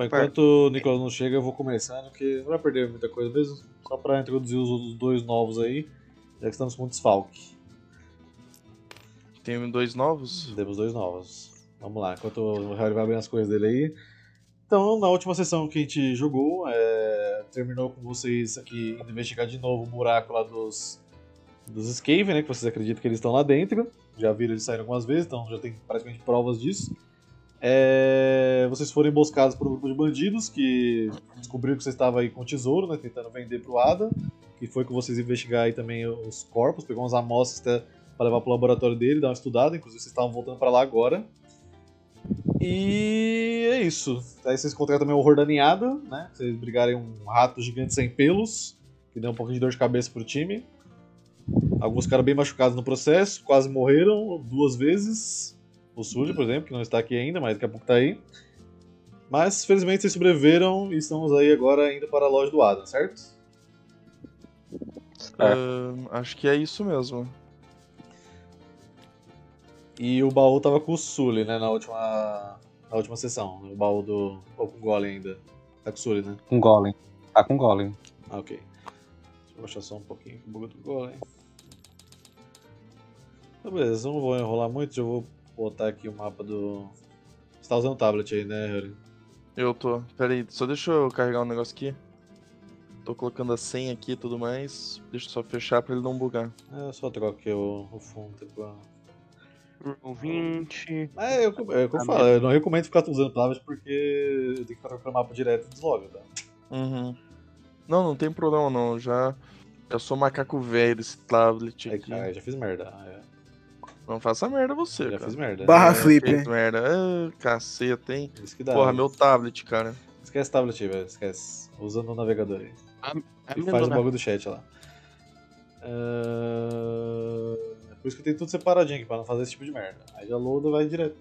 Bom, enquanto o Nicolas não chega, eu vou começando, porque não vai perder muita coisa mesmo. Só pra introduzir os outros dois novos aí, já que estamos com desfalque. Tem 2 novos? Temos dois novos. Vamos lá, enquanto o Harry vai abrir as coisas dele aí. Então, na última sessão que a gente jogou, terminou com vocês aqui indo investigar de novo o buraco lá dos Skaven, né? Que vocês acreditam que eles estão lá dentro. Já viram eles saírem algumas vezes, então já tem praticamente provas disso. Vocês foram emboscados por um grupo de bandidos que descobriram que vocês estavam aí com o tesouro, né? Tentando vender pro Ada. Que foi com vocês investigar aí também os corpos, pegou umas amostras para levar pro laboratório dele, dar uma estudada. Inclusive vocês estavam voltando para lá agora. E é isso. Aí vocês encontraram também o horror da ninhada, né? Vocês brigarem um rato gigante sem pelos, que deu um pouquinho de dor de cabeça pro time. Alguns ficaram bem machucados no processo, quase morreram 2 vezes. O Sully, por exemplo, que não está aqui ainda, mas daqui a pouco tá aí. Mas felizmente vocês sobreviveram e estamos aí agora indo para a loja do Adam, certo? Acho que é isso mesmo. E o baú tava com o Sully, né, na última sessão. O baú do... ou com o Golem ainda. Tá com o Sully, né? Com Golem. Tá com Golem. Ah, ok. Deixa eu baixar só um pouquinho o bug do Golem. Então, beleza, eu não vou enrolar muito, já vou botar aqui o mapa do... Você tá usando o tablet aí, né, Harry? Eu tô. Pera aí, só deixa eu carregar um negócio aqui. Tô colocando a senha aqui e tudo mais. Deixa eu só fechar pra ele não bugar. Eu só troco aqui o fundo, tipo... O 20. É o que eu falo, eu não recomendo ficar usando tablet porque eu tenho que ficar trocando mapa direto e desloga, tá? Uhum. Não tem problema não. Eu sou macaco velho desse tablet aqui. Cara, já fiz merda. Não faça merda você, Já cara. fiz merda. Barra flip. Fez merda. Caceta, hein? Isso que dá. Porra, meu tablet, cara. Esquece tablet aí, velho. Esquece. Usando o navegador aí. E faz o bagulho do chat lá. Por isso que tem tudo separadinho aqui, pra não fazer esse tipo de merda. Aí já loada e vai direto.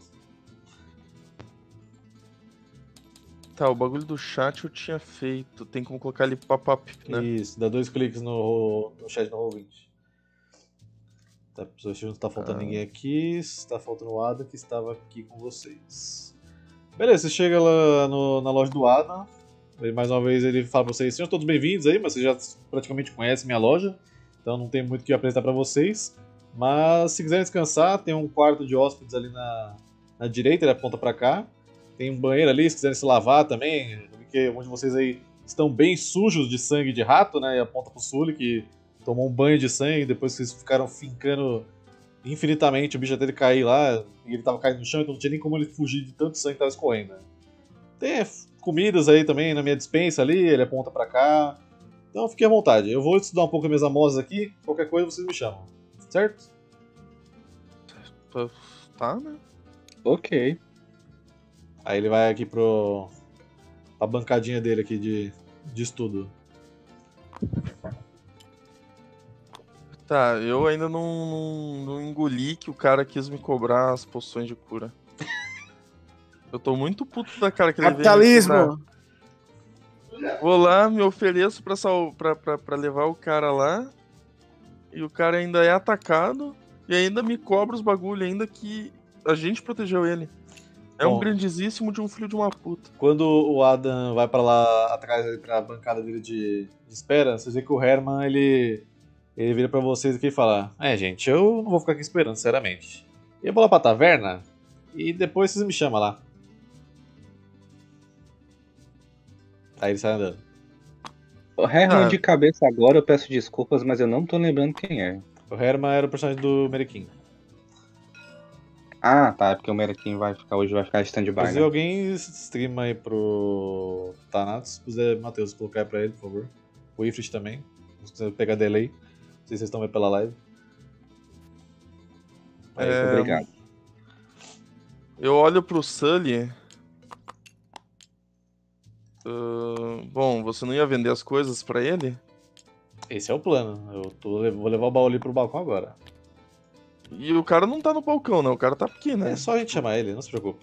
Tá, o bagulho do chat eu tinha feito. Tem como colocar ali pop-up, né? Isso, dá 2 cliques no chat no Roll20. Tá, pessoal, não tá faltando ninguém aqui. Está faltando o Adam que estava aqui com vocês. Beleza, você chega lá na loja do Adam. Mais uma vez ele fala pra vocês: sejam todos bem-vindos aí, mas vocês já praticamente conhecem minha loja. Então não tem muito o que apresentar pra vocês. Mas se quiserem descansar, tem um quarto de hóspedes ali na direita, ele aponta pra cá. Tem um banheiro ali, se quiserem se lavar também, porque alguns de vocês aí estão bem sujos de sangue de rato, né? E aponta pro Sully, que tomou um banho de sangue, depois que vocês ficaram fincando infinitamente, o bicho até ele cair lá, e ele tava caindo no chão, então não tinha nem como ele fugir de tanto sangue que tava escorrendo. Né? Tem comidas aí também na minha despensa ali, ele aponta pra cá. Então fiquem à vontade, eu vou estudar um pouco as minhas amostras aqui, qualquer coisa vocês me chamam. Certo? Tá, né? Ok. Aí ele vai aqui pra bancadinha dele aqui de estudo. Tá, eu ainda não engoli que o cara quis me cobrar as poções de cura. Eu tô muito puto da cara que ele veio me Capitalismo! cobrar. Vou lá, me ofereço pra levar o cara lá. E o cara ainda é atacado. E ainda me cobra os bagulho, ainda que a gente protegeu ele. É Bom, um grandíssimo de um filho de uma puta. Quando o Adam vai pra lá atrás, pra bancada dele de espera, vocês veem que o Herman, ele vira pra vocês aqui e fala: gente, eu não vou ficar aqui esperando, sinceramente. Eu vou lá pra taverna e depois vocês me chamam lá. Aí ele sai andando. O Herman de cabeça agora, eu peço desculpas, mas eu não tô lembrando quem é. O Herman era o personagem do Merequim. Ah, tá, é porque o Merequim vai ficar stand-by, Inclusive, né? alguém streama aí pro Thanatos, se quiser, Matheus, colocar aí pra ele, por favor. O Ifrit também, se quiser pegar delay. Não sei se vocês estão vendo pela live. Obrigado. Eu olho pro Sully. Bom, você não ia vender as coisas pra ele? Esse é o plano. Vou levar o baú ali pro balcão agora. E o cara não tá no balcão, né? O cara tá aqui, né? É só a gente chamar ele, não se preocupe.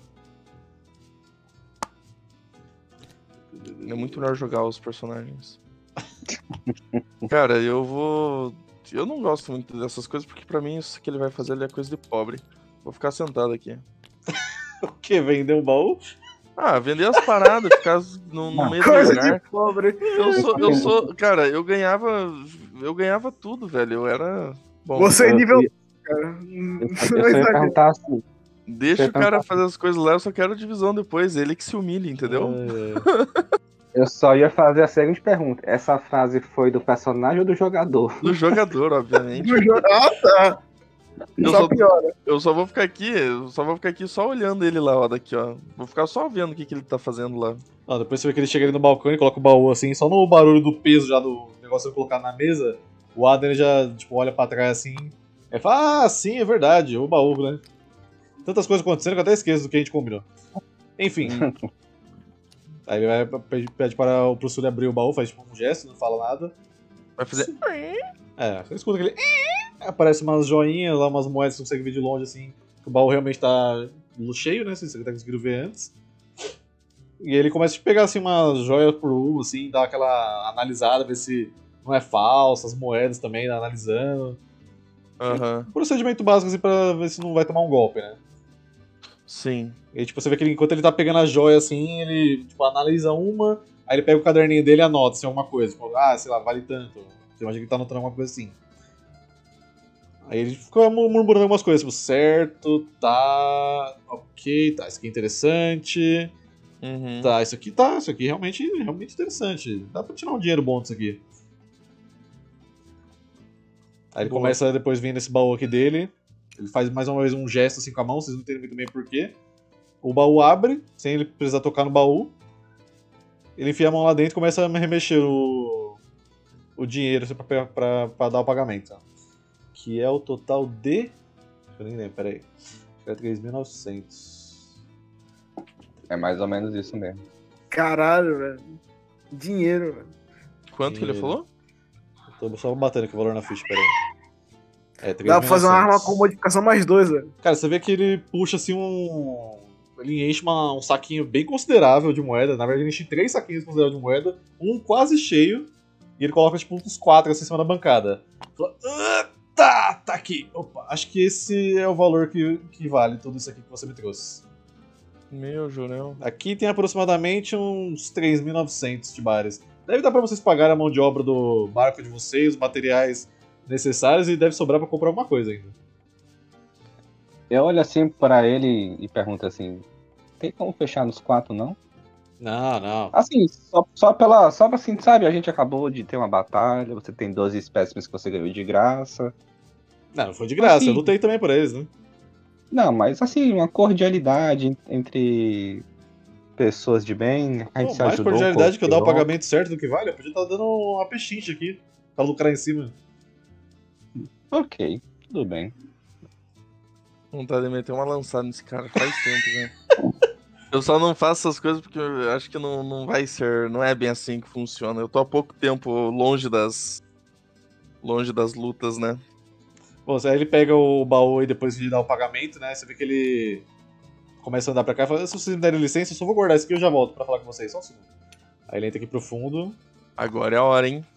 É muito melhor jogar os personagens. Cara, eu não gosto muito dessas coisas, porque pra mim isso que ele vai fazer ali é coisa de pobre. Vou ficar sentado aqui. O que? Vender um baú? Ah, vender as paradas, ficar no mesmo Coisa lugar. de pobre. Cara, eu ganhava tudo, velho. Eu era bom. Você é eu- nível. eu- Cara. Eu só ia perguntar assim. Deixa o cara fazer as coisas lá, eu só quero divisão depois, ele que se humilha, entendeu? Eu só ia fazer a seguinte pergunta. Essa frase foi do personagem ou do jogador? Do jogador, obviamente. Ah, tá. Eu Só só, piora. eu só vou ficar aqui só olhando ele lá, ó, daqui, ó. Vou ficar só vendo o que ele tá fazendo lá. Ah, depois você vê que ele chega ali no balcão e coloca o baú assim, só no barulho do peso já do negócio de colocar na mesa, o Adam ele já tipo, olha pra trás assim, e fala, ah, sim, é verdade, o baú, né? Tantas coisas acontecendo que eu até esqueço do que a gente combinou. Enfim. Aí ele vai, pede para pro Sully abrir o baú, faz tipo um gesto, não fala nada. Vai fazer. Você escuta aquele. Aparece umas joinhas lá, umas moedas que você consegue ver de longe assim. Que o baú realmente tá cheio, né? Você tá conseguindo ver antes. E ele começa a pegar assim umas joias por uma, assim, dar aquela analisada, ver se não é falso, as moedas também, analisando. Aham. Procedimento básico assim pra ver se não vai tomar um golpe, né? Sim. E tipo, você vê que enquanto ele tá pegando a joia assim, ele tipo, analisa uma, aí ele pega o caderninho dele e anota assim, alguma coisa. Tipo, sei lá, vale tanto. Você imagina que ele tá anotando alguma coisa assim. Aí ele fica murmurando algumas coisas, tipo, certo, tá, ok, tá, isso aqui é interessante. Uhum. Tá, isso aqui realmente interessante. Dá pra tirar um dinheiro bom disso aqui. Aí ele Boa. começa depois vir nesse baú aqui dele. Ele faz mais uma vez um gesto assim com a mão, vocês não entendem muito bem porquê. O baú abre, sem ele precisar tocar no baú. Ele enfia a mão lá dentro e começa a remexer o dinheiro assim, pra dar o pagamento. Que é o total de. Eu nem lembro, peraí. Acho que é 3.900. É mais ou menos isso mesmo. Caralho, velho. Dinheiro, velho. Quanto que ele Dinheiro. falou? Tô só batendo aqui o valor na ficha, peraí. É, 3.900. Dá pra fazer uma arma com modificação mais 2, velho. Cara, você vê que ele puxa assim ele enche um saquinho bem considerável de moeda. Na verdade, ele enche 3 saquinhos consideráveis de moeda, um quase cheio, e ele coloca tipo uns 4 assim em cima da bancada. Fala, tá aqui. Opa, acho que esse é o valor que vale tudo isso aqui que você me trouxe. Meu Jurel. Aqui tem aproximadamente uns 3.900 de bares. Deve dar pra vocês pagarem a mão de obra do barco de vocês, os materiais necessários, e deve sobrar pra comprar alguma coisa ainda. Eu olho assim pra ele e pergunto assim: tem como fechar nos 4, não? Não. Assim, só pra assim, sabe? A gente acabou de ter uma batalha, você tem 12 espécimes que você ganhou de graça. Não foi de graça, Assim, eu lutei também por eles, né? Não, mas assim, uma cordialidade entre pessoas de bem, a gente se Mais ajudou. cordialidade que eu dar o cooperou. pagamento certo do que vale, eu podia estar dando uma pechincha aqui, pra lucrar em cima. Ok, tudo bem. Vontade de meter uma lançada nesse cara faz tempo, né? Eu só não faço essas coisas porque eu acho que não vai ser. Não é bem assim que funciona. Eu tô há pouco tempo longe das lutas, né? Bom, aí ele pega o baú e depois de dar o pagamento, né? Você vê que ele começa a andar pra cá e fala, se vocês me derem licença, eu só vou guardar isso aqui e eu já volto pra falar com vocês, só um segundo. Aí ele entra aqui pro fundo. Agora é a hora, hein?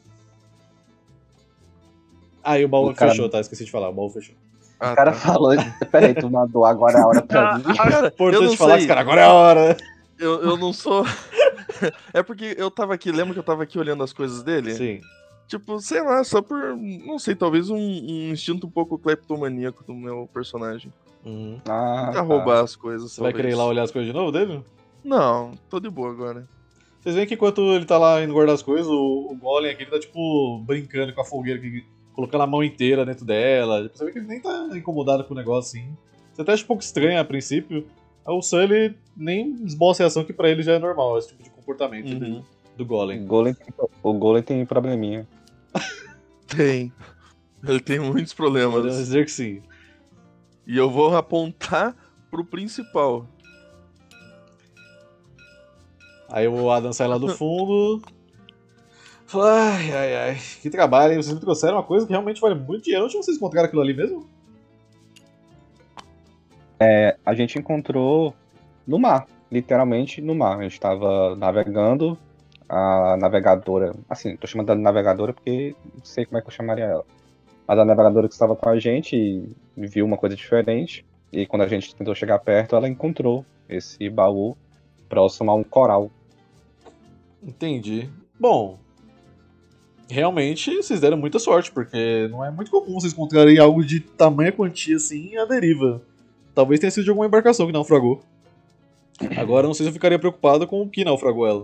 Aí o baú O cara- fechou, tá? Esqueci de falar, o baú fechou. Ah, O cara tá. falou, peraí, tu mandou agora é a hora pra mim. Cara, eu Importante não falar sei. que, cara, agora é a hora. Eu não sou. É porque eu tava aqui, lembra que eu tava aqui olhando as coisas dele? Sim. Tipo, sei lá, só por. Não sei, talvez um instinto um pouco cleptomaníaco do meu personagem. Ah, Pra tá. roubar as coisas. Você vai querer ir lá olhar as coisas de novo dele? Não, tô de boa agora. Vocês veem que enquanto ele tá lá indo guardar as coisas, o Golem aqui ele tá tipo brincando com a fogueira, colocando a mão inteira dentro dela. Você vê que ele nem tá incomodado com o negócio assim. Você até acha um pouco estranho a princípio. Aí o Sully nem esboça a reação que pra ele já é normal, esse tipo de comportamento do Golem. O Golem tem probleminha. Tem. Ele tem muitos Podemos problemas. dizer que sim. E eu vou apontar pro principal. Aí o Adam sai lá do fundo. Fala, ai. Que trabalho, hein? Vocês me trouxeram uma coisa que realmente vale muito dinheiro. Onde vocês encontraram aquilo ali mesmo? A gente encontrou no mar, literalmente no mar. A gente tava navegando, a navegadora, assim, tô chamando ela de navegadora porque não sei como é que eu chamaria ela. Mas a navegadora que estava com a gente viu uma coisa diferente, e quando a gente tentou chegar perto, ela encontrou esse baú próximo a um coral. Entendi. Bom, realmente vocês deram muita sorte, porque não é muito comum vocês encontrarem algo de tamanha quantia assim à deriva. Talvez tenha sido de alguma embarcação que naufragou. Agora não sei se eu ficaria preocupado com o que naufragou ela.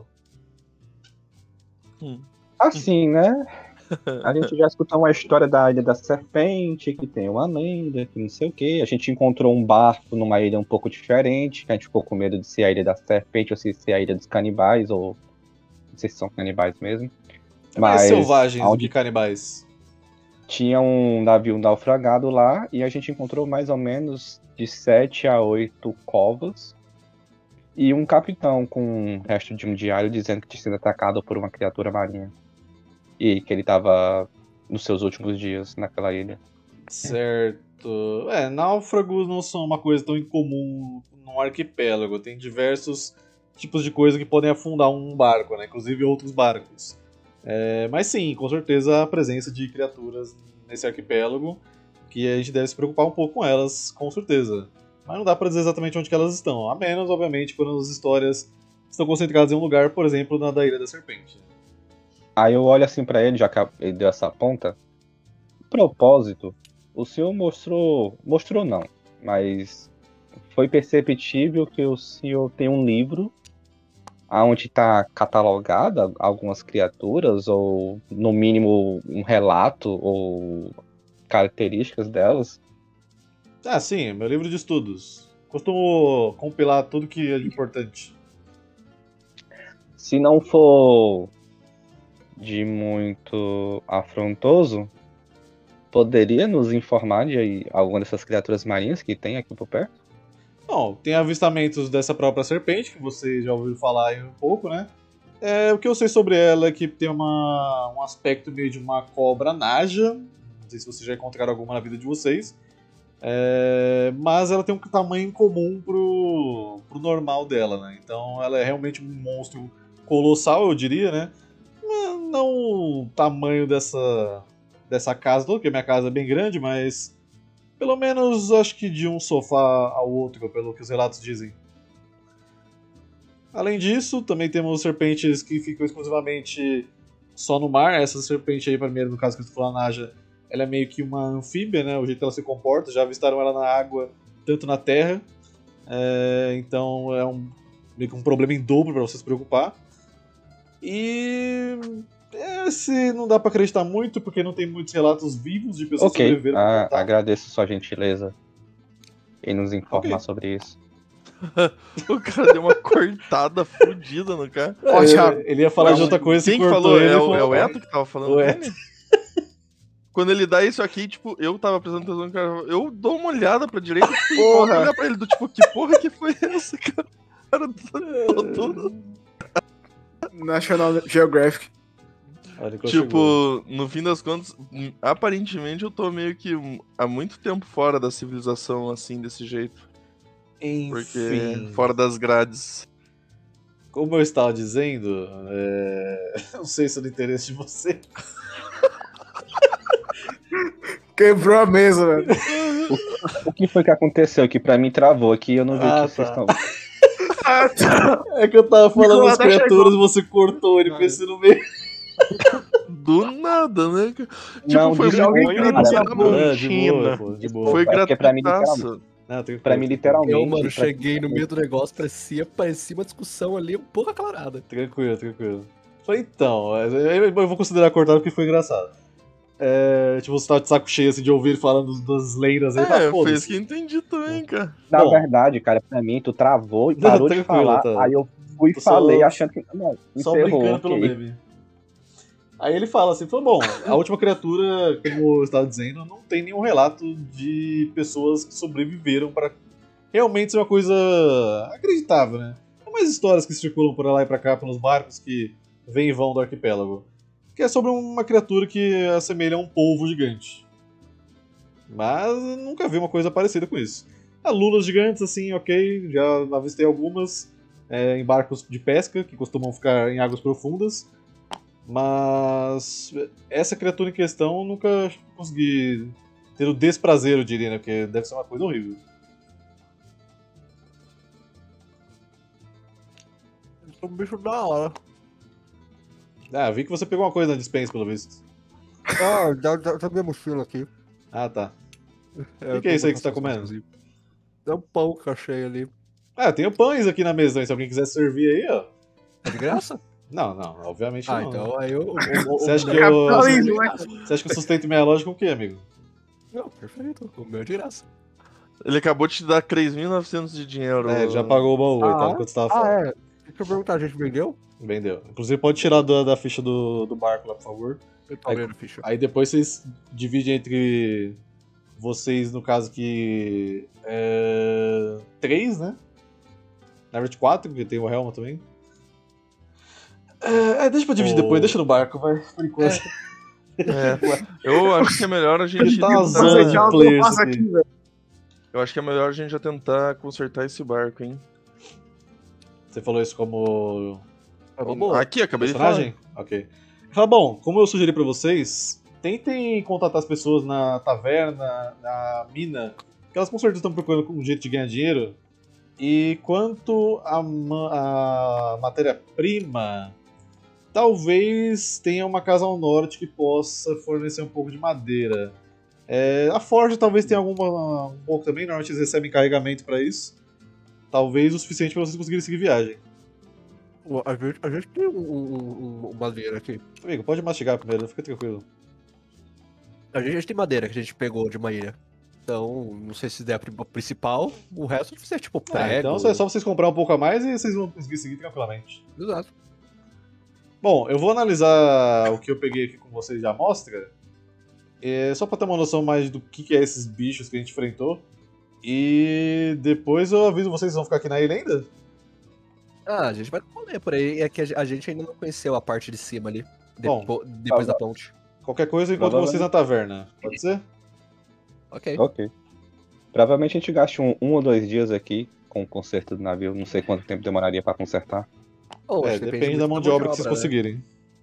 Assim, né? A gente já escutou uma história da Ilha da Serpente, que tem uma lenda, que não sei o quê. A gente encontrou um barco numa ilha um pouco diferente, que a gente ficou com medo de ser a Ilha da Serpente ou se ser a Ilha dos Canibais, ou não sei se são canibais mesmo. É mais Mas selvagens do onde que canibais. tinha um navio naufragado lá, e a gente encontrou mais ou menos de 7 a 8 covas. E um capitão com um resto de um diário dizendo que tinha sido atacado por uma criatura marinha. E que ele estava nos seus últimos dias naquela ilha. Certo. Náufragos não são uma coisa tão incomum num arquipélago. Tem diversos tipos de coisa que podem afundar um barco, né? Inclusive outros barcos. Mas sim, com certeza a presença de criaturas nesse arquipélago, que a gente deve se preocupar um pouco com elas, com certeza. Mas não dá pra dizer exatamente onde que elas estão. A menos, obviamente, quando as histórias estão concentradas em um lugar, por exemplo, na da Ilha da Serpente. Aí eu olho assim pra ele, já que ele deu essa ponta. Propósito, o senhor mostrou não, mas foi perceptível que o senhor tem um livro onde está catalogada algumas criaturas, ou no mínimo um relato, ou características delas. Ah, sim, meu livro de estudos. Costumo compilar tudo que é importante. Se não for de muito afrontoso, poderia nos informar de alguma dessas criaturas marinhas que tem aqui por perto? Bom, tem avistamentos dessa própria serpente, que vocês já ouviram falar aí um pouco, né? O que eu sei sobre ela é que tem um aspecto meio de uma cobra naja. Não sei se vocês já encontraram alguma na vida de vocês. Mas ela tem um tamanho incomum pro normal dela, né? Então ela é realmente um monstro colossal, eu diria, né? Não o tamanho dessa casa toda, porque a minha casa é bem grande, mas pelo menos acho que de um sofá ao outro, pelo que os relatos dizem. Além disso, também temos serpentes que ficam exclusivamente só no mar. Essa serpente aí, primeiro, no caso que eu estou falando, a Naja, ela é meio que uma anfíbia, né? O jeito que ela se comporta. Já avistaram ela na água, tanto na terra. Então é meio que um problema em dobro para você se preocupar. E se não dá pra acreditar muito, porque não tem muitos relatos vivos de pessoas que sobreviveram. Agradeço sua gentileza em nos informar sobre isso. O cara deu uma cortada fodida no cara. Ele ia falar de outra coisa. Quem que falou? É o Eto que tava falando? O Eto. Quando ele dá isso aqui, tipo, eu tava prestando atenção no cara, eu dou uma olhada pra direita, tipo, e volto a olhar pra ele, do tipo, que porra que foi essa, cara? O cara todo... National Geographic. Tipo, no fim das contas, aparentemente eu tô meio que há muito tempo fora da civilização, assim, desse jeito. Enfim. Porque fora das grades. Como eu estava dizendo, não sei se é do interesse de você. Quebrou a mesa, velho. O que foi que aconteceu? Que pra mim travou aqui e eu não vi o que vocês estão. É que eu tava falando das criaturas e você cortou ele pensando no meio. Do nada, né? Tipo, Não, foi de muito de boa. Foi gratuitaço. Pra mim, literalmente. Eu, mano, cheguei no meio do negócio, parecia uma discussão ali um pouco acalorada. Tranquilo. Falei, então, eu vou considerar cortado porque foi engraçado. Tipo, você tava de saco cheio assim, de ouvir falando das lendas aí, foi isso que eu entendi também, cara. Na verdade, cara, pra mim, tu travou e parou de falar, aí eu fui e falei achando que... Não, só brincando pelo meme. Aí ele fala assim, bom, a última criatura, como eu estava dizendo, não tem nenhum relato de pessoas que sobreviveram para realmente ser uma coisa acreditável, né? Tem mais histórias que circulam por lá e pra cá, pelos barcos que vêm e vão do arquipélago. Que é sobre uma criatura que assemelha a um polvo gigante. Mas eu nunca vi uma coisa parecida com isso. Há lulas gigantes, assim, ok, já avistei algumas em barcos de pesca, que costumam ficar em águas profundas. Mas essa criatura em questão eu nunca consegui ter o desprazer, eu diria, né? Porque deve ser uma coisa horrível. um bicho da hora. Ah, vi que você pegou uma coisa na dispensa, pelo visto. Ah, dá minha mochila aqui. Ah, tá. O que é isso aí que você tá comendo? É um pão que eu achei ali. Ah, tem pães aqui na mesa também, se alguém quiser servir aí, ó. É de graça? Não, obviamente Ah, não. então aí eu... Você acha que Capitalismo, né? Você acha que eu sustento minha lógica com o quê, amigo? Não, perfeito. O meu é de graça. Ele acabou de te dar 3.900 de dinheiro. É, já pagou o baú, tá? Enquanto você tava falando. Ah, é. Deixa eu perguntar, a gente vendeu? Vendeu. Inclusive, pode tirar da ficha do barco lá, por favor. Eu tô abrindo a ficha. Aí depois vocês dividem entre vocês, no caso que. 3, né? Na verdade, 4, porque tem o Helma também. Deixa pra dividir depois, deixa no barco, vai, por enquanto. Eu acho que é melhor a gente Tá uma tentar... zona de players isso aqui. velho. Eu acho que é melhor a gente já tentar consertar esse barco, hein? Você falou isso como É uma boa. Aqui, acabei de falar. personagem? Ok. Fala, bom, como eu sugeri pra vocês, tentem contatar as pessoas na taverna, na mina, que elas com certeza estão procurando um jeito de ganhar dinheiro. E quanto a matéria-prima, talvez tenha uma casa ao norte que possa fornecer um pouco de madeira. A forja talvez tenha um pouco também, normalmente eles recebem carregamento pra isso. Talvez o suficiente pra vocês conseguirem seguir viagem. A gente tem madeira aqui. Amigo, pode mastigar primeiro, fica tranquilo. A gente tem madeira que a gente pegou de uma ilha. Então, não sei se der a principal, o resto vai ser tipo prego. Então é só vocês comprar um pouco a mais e vocês vão conseguir seguir tranquilamente. Exato. Bom, eu vou analisar o que eu peguei aqui com vocês de amostra, só pra ter uma noção mais do que é esses bichos que a gente enfrentou. E depois eu aviso vocês, vão ficar aqui na ilha ainda? Ah, a gente vai rolê por aí. É que a gente ainda não conheceu a parte de cima ali. Bom, Depois da ponte. Qualquer coisa eu encontro vocês na taverna, pode ser? Ok. Ok. Provavelmente a gente gaste um ou 2 dias aqui com o conserto do navio. Não sei quanto tempo demoraria pra consertar. Bom, acho que Depende muito da mão de obra que vocês né? conseguirem.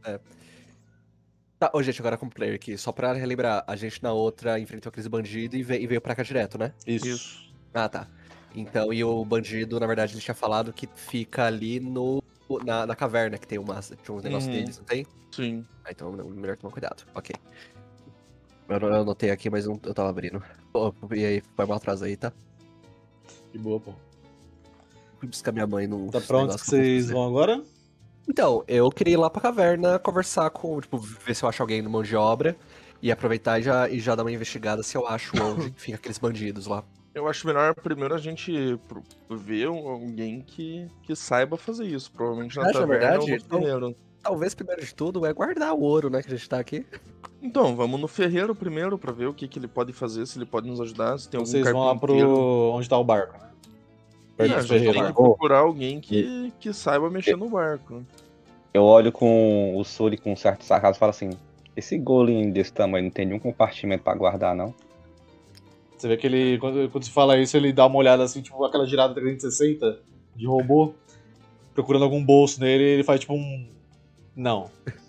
Tá, gente, agora com o player aqui. Só pra relembrar, a gente na outra enfrentou aqueles bandidos e veio pra cá direto, né? Isso. Ah, tá. Então, e o bandido, na verdade, ele tinha falado que fica ali na caverna, que tem tinha uns negócios deles, não tem? Sim. Ah, então melhor tomar cuidado. Ok. Eu anotei aqui, mas eu tava abrindo. E aí, foi mal atrás aí, tá? De boa, pô. Fui buscar minha mãe no. Tá pronto que vocês vão agora? Então, eu queria ir lá pra caverna conversar com, tipo, ver se eu acho alguém no mão de obra e aproveitar e já dar uma investigada se eu acho onde fica aqueles bandidos lá. Eu acho melhor primeiro a gente ver alguém que saiba fazer isso. Provavelmente na Acho, na taverna verdade, ou no ferreiro. Talvez, primeiro de tudo, é guardar o ouro, né, que a gente tá aqui. Então, vamos no ferreiro primeiro pra ver o que ele pode fazer, se ele pode nos ajudar, se tem algum Vocês vão lá carpinteiro. onde tá o barco, né? É, Perto a do gente ferreiro. tem que procurar alguém que saiba mexer no barco. Eu olho com o Sully com um certo sarcasmo e falo assim: esse golem desse tamanho não tem nenhum compartimento pra guardar, não? Você vê que ele, quando se fala isso, ele dá uma olhada assim, tipo aquela girada 360 de robô, procurando algum bolso nele, e ele faz tipo um. Não.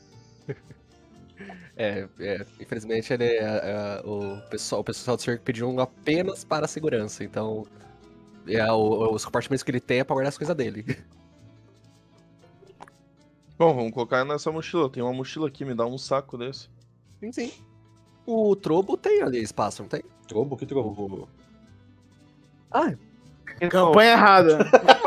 Infelizmente o pessoal do circo pediu apenas para a segurança, então os compartimentos que ele tem é pra guardar as coisas dele. Bom, vamos colocar nessa mochila. Tem uma mochila aqui, me dá um saco desse. Sim. O Trobo tem ali espaço, não tem? Trobo? Que trobo? Ah, Campanha errada.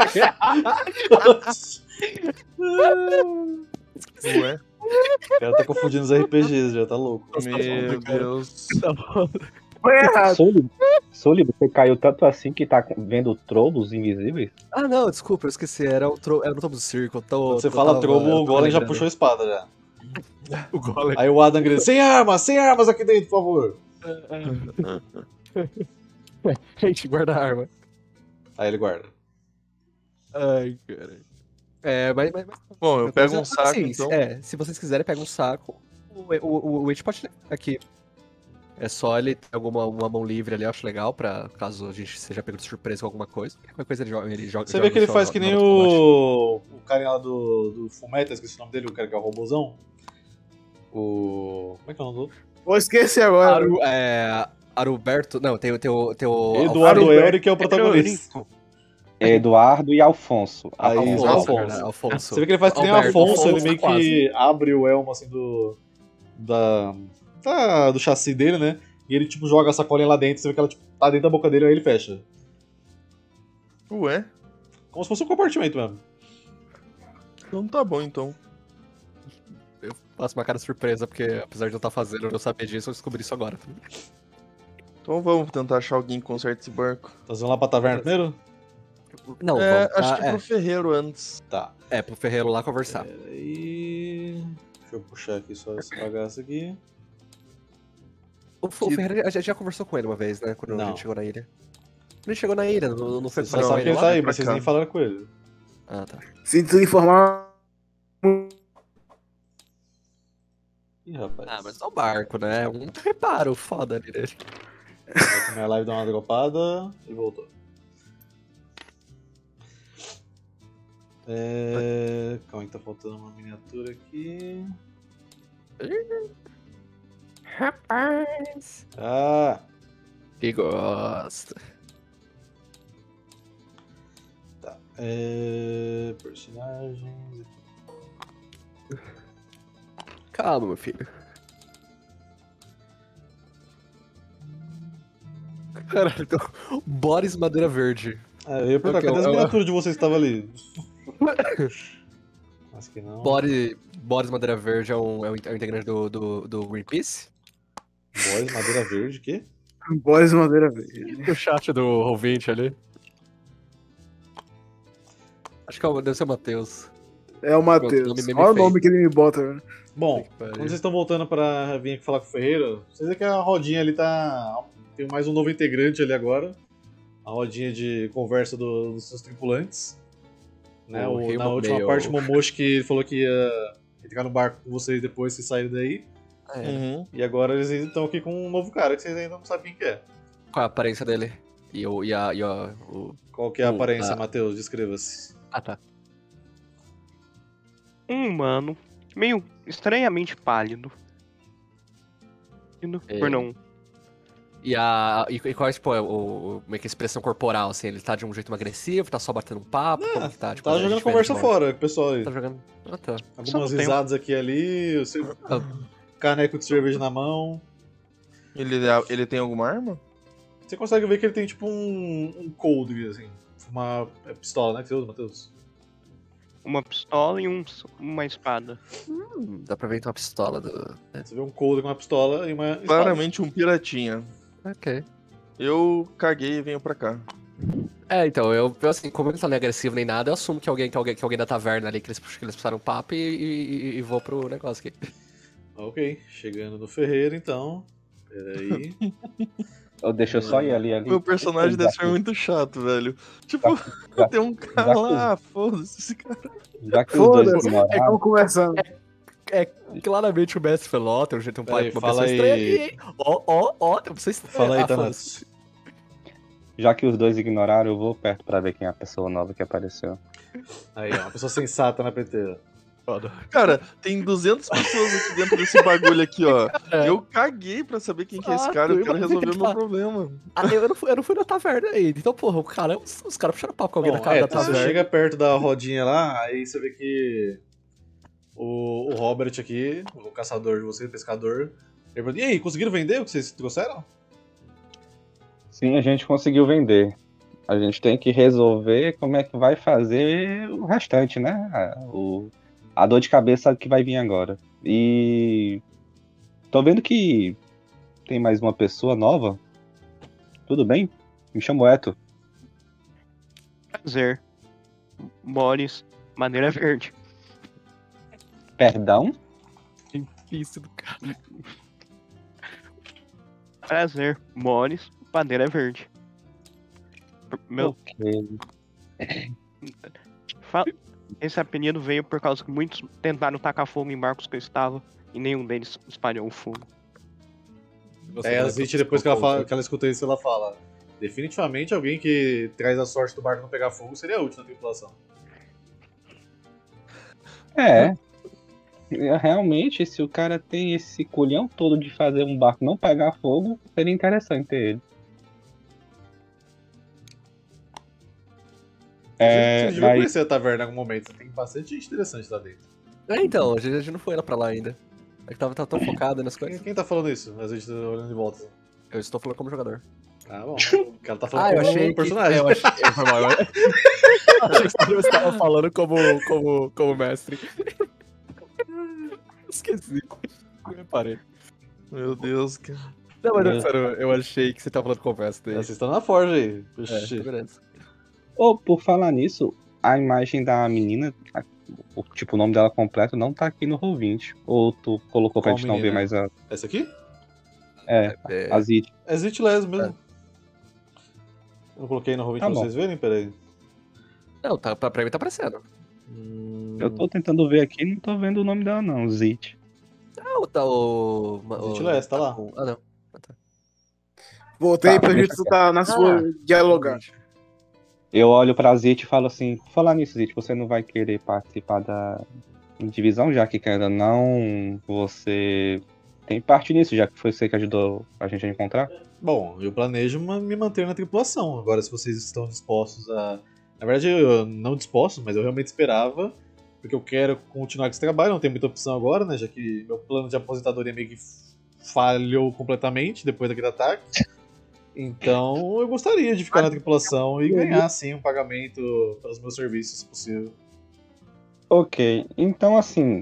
Ué? O cara tá confundindo os RPGs, já tá louco. Meu Deus. Campanha errada. Sully, você caiu tanto assim que tá vendo trobos invisíveis? Ah, não, desculpa, eu esqueci. Era no Trobo do Circo. Quando você fala trobo, o Golem já puxou a espada já. O Golem. Aí o Adam grita: sem armas aqui dentro, por favor. Gente, guarda a arma. Aí ele guarda. Ai, cara. Mas Bom, eu pego um saco, assim, então. se vocês quiserem, pega um saco. O Witch pode levar aqui. É só ele ter uma mão livre ali, eu acho legal, pra caso a gente seja pego de surpresa com alguma coisa. Qualquer coisa ele joga. Você vê que ele faz que nem o carinha lá do Fullmetal, esqueci o nome dele, o cara que é o robôzão. Como é que é o nome do outro? Vou esquecer agora. Aruberto. Não, tem o. Eduardo Elric, que é o protagonista. Eduardo e Alfonso. Aí, Alfonso, Alfonso. Alfonso. Você vê que ele faz que nem o Alberto, Afonso, ele Alfonso, meio quase. que abre o elmo assim do chassi dele, né? E ele tipo joga a sacolinha lá dentro, você vê que ela tipo, tá dentro da boca dele, aí ele fecha. Ué? Como se fosse um compartimento mesmo. Então tá bom, então. Eu faço uma cara surpresa, porque apesar de eu estar fazendo, eu não sabia disso, eu descobri isso agora. Então vamos tentar achar alguém que conserte esse barco. Tá indo lá pra taverna primeiro? Não, É, vamos. acho que pro ferreiro antes. Tá. Pro Ferreiro lá conversar. Peraí. Deixa eu puxar aqui só esse bagaço aqui. O Ferreiro, a gente já conversou com ele uma vez, né? Quando a Não. gente chegou na ilha. Quando a gente chegou na ilha, não foi Você só pra sabe que ele lá? tá aí, pra mas vocês cá. nem falaram com ele. Ah, tá. Sinto informar. Ih, rapaz. Ah, mas é um barco, né? Um reparo foda ali dele. Vai minha live dar uma dropada e voltou. Calma aí, tá faltando uma miniatura aqui. Rapaz. Ah! Que gosta. Tá. Personagens. Calma, meu filho. Caralho, então, Boris Madeira Verde. Eu ia perguntar, Ok, cadê as eu- miniaturas de vocês que estavam ali? Acho que não. Boris Madeira Verde é um integrante do Greenpeace? Boys, madeira verde, o quê? Boris Madeira Verde. O chat do ouvinte ali. Acho que deve ser o Matheus. É o Pronto, Matheus. nome meme Olha o feio. nome que ele me bota, né? Bom, Que pariu. quando vocês estão voltando pra vir aqui falar com o Ferreira, vocês veem que a rodinha ali tá. Tem mais um novo integrante ali agora. A rodinha de conversa dos seus tripulantes. Né? O Rio Na última Mail. parte, o Momoshi que falou que ia ficar no barco com vocês depois que saírem daí. Uhum. E agora eles estão aqui com um novo cara que vocês ainda não sabem quem que é. Qual é a aparência dele? O... Qual que é a O- aparência, a- Matheus? Descreva-se. Ah, tá. Um humano, meio estranhamente pálido. Perdão. E qual é, tipo, meio que a expressão corporal, assim? Ele tá de um jeito agressivo, tá só batendo um papo? Como que tá? Tipo, Tá a jogando gente conversa vê ele de fora com o pessoal aí. longe. Tá jogando... Ah, tá. Algumas Só não tem- risadas aqui e ali, o seu caneco de cerveja na mão. Ele tem alguma arma? Você consegue ver que ele tem tipo um coldre, assim. Uma pistola, né? Que você usa, Matheus? Uma pistola e uma espada. Dá pra ver então a pistola do... Você vê um coldre com uma pistola e uma espada. Claramente um piratinha. Ok. Eu caguei e venho pra cá. Então, eu assim, como ele tá nem agressivo nem nada, eu assumo que alguém da taverna ali, que eles passaram um papo e vou pro negócio aqui. Ok, chegando no Ferreiro então. Peraí. Deixa eu só ir ali. Meu personagem deve ser muito chato, velho. Tipo, já- tem um cara lá, foda-se esse cara. Já que os dois Foda-se. ignoraram, Estamos conversando. É claramente o mestre Feló, tem um jeito, Aí, uma fala pessoa aí. estranha ali, hein? Ó, tem uma pessoa estranha. Fala aí, foda-se. Thanatos. já que os dois ignoraram, eu vou perto pra ver quem é a pessoa nova que apareceu. Aí, ó, uma pessoa sensata na PT. Cara, tem 200 pessoas aqui dentro desse bagulho aqui, ó. É. Eu caguei pra saber quem que é esse cara, eu quero resolver o meu problema. Eu não fui na taverna ainda. Então, porra, os caras puxaram papo com alguém Bom, da casa da você taverna. chega perto da rodinha lá, aí você vê que o Robert aqui, o caçador de você, o pescador, ele pergunta, e aí, conseguiram vender o que vocês trouxeram? Sim, a gente conseguiu vender. A gente tem que resolver como é que vai fazer o restante, né? A dor de cabeça que vai vir agora. E tô vendo que tem mais uma pessoa nova. Tudo bem? Me chamo Eto. Prazer. Boris Madeira Verde. Perdão? Isso do cara. Prazer. Boris Madeira Verde. Meu, Ok. esse apelido veio por causa que muitos tentaram tacar fogo em barcos que eu estava e nenhum deles espalhou o fogo. Aí a Zit, depois que ela escuta isso, ela fala, definitivamente alguém que traz a sorte do barco não pegar fogo seria útil na tripulação. Realmente, se o cara tem esse culhão todo de fazer um barco não pegar fogo, seria interessante ter ele. Você devia Mas conhecer a taverna em algum momento. Tem bastante gente interessante lá dentro. Então, a gente não foi lá pra lá ainda. É que tava tão focado nas coisas. Quem tá falando isso? A gente tá olhando de volta. Eu estou falando como jogador. Ah, bom. O cara tá falando eu como achei personagem. Eu achei... Foi mal, eu achei que você estava falando como mestre. Esqueci. Não reparei. Meu Deus, cara. Não, mas sério, eu achei que você tava falando com mestre. Vocês estão na Forja aí. Beleza. por falar nisso, a imagem da menina, o nome dela completo não tá aqui no Roll20. Ou tu colocou pra Qual gente não ver menina? mais a Essa aqui? Zit. É Zitles mesmo. Eu não coloquei no Roll20 Tá pra bom. vocês verem? Peraí. Não, pra mim tá aparecendo. Eu tô tentando ver aqui e não tô vendo o nome dela não, Zit. Não, tá o... Zitles, tá lá. Ah, não. Voltei Tá, pra deixa gente estar na sua dialogar. Eu olho pra Zit e falo assim, por falar nisso, Zit, você não vai querer participar da divisão, já que ainda não você tem parte nisso, já que foi você que ajudou a gente a encontrar? Bom, eu planejo me manter na tripulação. Agora, se vocês estão dispostos a... Na verdade, eu não disposto, mas eu realmente esperava. Porque eu quero continuar com esse trabalho, não tem muita opção agora, né? Já que meu plano de aposentadoria meio que falhou completamente depois daquele ataque. Então, eu gostaria de ficar na tripulação e ganhar, sim, um pagamento pelos meus serviços, se possível. Ok, então assim,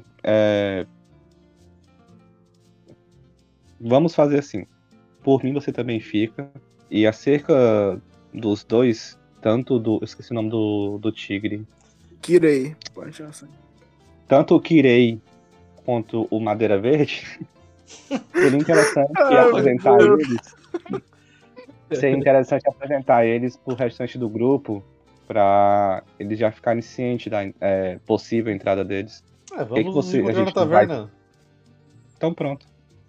vamos fazer assim. Por mim você também fica. E acerca dos dois, tanto do. Eu esqueci o nome do tigre. Kirei. Pode achar assim. Tanto o Kirei quanto o Madeira Verde. Seria interessante apresentar eles. Seria interessante apresentar eles pro restante do grupo. Pra eles já ficarem cientes da possível entrada deles. Vamos nos a encontrar na gente taverna. Então pronto.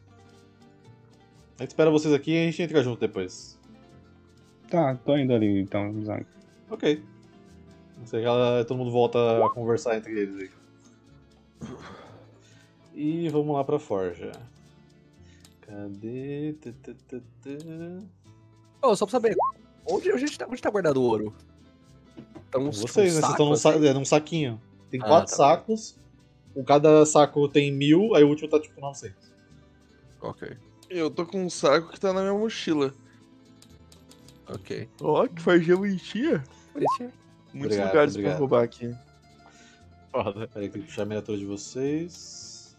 A gente espera vocês aqui e a gente entra junto depois. Tá, tô indo ali então, Zang. Ok. Não sei, todo mundo volta a conversar entre eles aí. E vamos lá pra Forja. Cadê? Só pra saber, onde tá guardado o ouro? Tá Vocês, né? Vocês estão num saquinho. Tem 4 tá. sacos. Cada saco tem 1000, aí o último tá tipo 900. Ok. Eu tô com um saco que tá na minha mochila. Ok. Ó, que fargia bonitinha. Bonitinho. Muitos Obrigado, lugares obrigado. pra roubar aqui. Foda. Peraí, tem que puxar a miniatura de vocês.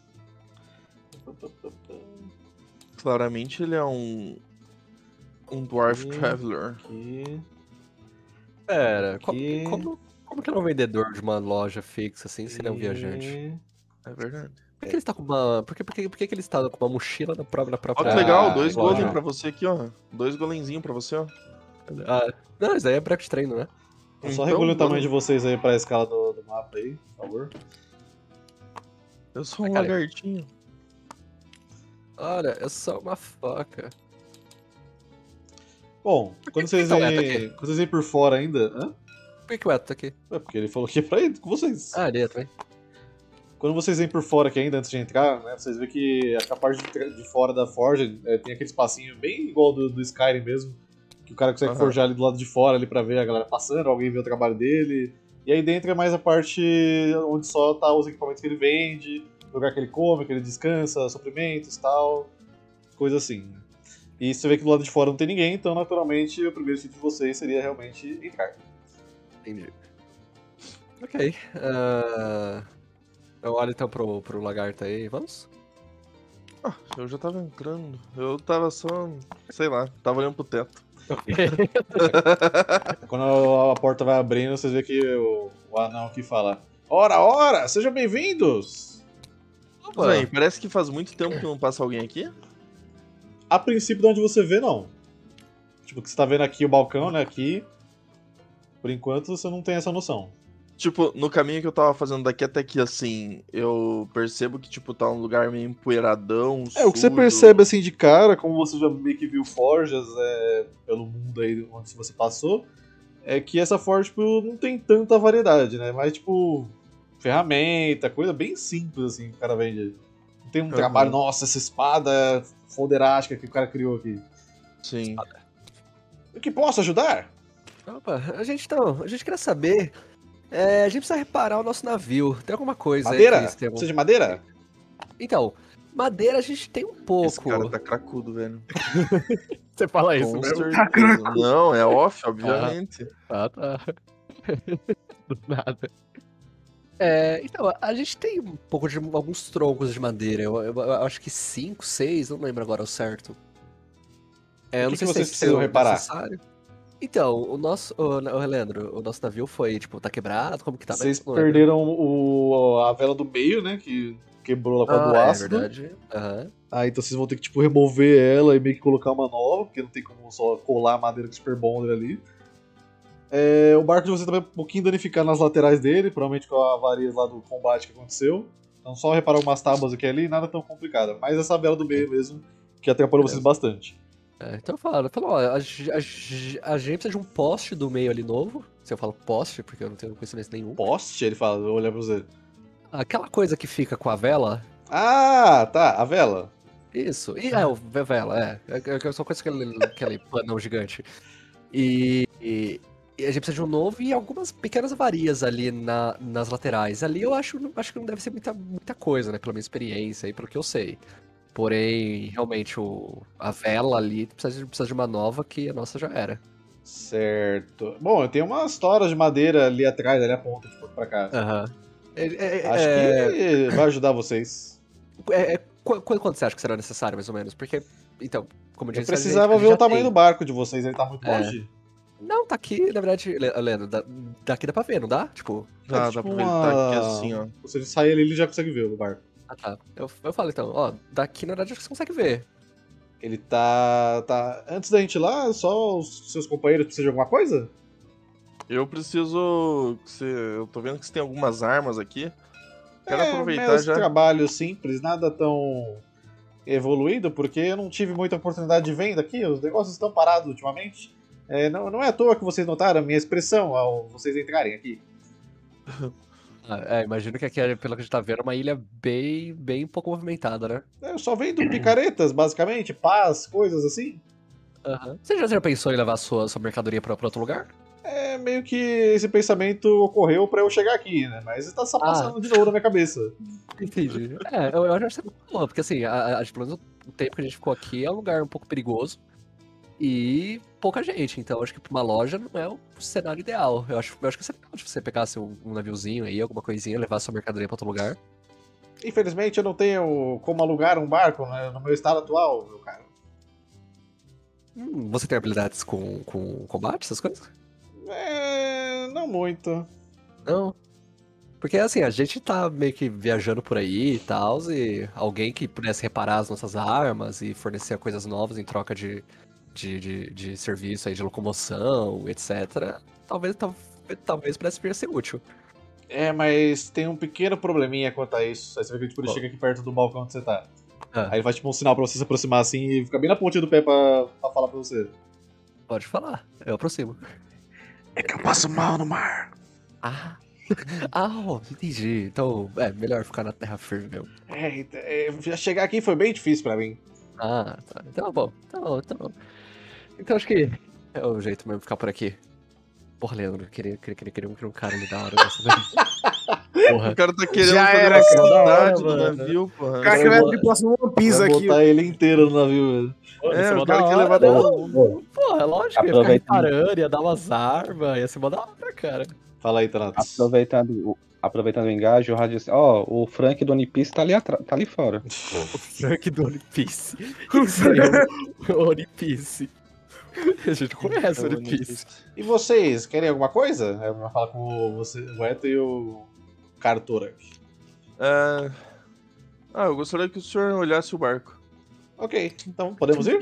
Claramente ele é um Dwarf Aqui. Traveler. Aqui. Pera, Aqui. como que ele é um vendedor de uma loja fixa assim, se ele é um viajante? É verdade. Por que ele está com uma. Por que ele está com uma mochila na própria. Ó, que legal, 2 loja? golem pra você aqui, ó. 2 golemzinhos pra você, ó. Não, isso daí é break de treino, né? Só Então, regule o tamanho vamos- de vocês aí pra escala do mapa aí, por favor. Eu sou um Cara, lagartinho. Olha, é só uma faca. Bom, quando vocês tá o Eto vêm quando vocês vêm por fora ainda... Hã? Por que o Eto tá aqui? É porque ele falou que é pra ir com vocês. Ele é também. Quando vocês vêm por fora aqui ainda, antes de entrar, né, vocês veem que a parte de fora da forja tem aquele espacinho bem igual do Skyrim mesmo, que o cara consegue Aham. forjar ali do lado de fora ali pra ver a galera passando, alguém vê o trabalho dele. E aí dentro é mais a parte onde só tá os equipamentos que ele vende, lugar que ele come, que ele descansa, suprimentos e tal, coisa assim. E você vê que do lado de fora não tem ninguém, então naturalmente o primeiro sítio de vocês seria realmente entrar. Entendi. Ok. Eu olho então pro lagarto aí, vamos? Ah, eu já tava entrando. Eu tava só, sei lá, tava olhando pro teto. Quando a porta vai abrindo, vocês veem que o anão aqui fala: Ora, ora, sejam bem-vindos! Bem, parece que faz muito tempo que não passa alguém aqui. A princípio, de onde você vê, não. Tipo, que você tá vendo aqui o balcão, né? Aqui. Por enquanto, você não tem essa noção. Tipo, no caminho que eu tava fazendo daqui até aqui, assim, eu percebo que, tipo, tá um lugar meio empoeiradão, O que você sujo. percebe assim de cara, como você já meio que viu forjas pelo mundo aí onde você passou, é que essa forja, tipo, não tem tanta variedade, né? Mas, tipo, ferramenta, coisa bem simples, assim, que o cara vende. Não tem um trabalho, nossa, essa espada foderástica que o cara criou aqui. Sim. O que posso ajudar? Opa, a gente queria saber. A gente precisa reparar o nosso navio. Tem alguma coisa Madeira? aí que tem algum... Precisa de madeira? Então, madeira a gente tem um pouco. Esse cara tá cracudo, velho. Você fala Com certeza. Não, é off, obviamente. Ah, tá. Do nada. Então, a gente tem um pouco de alguns troncos de madeira. Eu acho que 5, 6, não lembro agora o certo. Eu O não que sei que se vocês é precisam reparar? necessário. Então, ô, Leandro, o nosso navio foi, tipo, tá quebrado? Como que tá? Vocês Não lembro. perderam a vela do meio, né? Que quebrou lá com a do É ácido. verdade. Aham. Então vocês vão ter que, tipo, remover ela e meio que colocar uma nova, porque não tem como só colar a madeira com Super Bonder ali. O barco de vocês também é um pouquinho danificado nas laterais dele, provavelmente com a avaria lá do combate que aconteceu. Então só reparar umas tábuas aqui e ali, nada tão complicado. Mas essa vela do meio mesmo, que atrapalhou vocês bastante. Então eu falo, ó, a gente precisa de um poste do meio ali novo. Se eu falo poste, porque eu não tenho conhecimento nenhum. Poste, ele fala, eu olhar pra você. Aquela coisa que fica com a vela. Ah, tá, a vela. Isso. E o vela, é só coisa aquele panão gigante. E a gente precisa de um novo e algumas pequenas avarias ali nas laterais. Ali eu acho que não deve ser muita coisa, né? Pela minha experiência e pelo que eu sei. Porém, realmente, a vela ali precisa de uma nova que a nossa já era. Certo. Bom, eu tenho umas toras de madeira ali atrás, ali a ponta, de pra cá. Aham. Acho que vai ajudar vocês. Quanto você acha que será necessário, mais ou menos? Porque, então, como eu Eu disse, precisava a gente ver já o tamanho tem. do barco de vocês, ele tá muito longe? Não, tá aqui, na verdade, Leandro, daqui dá pra ver, não dá? Tipo, Dá pra ver, ele tá aqui assim, ó. Se ele sair ali, ele já consegue ver o barco. tá. Eu falo então, ó, daqui na verdade você consegue ver. Ele tá. Antes da gente ir lá, só os seus companheiros precisam de alguma coisa? Eu preciso. Eu tô vendo que você tem algumas armas aqui. Quero aproveitar meus já. trabalhos simples, nada tão evoluído, porque eu não tive muita oportunidade de venda aqui, os negócios estão parados ultimamente. Não é à toa que vocês notaram a minha expressão ao vocês entrarem aqui. Imagino que aqui, pelo que a gente tá vendo, é uma ilha bem pouco movimentada, né? Eu só vendo picaretas, basicamente, paz, coisas assim. Você já pensou em levar a sua mercadoria pra outro lugar? Meio que esse pensamento ocorreu pra eu chegar aqui, né? Mas tá só passando de novo na minha cabeça. Entendi. Eu acho que você não falou, porque assim, pelo menos o tempo que a gente ficou aqui é um lugar um pouco perigoso e pouca gente, então acho que pra uma loja não é o cenário ideal. Eu acho que seria legal se você pegasse um naviozinho aí, alguma coisinha, levar sua mercadoria pra outro lugar. Infelizmente eu não tenho como alugar um barco, né, no meu estado atual, meu cara. Você tem habilidades com combate, essas coisas? Não muito. Não. Porque assim, a gente tá meio que viajando por aí e tal, e alguém que pudesse reparar as nossas armas e fornecer coisas novas em troca de serviço aí, de locomoção, etc. Talvez pudesse vir a ser útil. Mas tem um pequeno probleminha quanto a isso. Aí você vê que tipo, ele chega aqui perto do balcão onde você tá. Aí ele faz tipo um sinal pra você se aproximar assim e fica bem na pontinha do pé pra falar pra você. Pode falar, eu aproximo. É que eu passo mal no mar. Entendi. Então, melhor ficar na terra firme mesmo. Chegar aqui foi bem difícil pra mim. Tá. Então, bom. Então acho que é o jeito mesmo ficar por aqui. Porra, Leandro, eu queria um cara ali da hora dessa vez. Porra. O cara tá querendo Já fazer era, uma cara. cidade no Mano. navio, porra. O cara que vai abrir próximo One Piece Vai aqui. botar ele inteiro no navio, velho. O cara quer levar todo mundo. Porra, lógico, ia ficar reparando, ia dar umas armas, ia ser mó da hora, cara. Fala aí, Thanatos. Aproveitando o engajo, o rádio disse, o Frank do One Piece tá ali fora. O Frank do One Piece. Quem seria o One Piece? A gente conhece o One Piece. E vocês, querem alguma coisa? Eu vou falar com você, o Eto e o Cartorak. Eu gostaria que o senhor olhasse o barco. Ok, então podemos ir?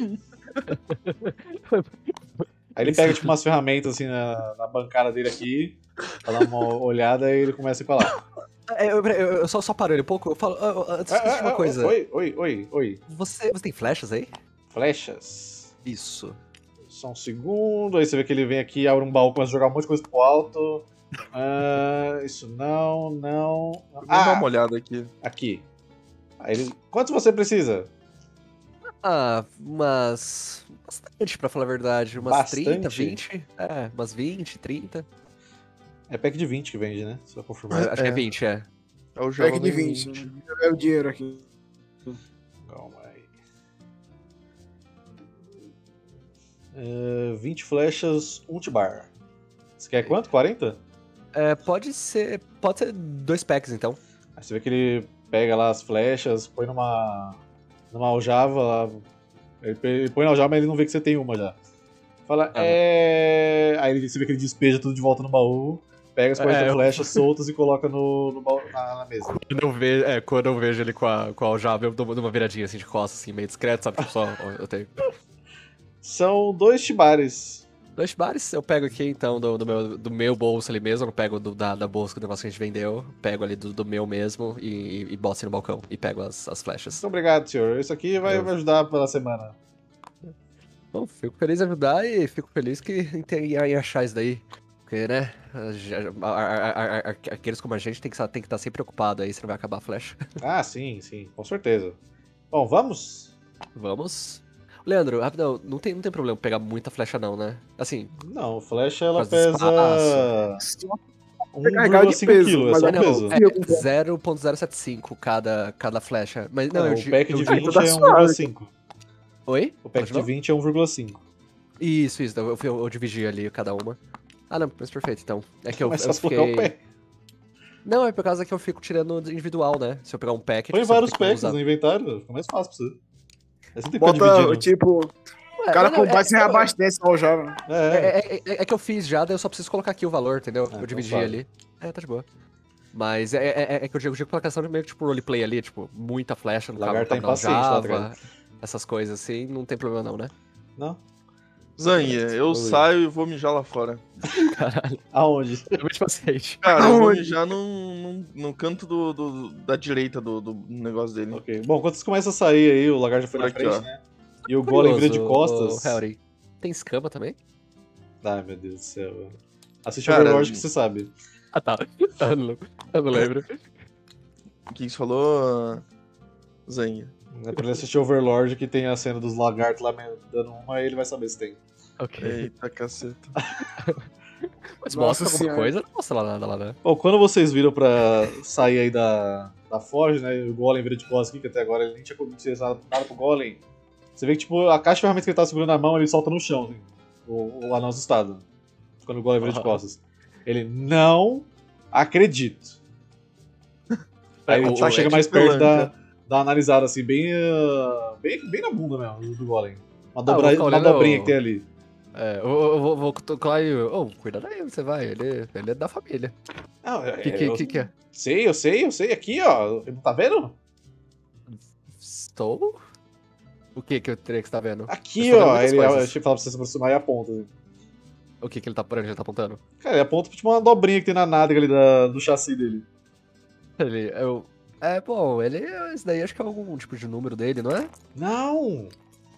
Aí ele pega tipo umas ferramentas assim na bancada dele aqui, dá uma olhada e ele começa a ir pra lá. Eu só paro ele um pouco, eu falo, antes de uma coisa. Oi. Você tem flechas aí? Flechas? Isso. Só um segundo, aí você vê que ele vem aqui, abre um baú, começa a jogar um monte de coisa pro alto. Isso não. Vamos dar uma olhada aqui. Aqui. Aí ele, quantos você precisa? Bastante, pra falar a verdade. Umas Bastante? 30, 20. É, umas 20, 30. É pack de 20 que vende, né? Só confirmar. Acho que é 20, é. É o Java Pack de 20. É o dinheiro aqui. Calma aí. 20 flechas, Ultibar. Você quer quanto? 40? Pode ser 2 packs, então. Aí você vê que ele pega lá as flechas, põe numa aljava lá. Ele põe na aljava, mas ele não vê que você tem uma já. Fala, Aí você vê que ele despeja tudo de volta no baú, pega as 40 flechas soltas e coloca no baú, na mesa. Quando eu vejo ele com a aljava, eu dou uma viradinha assim de costas, assim, meio discreto, sabe? Tipo, só, eu tenho. São 2 Tibares. 2 bares, eu pego aqui então do meu bolso ali mesmo, eu não pego da bolsa que o negócio que a gente vendeu, pego ali do meu mesmo e boto assim no balcão e pego as flechas. Muito obrigado, senhor. Isso aqui vai me ajudar pela semana. Bom, fico feliz em ajudar e fico feliz em achar isso daí. Porque, né, aqueles como a gente tem que estar sempre preocupado aí se não vai acabar a flecha. Ah, sim, com certeza. Bom, vamos? Vamos. Leandro, rapidão, não tem problema pegar muita flecha não, né? Assim... Não, flecha ela Por causa do pesa carregado de 1,5 peso, kg, é mas só não, peso. 0,075 cada flecha. Mas não, O pack de 20 tá é suave. 1,5. Oi? O pack de 20 é 1,5. Isso, eu dividi ali cada uma. Ah, não, mas perfeito, então. É que eu Mas só se colocar o fiquei... pack. Não, é por causa que eu fico tirando individual, né? Se eu pegar um pack... Põe tipo, vários você tem que packs usar. no inventário, fica mais fácil pra você. Aí você tem que ficar Bota, dividindo. tipo, o cara não, comprar e se reabastece ao Java. É. É que eu fiz já, daí eu só preciso colocar aqui o valor, entendeu? Ah, eu dividi então ali. Tá de boa. Mas é que eu digo pela questão de meio que tipo roleplay ali, tipo, muita flecha no Lagarto tá cabo impaciente lá Java, atrás. essas coisas assim, não tem problema não, né? Não? Zanha, eu Oi. saio e vou mijar lá fora. Caralho, Aonde? totalmente paciente. Cara, eu vou Aonde? mijar no canto da direita do negócio dele. Ok. Bom, quando vocês começam a sair aí, o lagarto já foi Por na aqui, frente, ó. né? E o golem vira de Curioso, costas. Harry. Tem escama também? Ai, meu Deus do céu. Assiste Cara, Overlord que você sabe. Ah, tá. Eu não lembro. O que você falou, Zanha? É pra ele assistir Overlord que tem a cena dos lagartos lá dando uma, aí ele vai saber se tem. Ok. Eita, caceta. Mas Nossa mostra alguma senhora. coisa? Não mostra lá nada lá, né? Bom, quando vocês viram pra sair aí da Forge, né? E o Golem vira de costas aqui, que até agora ele nem tinha utilizado nada pro Golem. Você vê que, tipo, a caixa de ferramentas que ele tava segurando na mão, ele solta no chão, assim, o anão assustado. Quando o Golem vira de costas. Ele, não acredito. Aí ele tipo, chega mais perto da analisada, assim, bem na bunda mesmo, do Golem. Uma dobrinha que tem ali. Eu vou tocar e... cuidado aí, você vai. Ele é da família. Não, Que é? Sei, eu sei. Aqui, ó. Não tá vendo? Estou? O que eu teria que você tá vendo? Aqui, Eu estou vendo ó. muitas Ele coisas. deixa eu falar pra você se aproximar e aponta. Assim. O que ele tá por onde ele tá apontando? Cara, ele aponta tipo uma dobrinha que tem na nádega ali do chassi dele. Bom, esse daí acho que é algum tipo de número dele, não é? Não!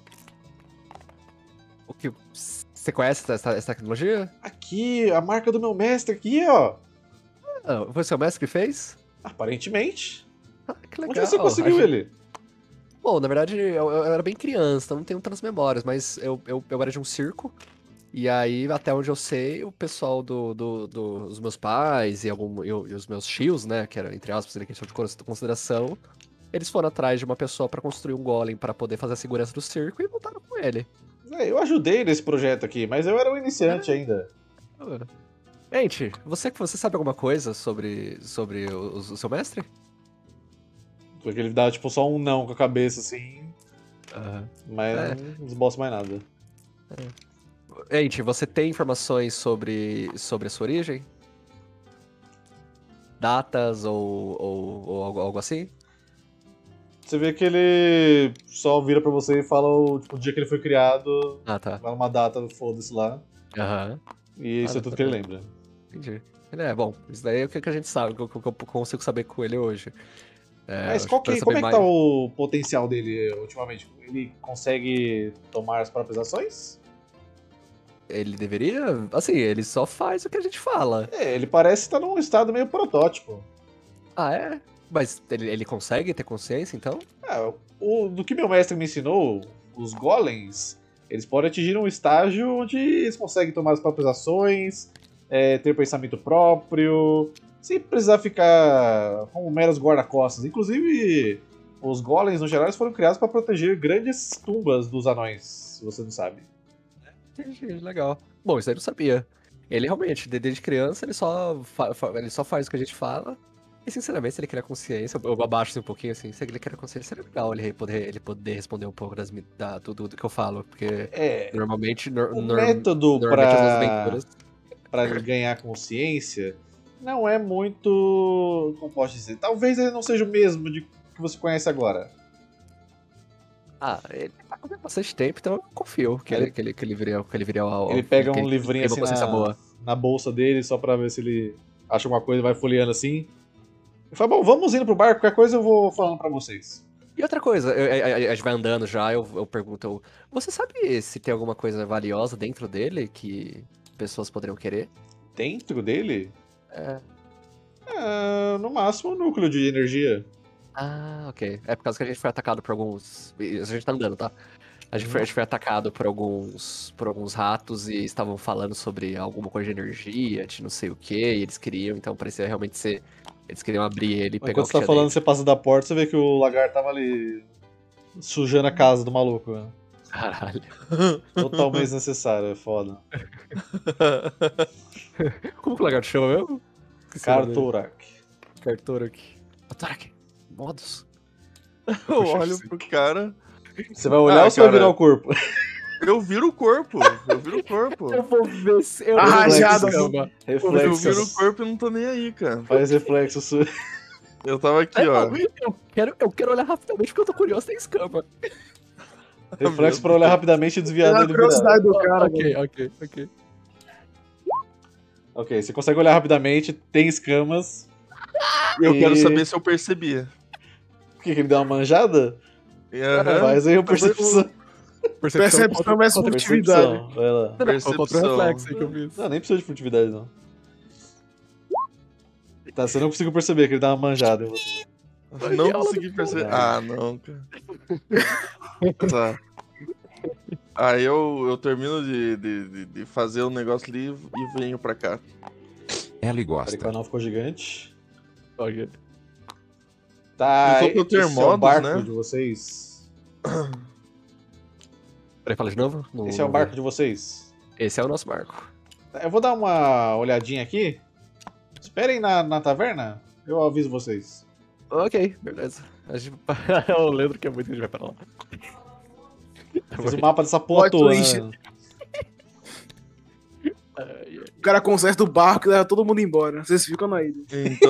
O que... Você conhece essa tecnologia? Aqui, a marca do meu mestre aqui, ó. Foi seu mestre que fez? Aparentemente. Que legal. Onde você conseguiu ele? Bom, na verdade, eu era bem criança, então não tenho tantas memórias, mas eu era de um circo. E aí, até onde eu sei, o pessoal dos meus pais e os meus tios, né, que era, entre aspas, questão de consideração, eles foram atrás de uma pessoa pra construir um golem pra poder fazer a segurança do circo e voltaram com ele. Eu ajudei nesse projeto aqui, mas eu era um iniciante ainda. Gente, você sabe alguma coisa sobre o seu mestre? Porque ele dá tipo só um não com a cabeça assim, mas não desbosta mais nada. Gente, você tem informações sobre a sua origem? Datas ou algo assim? Você vê que ele só vira pra você e fala o dia que ele foi criado, Ah, tá. fala uma data, foda-se lá, Aham. e isso é tudo que ele lembra. Entendi. Bom, isso daí é o que a gente sabe, o que eu consigo saber com ele hoje. Mas acho como pra é saber que mais- tá o potencial dele ultimamente? Ele consegue tomar as próprias ações? Ele deveria? Assim, ele só faz o que a gente fala. Ele parece estar num estado meio protótipo. Ah, é? Mas ele consegue ter consciência, então? Do que meu mestre me ensinou, os golems, eles podem atingir um estágio onde eles conseguem tomar as próprias ações, ter pensamento próprio, sem precisar ficar como meros guarda-costas. Inclusive, os golems, no geral, eles foram criados para proteger grandes tumbas dos anões, se você não sabe. Entendi, legal. Bom, isso aí eu não sabia. Ele realmente, desde criança, ele só faz o que a gente fala. E, sinceramente, se ele criar consciência, eu abaixo assim, um pouquinho assim, se ele criar consciência, seria legal ele poder responder um pouco do que eu falo. Porque normalmente, O método normalmente as aventuras. para ele ganhar consciência não é muito. Como posso dizer? Talvez ele não seja o mesmo que você conhece agora. Ele tá com bastante tempo, então eu confio que ele viria ao. Ele pega que um livrinho tenha uma assim consciência boa. na bolsa dele só pra ver se ele acha alguma coisa, vai folheando assim. Ele fala, bom, vamos indo pro barco, qualquer coisa eu vou falando pra vocês. E outra coisa, a gente vai andando já, eu pergunto, você sabe se tem alguma coisa valiosa dentro dele que pessoas poderiam querer? Dentro dele? É. No máximo um núcleo de energia. Ah, ok. É por causa que a gente foi atacado por alguns. A gente tá andando, tá? A gente foi atacado por alguns ratos e estavam falando sobre alguma coisa de energia, de não sei o que, e eles queriam, então parecia realmente ser. Eles queriam abrir ele e pegar Enquanto o que você tá tinha falando, dentro. você passa da porta, você vê que o lagarto tava ali sujando a casa do maluco. Né? Caralho. Totalmente desnecessário, é foda. Como que o lagarto chama mesmo? Esqueci o nome dele. Cartorak. Cartorak. Cartorak. Modos. Eu olho pro cara. Você vai olhar ou você vai virar o corpo? Eu viro o corpo. Eu vou ver se eu Arrajado, vou assim. Eu viro o Reflexos. corpo e não tô nem aí, cara. Faz reflexos. Eu tava aqui, ó. Eu quero olhar rapidamente porque eu tô curioso, tem escama. Reflexo pra olhar rapidamente e desviar Pela dele virar. curiosidade do cara, mano. Ok. Ok, você consegue olhar rapidamente, tem escamas. Eu E- quero saber se eu percebia. Por que ele deu uma manjada? Aham. Faz aí uma percepção. Percepção versus furtividade. Percepção, vai lá. Contra o reflexo aí que eu fiz. Não, nem precisa de furtividade, não. Tá, você não conseguiu perceber que ele dá uma manjada em você. Não consegui perceber. Ah, não, cara. Tá. Aí eu termino de fazer o negócio ali e venho pra cá. Ela Peraí que o gosta. anão ficou gigante. Ok. Tá, Eu tô pro esse é o Termodos, barco né? de vocês? Peraí, fala de novo? Esse é o barco de vocês? Esse é o nosso barco. Tá, eu vou dar uma olhadinha aqui. Esperem na taverna, eu aviso vocês. Ok, beleza. Eu lembro que é muito que a gente vai pra lá. Eu fiz o mapa dessa porra Plot toda, twist. né? O cara conserta o barco e leva todo mundo embora. Vocês ficam na ilha. Então,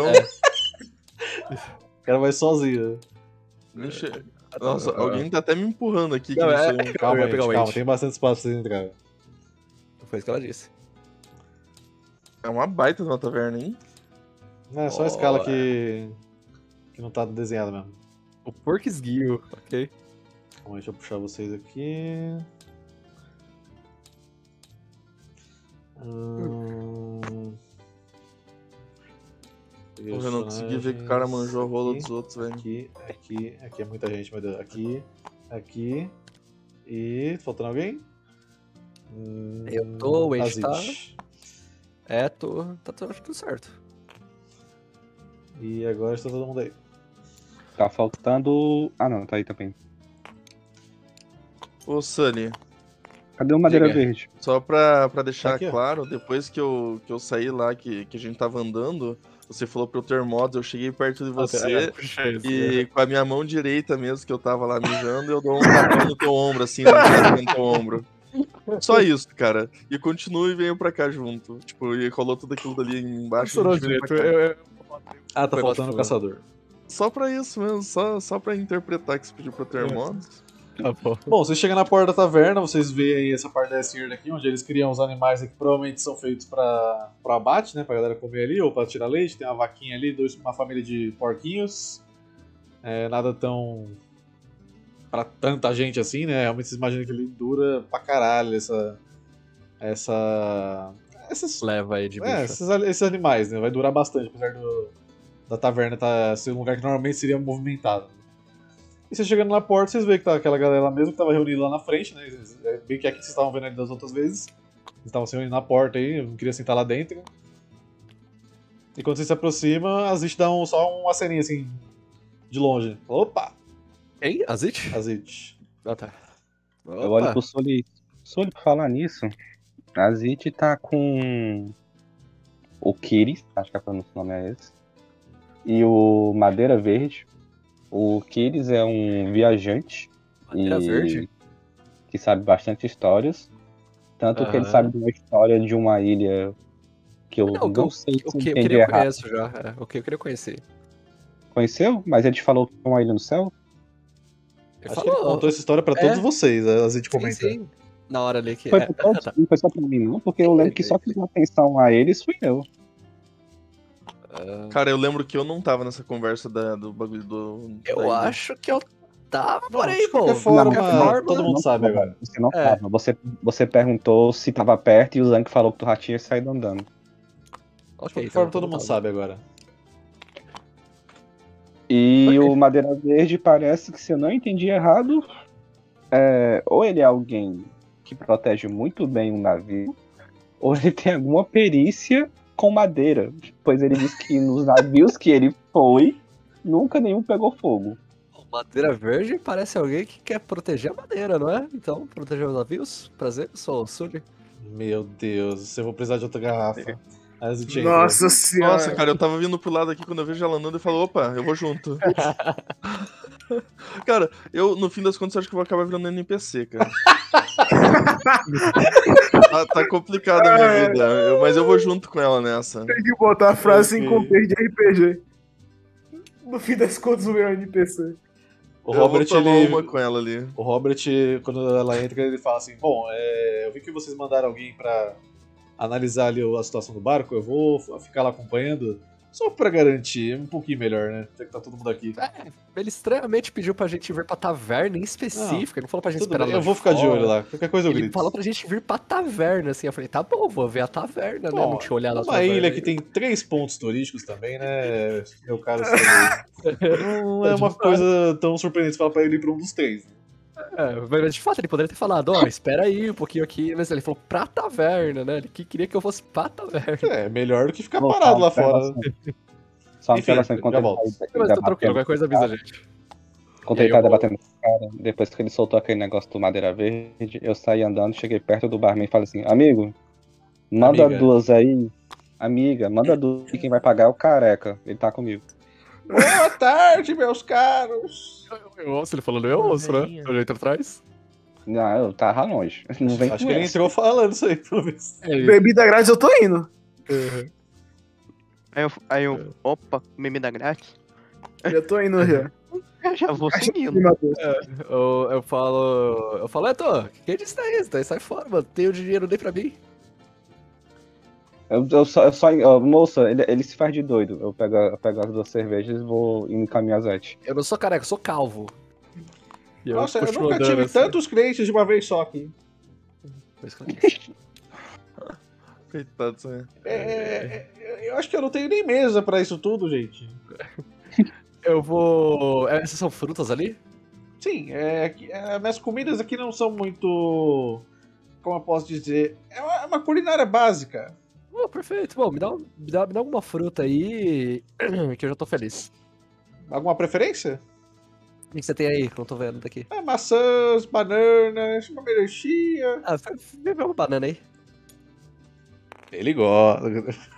O cara vai sozinho. deixa... Nossa, alguém tá até me empurrando aqui. Que Não, não é- sei. Calma, ia gente, pegar o calma. Wade. Tem bastante espaço pra vocês entrarem. Foi isso que ela disse. É uma baita de uma taverna, hein? Não, é só a escala que não tá desenhada mesmo. O Pork esguio, ok. Calma, deixa eu puxar vocês aqui. Porra, eu não consegui ver que o cara manjou a rola dos outros, velho. Aqui é muita gente, meu Deus. Aqui. E. Faltando alguém? Eu tô, o Wade tá. Azit. Tá tudo certo. E agora está todo mundo aí. Tá faltando. Ah, não, tá aí também. Ô, Sunny, Cadê o Madeira Diga. Verde? só pra deixar Tá aqui, ó. claro, depois que eu saí lá, que a gente tava andando, você falou pro Termodos, eu cheguei perto de você e com a minha mão direita mesmo, que eu tava lá mijando, eu dou um tapão no teu ombro, assim, no teu ombro. Só isso, cara. E continuo e venho pra cá junto. Tipo, e rolou tudo aquilo dali embaixo. e a gente veio pra cá. Ah, tá Foi faltando o nosso caçador. Só pra isso mesmo, só pra interpretar que você pediu pro Termodos. Tá bom. Bom, vocês chegam na porta da taverna, vocês veem aí essa parte da esquerda aqui, onde eles criam os animais que provavelmente são feitos pra abate, né? Pra galera comer ali, ou pra tirar leite. Tem uma vaquinha ali, uma família de porquinhos. Nada tão... pra tanta gente assim, né? Realmente vocês imaginam que ele dura pra caralho essas Leva aí de bicho. esses animais, né? Vai durar bastante, apesar da taverna tá ser um lugar que normalmente seria movimentado. E você chegando na porta, vocês veem que tá aquela galera lá mesmo que tava reunida lá na frente, né? Bem que aqui vocês estavam vendo ali das outras vezes. Eles estavam se reunindo na porta aí, eu não queria sentar lá dentro. E quando você se aproxima, as Zit dão só uma ceninha assim, de longe. Opa! Hein? Azit? Azit. Ah, tá. Eu olho pro Sully. Sully, por falar nisso, a Zit tá com o Kiris, acho que a pronúncia do nome é esse, e o Madeira Verde. O Kiris é um viajante Madeira Verde? que sabe bastante histórias. Tanto que ele Aham. sabe de uma história de uma ilha que eu Não, não sei o se que eu entendi queria errado. conheço já. O que eu queria conhecer. Conheceu? Mas ele te falou que é uma ilha no céu? Ele Acho que ele contou essa história pra É. todos vocês, a Zit sim, comentando. sim. Na hora ali que. Foi pra todos, tá. não foi só pra mim, não, porque eu lembro que só quem deu atenção a eles fui eu. Cara, eu lembro que eu não tava nessa conversa do bagulho do. da Eu ilha. acho que eu tava Bom, por aí, de qualquer pô. forma, De qualquer forma, todo mundo sabe agora. Você não É. tava. Você perguntou se tava perto e o Zank falou que tu já tinha saído andando. De Ok, qualquer então forma, eu todo não mundo tava. sabe agora. E Ok. o Madeira Verde parece que, se eu não entendi errado, ou ele é alguém que protege muito bem um navio, ou ele tem alguma perícia com madeira. Pois ele disse que nos navios que ele foi, nunca nenhum pegou fogo. Madeira Verde parece alguém que quer proteger a madeira, não é? Então, proteger os navios? Prazer, sou o Sully. Meu Deus, eu vou precisar de outra garrafa. A Zit entra. Nossa senhora. Nossa, cara, eu tava vindo pro lado aqui quando eu vejo ela andando e falo, opa, eu vou junto. Cara, eu, no fim das contas, acho que eu vou acabar virando NPC, cara. Tá complicado a minha vida, mas eu vou junto com ela nessa. Tem que botar a frase em Ok. contexto de RPG. No fim das contas, o meu NPC. O Eu vou Robert, tomar ele. uma com ela ali. O Robert, quando ela entra, ele fala assim: Bom, eu vi que vocês mandaram alguém pra analisar ali a situação do barco, eu vou ficar lá acompanhando, só pra garantir um pouquinho melhor, né? Já que tá todo mundo aqui. Ele estranhamente pediu pra gente vir pra taverna em específico. Ele não falou pra gente Tudo esperar bem, lá eu vou ficar de fora. olho lá. Qualquer coisa eu Ele grito. falou pra gente vir pra taverna, assim. Eu falei, tá bom, vou ver a taverna, né? Bom, Não tinha olhado a uma taverna. ilha que tem 3 pontos turísticos também, né? Meu caro Sully. Não é uma coisa tão surpreendente falar pra ele ir pra um dos 3. Mas de fato, ele poderia ter falado, ó, espera aí um pouquinho aqui. Mas ele falou pra taverna, né? Ele queria que eu fosse pra taverna. É, melhor do que ficar Vou parado lá só uma fora. observação. Só uma Enfim, observação enquanto já ele volto. tá Mas tô tranquilo, qualquer coisa avisa a gente. Enquanto E aí ele tá eu vou- debatendo com o cara, depois que ele soltou aquele negócio do Madeira Verde, eu saí andando, cheguei perto do barman e falei assim, amigo, manda Amiga. 2 aí. Amiga, manda 2 e quem vai pagar é o careca. Ele tá comigo. Boa tarde, meus caros. Eu ouço ele falando, eu ouço, né? Velhinha. Eu entro atrás. Não, eu tava longe. Não vem Acho com que ele essa. entrou falando isso aí, pelo menos. Bebida grátis, eu tô indo. Aí eu opa, bebida grátis. Já tô indo já. Eu já vou seguindo. Eu falo, Eto, quem disse isso? Daí sai fora, mano. Tem o dinheiro nem pra mim. Moça, ele se faz de doido. Eu pego as 2 cervejas e vou indo caminhar Zete. Eu não sou careca, eu sou calvo. E Nossa, eu continuo nunca andando tive assim. tantos clientes de uma vez só aqui. Por isso que eu não quis. Coitado, né? Eu acho que eu não tenho nem mesa pra isso tudo, gente. Eu vou. Essas são frutas ali? Sim, minhas comidas aqui não são muito. Como eu posso dizer? É uma culinária básica. Oh, perfeito. Bom, me dá alguma fruta aí que eu já tô feliz. Alguma preferência? O que você tem aí? Que eu não tô vendo daqui. Maçãs, bananas, uma melancia. Vê uma banana aí. Ele gosta.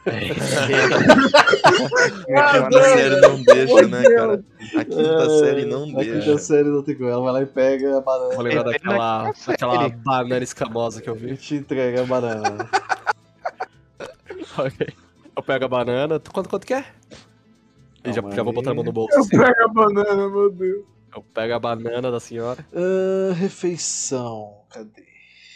A quinta série não deixa, né, cara? A quinta série não A quinta deixa. série não tem como. Ela vai lá e pega a banana. Vou lembrar É, daquela banana escamosa que eu E vi. te entrega a banana. Ok. Eu pego a banana. Quanto que é? E já Calma vou botar a mão no aí. bolso. Eu Assim. pego a banana, meu Deus. Eu pego a banana da senhora. Refeição. Cadê?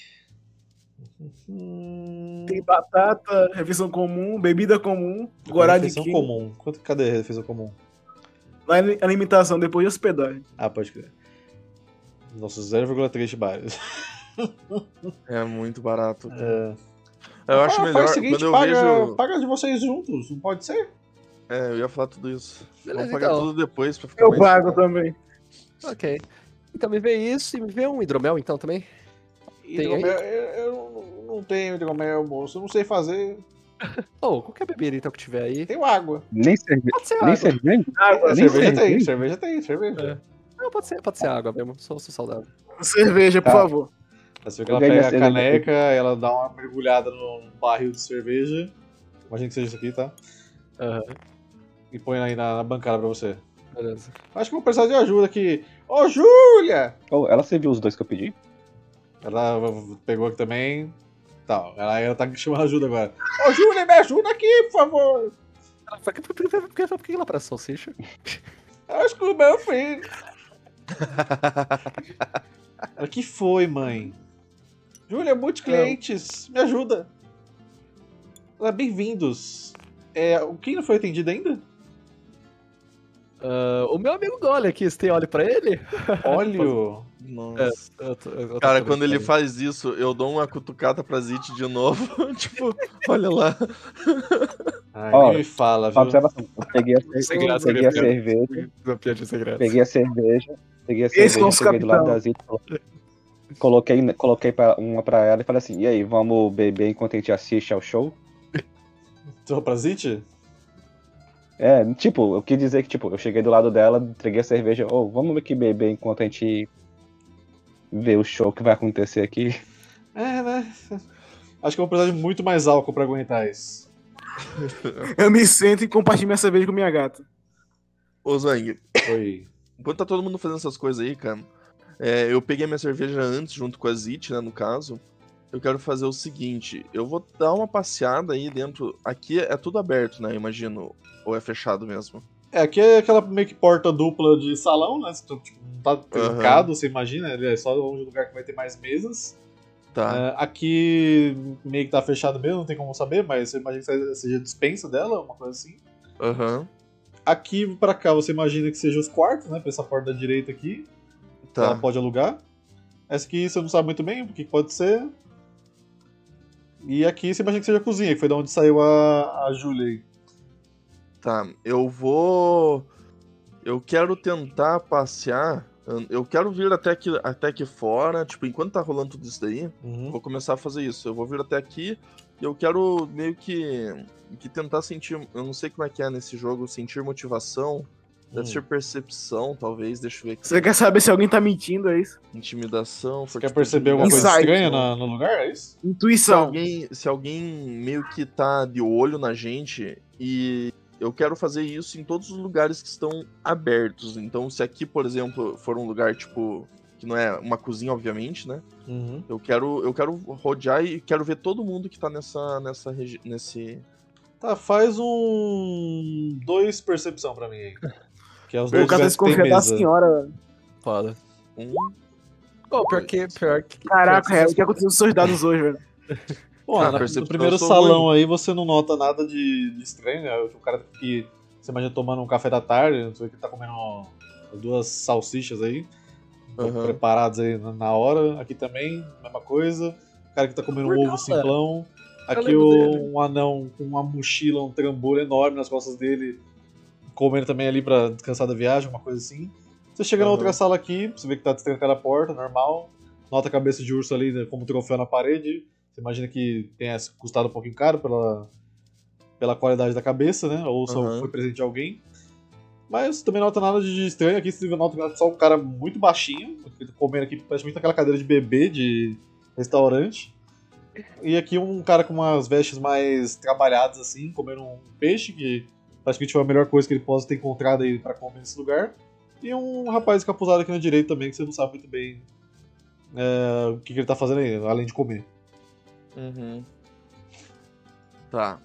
Tem batata, refeição comum, bebida comum, gorá de refeição quilo. comum. Cadê a refeição comum? Na alimentação, depois de hospedagem. Ah, pode crer. Nossa, 0,3 chibares. É muito barato. É. Eu acho melhor Faz o seguinte, quando eu vejo. paga de vocês juntos, não pode ser? Eu ia falar tudo isso. Beleza, Vamos pagar então. tudo depois pra ficar Eu mais... pago também. Ok. Então me vê isso e me vê um hidromel então também. Hidromel, eu não tenho hidromel, moço. Eu não sei fazer. Oh, qualquer bebida então que tiver aí. Tenho água. Nem cerveja. Pode ser Nem água. cerveja? Água, Nem Cerveja tem, cerveja? cerveja tem, cerveja. Não, pode ser água mesmo. Sou saudável. cerveja, por Tá. favor. Você vê que ela Eu ganhei pega a essa- eu ganhei- caneca, ela dá uma mergulhada no barril de cerveja. Imagina que seja isso aqui, tá? Aham, E põe aí na bancada pra você. beleza. Acho que eu vou precisar de ajuda aqui. Ô, Júlia! Oh, ela serviu os dois que eu pedi? Ela pegou aqui também. Tá, ela tá chamando ajuda agora. Ô, Júlia, me ajuda aqui, por favor. Por que ela parece salsicha? Acho que o meu filho. O que foi, mãe? Júlia, muitos clientes. Me ajuda. Bem-vindos. Quem não foi atendido ainda? O meu amigo Gole aqui, você tem óleo pra ele? Óleo. Nossa. Eu tô Cara, brincando. quando ele faz isso, eu dou uma cutucada pra Zit de novo. Tipo, olha lá. Ai, Ó, nem me fala, Uma viu? observação. Eu peguei a, Sem graça, peguei a queria cerveja, Uma piadinha sem graça. peguei a cerveja, Esse é o nosso cheguei do lado capitão. da Zita, coloquei uma pra ela e falei assim, e aí, vamos beber enquanto a gente assiste ao show? Tô pra Zit? Tipo, eu quis dizer que, tipo, eu cheguei do lado dela, entreguei a cerveja, vamos aqui beber enquanto a gente vê o show que vai acontecer aqui. Né? Acho que eu vou precisar de muito mais álcool pra aguentar isso. Eu me sento e compartilho minha cerveja com minha gata. Ô, Zang, Oi. enquanto tá todo mundo fazendo essas coisas aí, cara, eu peguei minha cerveja antes, junto com a Zit, né, no caso. Eu quero fazer o seguinte, eu vou dar uma passeada aí dentro. Aqui é tudo aberto, né, imagino. Ou é fechado mesmo? Aqui é aquela meio que porta dupla de salão, né? Tipo, não tá trancado, você imagina. É só um lugar que vai ter mais mesas. Tá. Aqui meio que tá fechado mesmo, não tem como saber, mas você imagina que seja a dispensa dela, uma coisa assim. Aham. Aqui pra cá você imagina que seja os quartos, né? Pra essa porta da direita aqui. Ela Tá. pode alugar. Essa aqui você não sabe muito bem o que pode ser. E aqui você imagina que seja a cozinha, que foi de onde saiu a Júlia aí. Tá. Eu quero tentar passear. Eu quero vir até aqui fora. Tipo, enquanto tá rolando tudo isso daí, vou começar a fazer isso. Eu vou vir até aqui e eu quero meio que tentar sentir. Eu não sei como é que é nesse jogo, sentir motivação. Deve ser percepção, talvez. Deixa eu ver aqui. Você quer saber se alguém tá mentindo, é isso? Intimidação. Você quer perceber alguma coisa Insight. estranha no lugar? É isso? Intuição. Se alguém meio que tá de olho na gente, e eu quero fazer isso em todos os lugares que estão abertos. Então, se aqui, por exemplo, for um lugar, tipo, que não é uma cozinha, obviamente, né? Eu quero rodear e quero ver todo mundo que tá nesse... Tá, faz 2 percepção pra mim aí. Que é os O dois cara lugares que tem desconfia da mesa. senhora, velho. Foda. Pior Pior que. Caraca, o que aconteceu com os seus dados hoje, velho? Pô, Ah, no percepção primeiro eu sou salão aí você não nota nada de estranho, né? O cara que você imagina tomando um café da tarde, não sei o que, tá comendo 2 salsichas aí, Aham. preparadas aí na hora. Aqui também, mesma coisa. O cara que tá comendo um Verdade. ovo simplão. Aqui lembro dele. um anão com uma mochila, um trambolho enorme nas costas dele, comendo também ali pra descansar da viagem, uma coisa assim. Você chega na Aham. outra sala aqui, você vê que tá destrancada a porta, normal. Nota a cabeça de urso ali, né, como troféu na parede. Você imagina que tenha custado um pouquinho caro pela qualidade da cabeça, né? Ou só Aham. foi presente de alguém. Mas também não nota nada de estranho aqui. Você nota só um cara muito baixinho, comendo aqui praticamente naquela cadeira de bebê de restaurante. E aqui um cara com umas vestes mais trabalhadas, assim, comendo um peixe, que praticamente foi a melhor coisa que ele possa ter encontrado aí pra comer nesse lugar. E um rapaz encapuzado aqui na direita também, que você não sabe muito bem o que ele tá fazendo aí, além de comer. Uhum. Tá.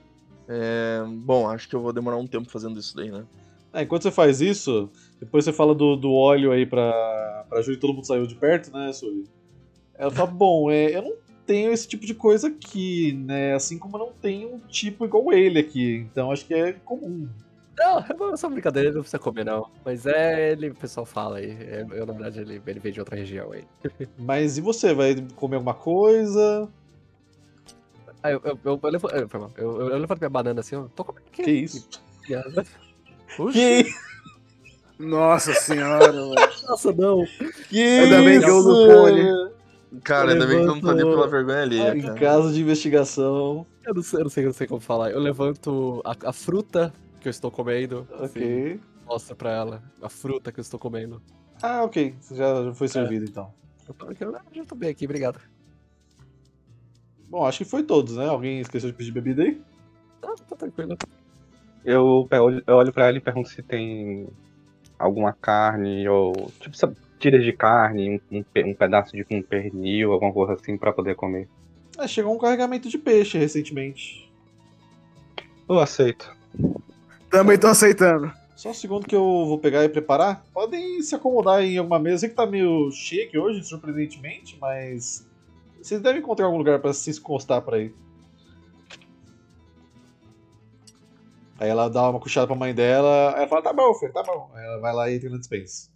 Bom, acho que eu vou demorar um tempo fazendo isso daí, né? Enquanto você faz isso, depois você fala do óleo aí pra Júlia, todo mundo saiu de perto, né, Sully? Ela fala, bom, eu não tenho esse tipo de coisa aqui, né? Assim como eu não tenho um tipo igual ele aqui, então acho que é comum. Não, é só brincadeira, ele não precisa comer, não. Mas o pessoal fala aí. Na verdade, ele veio de outra região aí. Mas e você, vai comer alguma coisa? Eu levanto minha banana assim, eu tô comendo aqui. Que isso? Que, Nossa senhora, velho. Nossa, não. que Ainda bem que eu isso, uso fone. velho? Cara, ainda bem que eu não tô ali Levantou pela vergonha ali, Em cara. caso de investigação. Eu não sei como falar. Eu levanto a fruta que eu estou comendo. assim, Ok. mostra pra ela a fruta que eu estou comendo. Ah, ok. Você já foi servido então. Eu já tô bem aqui, obrigado. Bom, acho que foi todos, né? Alguém esqueceu de pedir bebida aí? Tá tranquilo. Eu olho pra ela e pergunto se tem alguma carne ou. Tipo, sabe, tiras de carne, um pedaço de um pernil, alguma coisa assim pra poder comer. Chegou um carregamento de peixe recentemente. Eu aceito. Também tô aceitando. Só um segundo que eu vou pegar e preparar. Podem se acomodar em alguma mesa. Eu sei que tá meio cheio aqui hoje, surpreendentemente, mas vocês devem encontrar algum lugar pra se encostar pra aí. Aí ela dá uma cochilada pra mãe dela, aí ela fala, tá bom, filho, tá bom. Aí ela vai lá e entra na dispensa.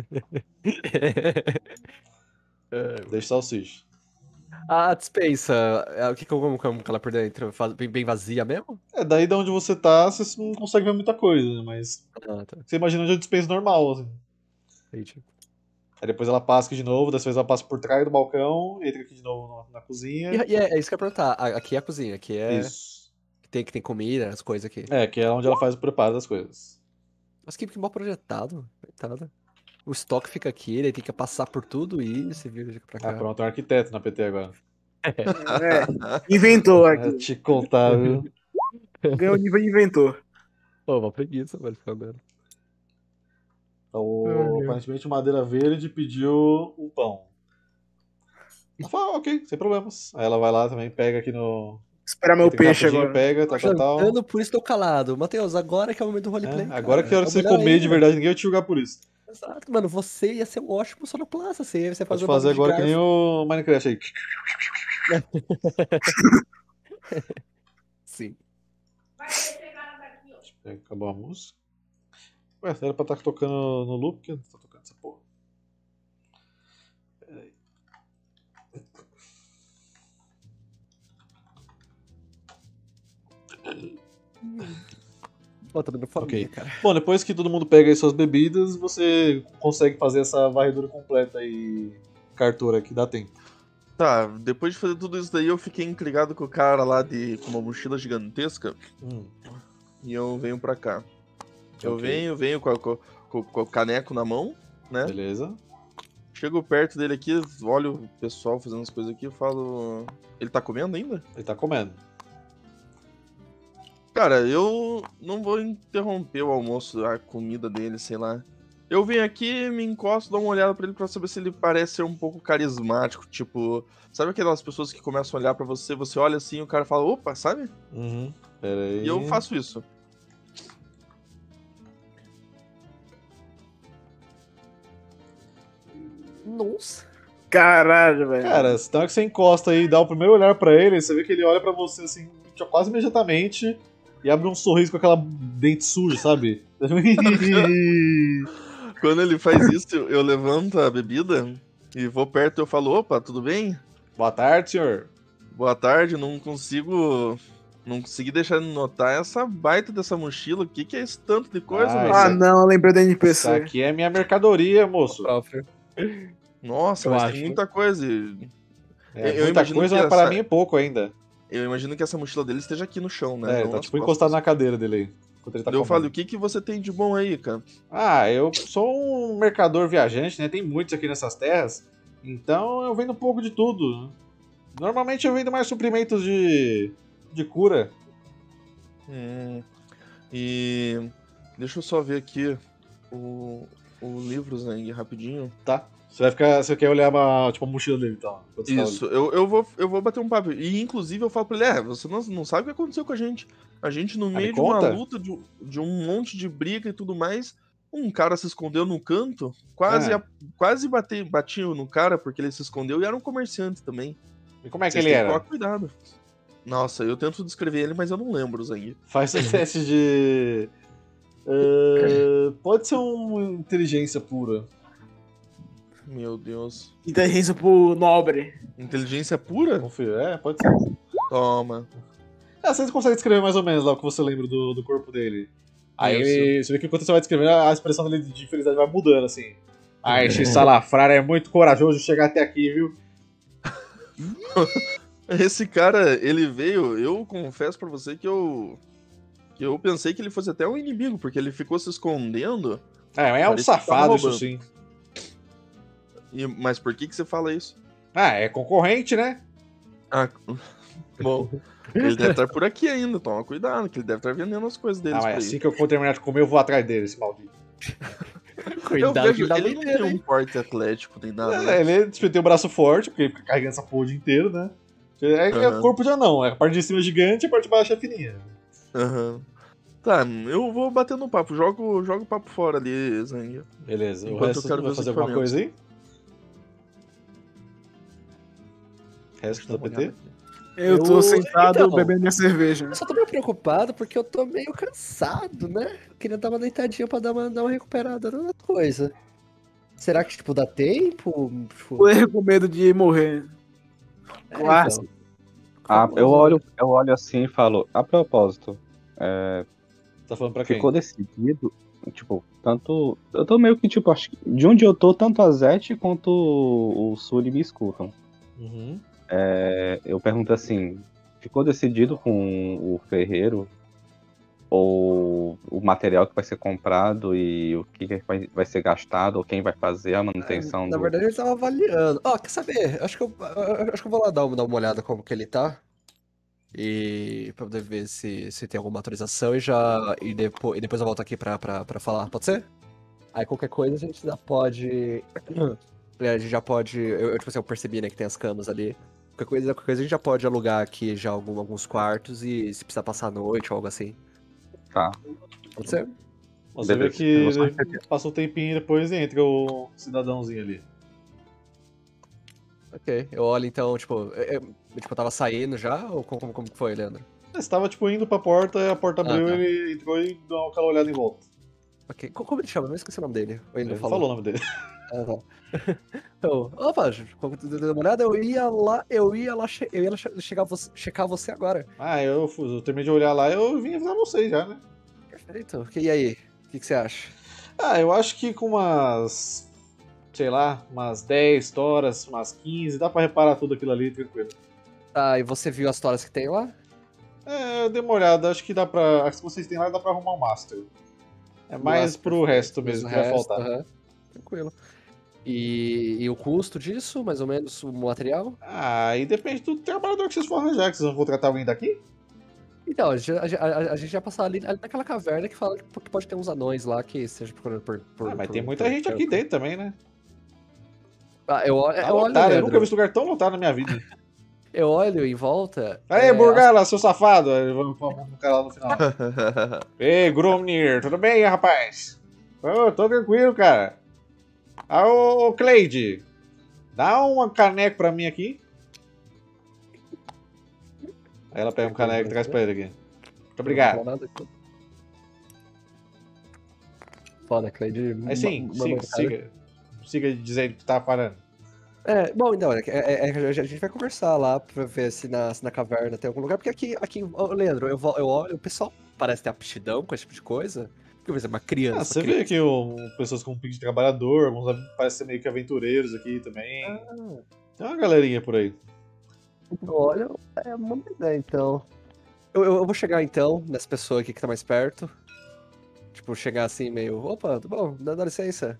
Deixa salsicha. A dispensa, o que como que ela por dentro? Bem vazia mesmo? Daí de onde você tá, você não consegue ver muita coisa, né? Mas Ah, tá. você imagina onde é a dispensa normal, assim. Entendi. Aí depois ela passa aqui de novo, dessa vez ela passa por trás do balcão, entra aqui de novo na cozinha. E é isso que eu ia perguntar. Aqui é a cozinha, aqui é. Isso. Que tem comida, as coisas aqui. Que é onde ela faz o preparo das coisas. Mas que mal projetado, coitado. O estoque fica aqui, ele tem que passar por tudo isso e vir de pra cá. Pronto, é um arquiteto na PT agora. Inventou É, aqui. te contar, viu? Ganhou o nível de inventor. Pô, uma preguiça, velho, ficar andando. Então, aparentemente o Madeira Verde pediu um pão. Ela fala, ok, sem problemas. Aí ela vai lá também, pega aqui no... Esperar meu entra peixe rapidinho, agora. Pega, Tô tal. jantando, por isso tô calado. Matheus, agora que é o momento do roleplay. Agora que é a hora de você melhor comer de ainda. verdade, ninguém vai te julgar por isso. Exato, mano, você ia ser um ótimo sonoplasta. Você faz Pode o fazer bagulho de agora que nem garfo. o Minecraft aí. Sim. Acabou a música. Ué, era pra estar tocando no loop, que não tá tocando essa porra. Pera aí. Pô, tô dando fome, Ok. cara. Bom, depois que todo mundo pega aí suas bebidas, você consegue fazer essa varredura completa e cartura que dá tempo. Tá, depois de fazer tudo isso daí, eu fiquei intrigado com o cara lá com uma mochila gigantesca e eu venho pra cá. Eu Ok. venho com o caneco na mão, né? Beleza. Chego perto dele aqui, olho o pessoal fazendo as coisas aqui e falo... Ele tá comendo ainda? Ele tá comendo. Cara, eu não vou interromper o almoço, a comida dele, sei lá. Eu venho aqui, me encosto, dou uma olhada pra ele pra saber se ele parece ser um pouco carismático. Tipo, sabe aquelas pessoas que começam a olhar pra você, você olha assim e o cara fala, opa, sabe? Pera aí. E eu faço isso. Nossa. Caralho, velho. Cara, na hora que você encosta aí e dá o primeiro olhar pra ele, você vê que ele olha pra você assim, quase imediatamente e abre um sorriso com aquela dente suja, sabe? Quando ele faz isso, eu levanto a bebida e vou perto e eu falo, opa, tudo bem? Boa tarde, senhor. Boa tarde, não consegui deixar de notar essa baita dessa mochila. O que é esse tanto de coisa, Ah, meu? Ah, não, eu lembrei da Isso NPC. aqui é minha mercadoria, moço. Próprio. Nossa, Eu mas acho. tem muita coisa. Eu Muita imagino coisa, que mas para essa- mim é pouco ainda. Eu imagino que essa mochila dele esteja aqui no chão, né? Não Tá nas tipo costas. encostado na cadeira dele aí. Enquanto ele tá Daí eu falo, comendo. o que você tem de bom aí, cara? Eu sou um mercador viajante, né? Tem muitos aqui nessas terras. Então eu vendo um pouco de tudo. Normalmente eu vendo mais suprimentos de cura. E deixa eu só ver aqui o livro, Zang, rapidinho. Tá? Você quer olhar tipo, a mochila dele, então. enquanto você tá Isso, eu vou bater um papo. E inclusive eu falo pra ele, você não sabe o que aconteceu com a gente. A gente, no meio me de uma conta? luta, de um monte de briga e tudo mais, um cara se escondeu no canto, quase bati no cara porque ele se escondeu e era um comerciante também. E como é que Vocês ele têm que era? tomar cuidado. Nossa, eu tento descrever ele, mas eu não lembro, Zang. Faz um teste de. Pode ser uma inteligência pura. Meu Deus. Inteligência pro nobre. Inteligência pura? Confia. Pode ser. Toma. Vocês conseguem descrever mais ou menos lá o que você lembra do corpo dele. Aí você vê que enquanto você vai descrevendo, a expressão dele de felicidade vai mudando, assim. Ah, esse salafrário é muito corajoso de chegar até aqui, viu? Esse cara, ele veio, eu confesso pra você que eu pensei que ele fosse até um inimigo, porque ele ficou se escondendo. É um Parece que tava safado, isso roubando. sim. Mas por que você fala isso? Ah, é concorrente, né? Ah, bom, ele deve estar por aqui ainda, toma cuidado, que ele deve estar vendendo as coisas deles Ah, por mas aí. assim que eu for terminar de comer, eu vou atrás dele, esse maldito. Eu Cuidado que vejo, dá ele não tem um porte atlético nem nada, né? Ele tem o braço forte, porque ele fica carregando essa porra o dia inteiro, né? É Aham. corpo já não, a parte de cima é gigante e a parte de baixo é fininha. Aham. Tá, eu vou bater no papo, jogo o papo fora ali, Zang. Beleza, o Enquanto resto eu quero vai ver os fazer alguma equipamentos. coisa aí? Resto da PT? Eu tô sentado então. bebendo minha cerveja. Eu só tô meio preocupado porque eu tô meio cansado, né? Eu queria dar uma deitadinha pra dar uma recuperada na coisa. Será que, tipo, dá tempo? Tipo, Tô com medo de morrer. então. Eu olho assim e falo, a propósito, Tá falando pra quem? ficou decidido, tipo, tanto. Eu tô meio que, tipo, acho que de onde eu tô, tanto a Zete quanto o Sully me escutam. Uhum. Eu pergunto assim, ficou decidido com o ferreiro ou o material que vai ser comprado e o que vai ser gastado ou quem vai fazer a manutenção Na verdade, ele tava avaliando. Ó, quer saber? Acho que eu vou lá dar uma olhada como que ele tá. E pra poder ver se tem alguma atualização e depois eu volto aqui pra falar, pode ser? Aí qualquer coisa a gente já pode. A gente já pode. Tipo assim, eu percebi, né, que tem as camas ali. Qualquer coisa a gente já pode alugar aqui já alguns quartos e se precisar passar a noite ou algo assim. Tá. Pode ser? Você vê Beleza, que eu vou só passa um tempinho e depois entra o cidadãozinho ali. Ok. Eu olho então, tipo, eu tava saindo já? Ou como que foi, Leandro? Você tava tipo indo pra porta, e a porta abriu tá. ele entrou e deu aquela olhada em volta. Ok. Como ele chama? Eu esqueci o nome dele. Ou ele Ele não não falou o nome dele. Ah, tá. Então, opa, quando tu deu uma olhada, eu ia lá checar você agora. Ah, eu terminei de olhar lá e eu vim avisar vocês já, né? Perfeito. E aí? O que você acha? Ah, eu acho que com umas, sei lá, umas 10 horas, umas 15, dá pra reparar tudo aquilo ali tranquilo. Tá, e você viu as toras que tem lá? É, eu dei uma olhada, acho que dá pra. Acho que vocês têm lá dá pra arrumar um master. É mais pro Perfeito. resto mesmo que vai faltar. Aham. Tranquilo. E o custo disso, mais ou menos, o material? Ah, e depende do trabalhador que vocês for arranjar, que vocês vão contratar alguém daqui? Então, a gente já passar ali naquela caverna que fala que pode ter uns anões lá que esteja procurando por. Ah, mas tem muita gente aqui dentro também, né? Ah, eu olho, Tá eu olho, lotado, eu Leandro. nunca vi esse lugar tão lotado na minha vida. Eu olho em volta. Aí, Burgala, seu safado! Aí vamos no cara lá no final. Ei, Grumnir, tudo bem, rapaz? Tô tranquilo, cara. Ah, ô Cleide, dá uma caneco pra mim aqui. Aí ela pega um caneco e traz pra ele aqui. Muito obrigado. Foda, Cleide. Aí sim, siga dizendo que tá falando. Bom, então, a gente vai conversar lá pra ver se na caverna tem algum lugar, porque aqui ô, Leandro, eu olho, o pessoal parece ter aptidão com esse tipo de coisa. Porque, por exemplo, uma criança. Ah, você vê aqui pessoas com pique de trabalhador, alguns parecem ser meio que aventureiros aqui também. Tem uma galerinha por aí. Olha, é uma boa ideia, então. Eu vou chegar, então, nessa pessoa aqui que tá mais perto. Tipo, chegar assim, meio... Opa, tudo bom? Dá licença.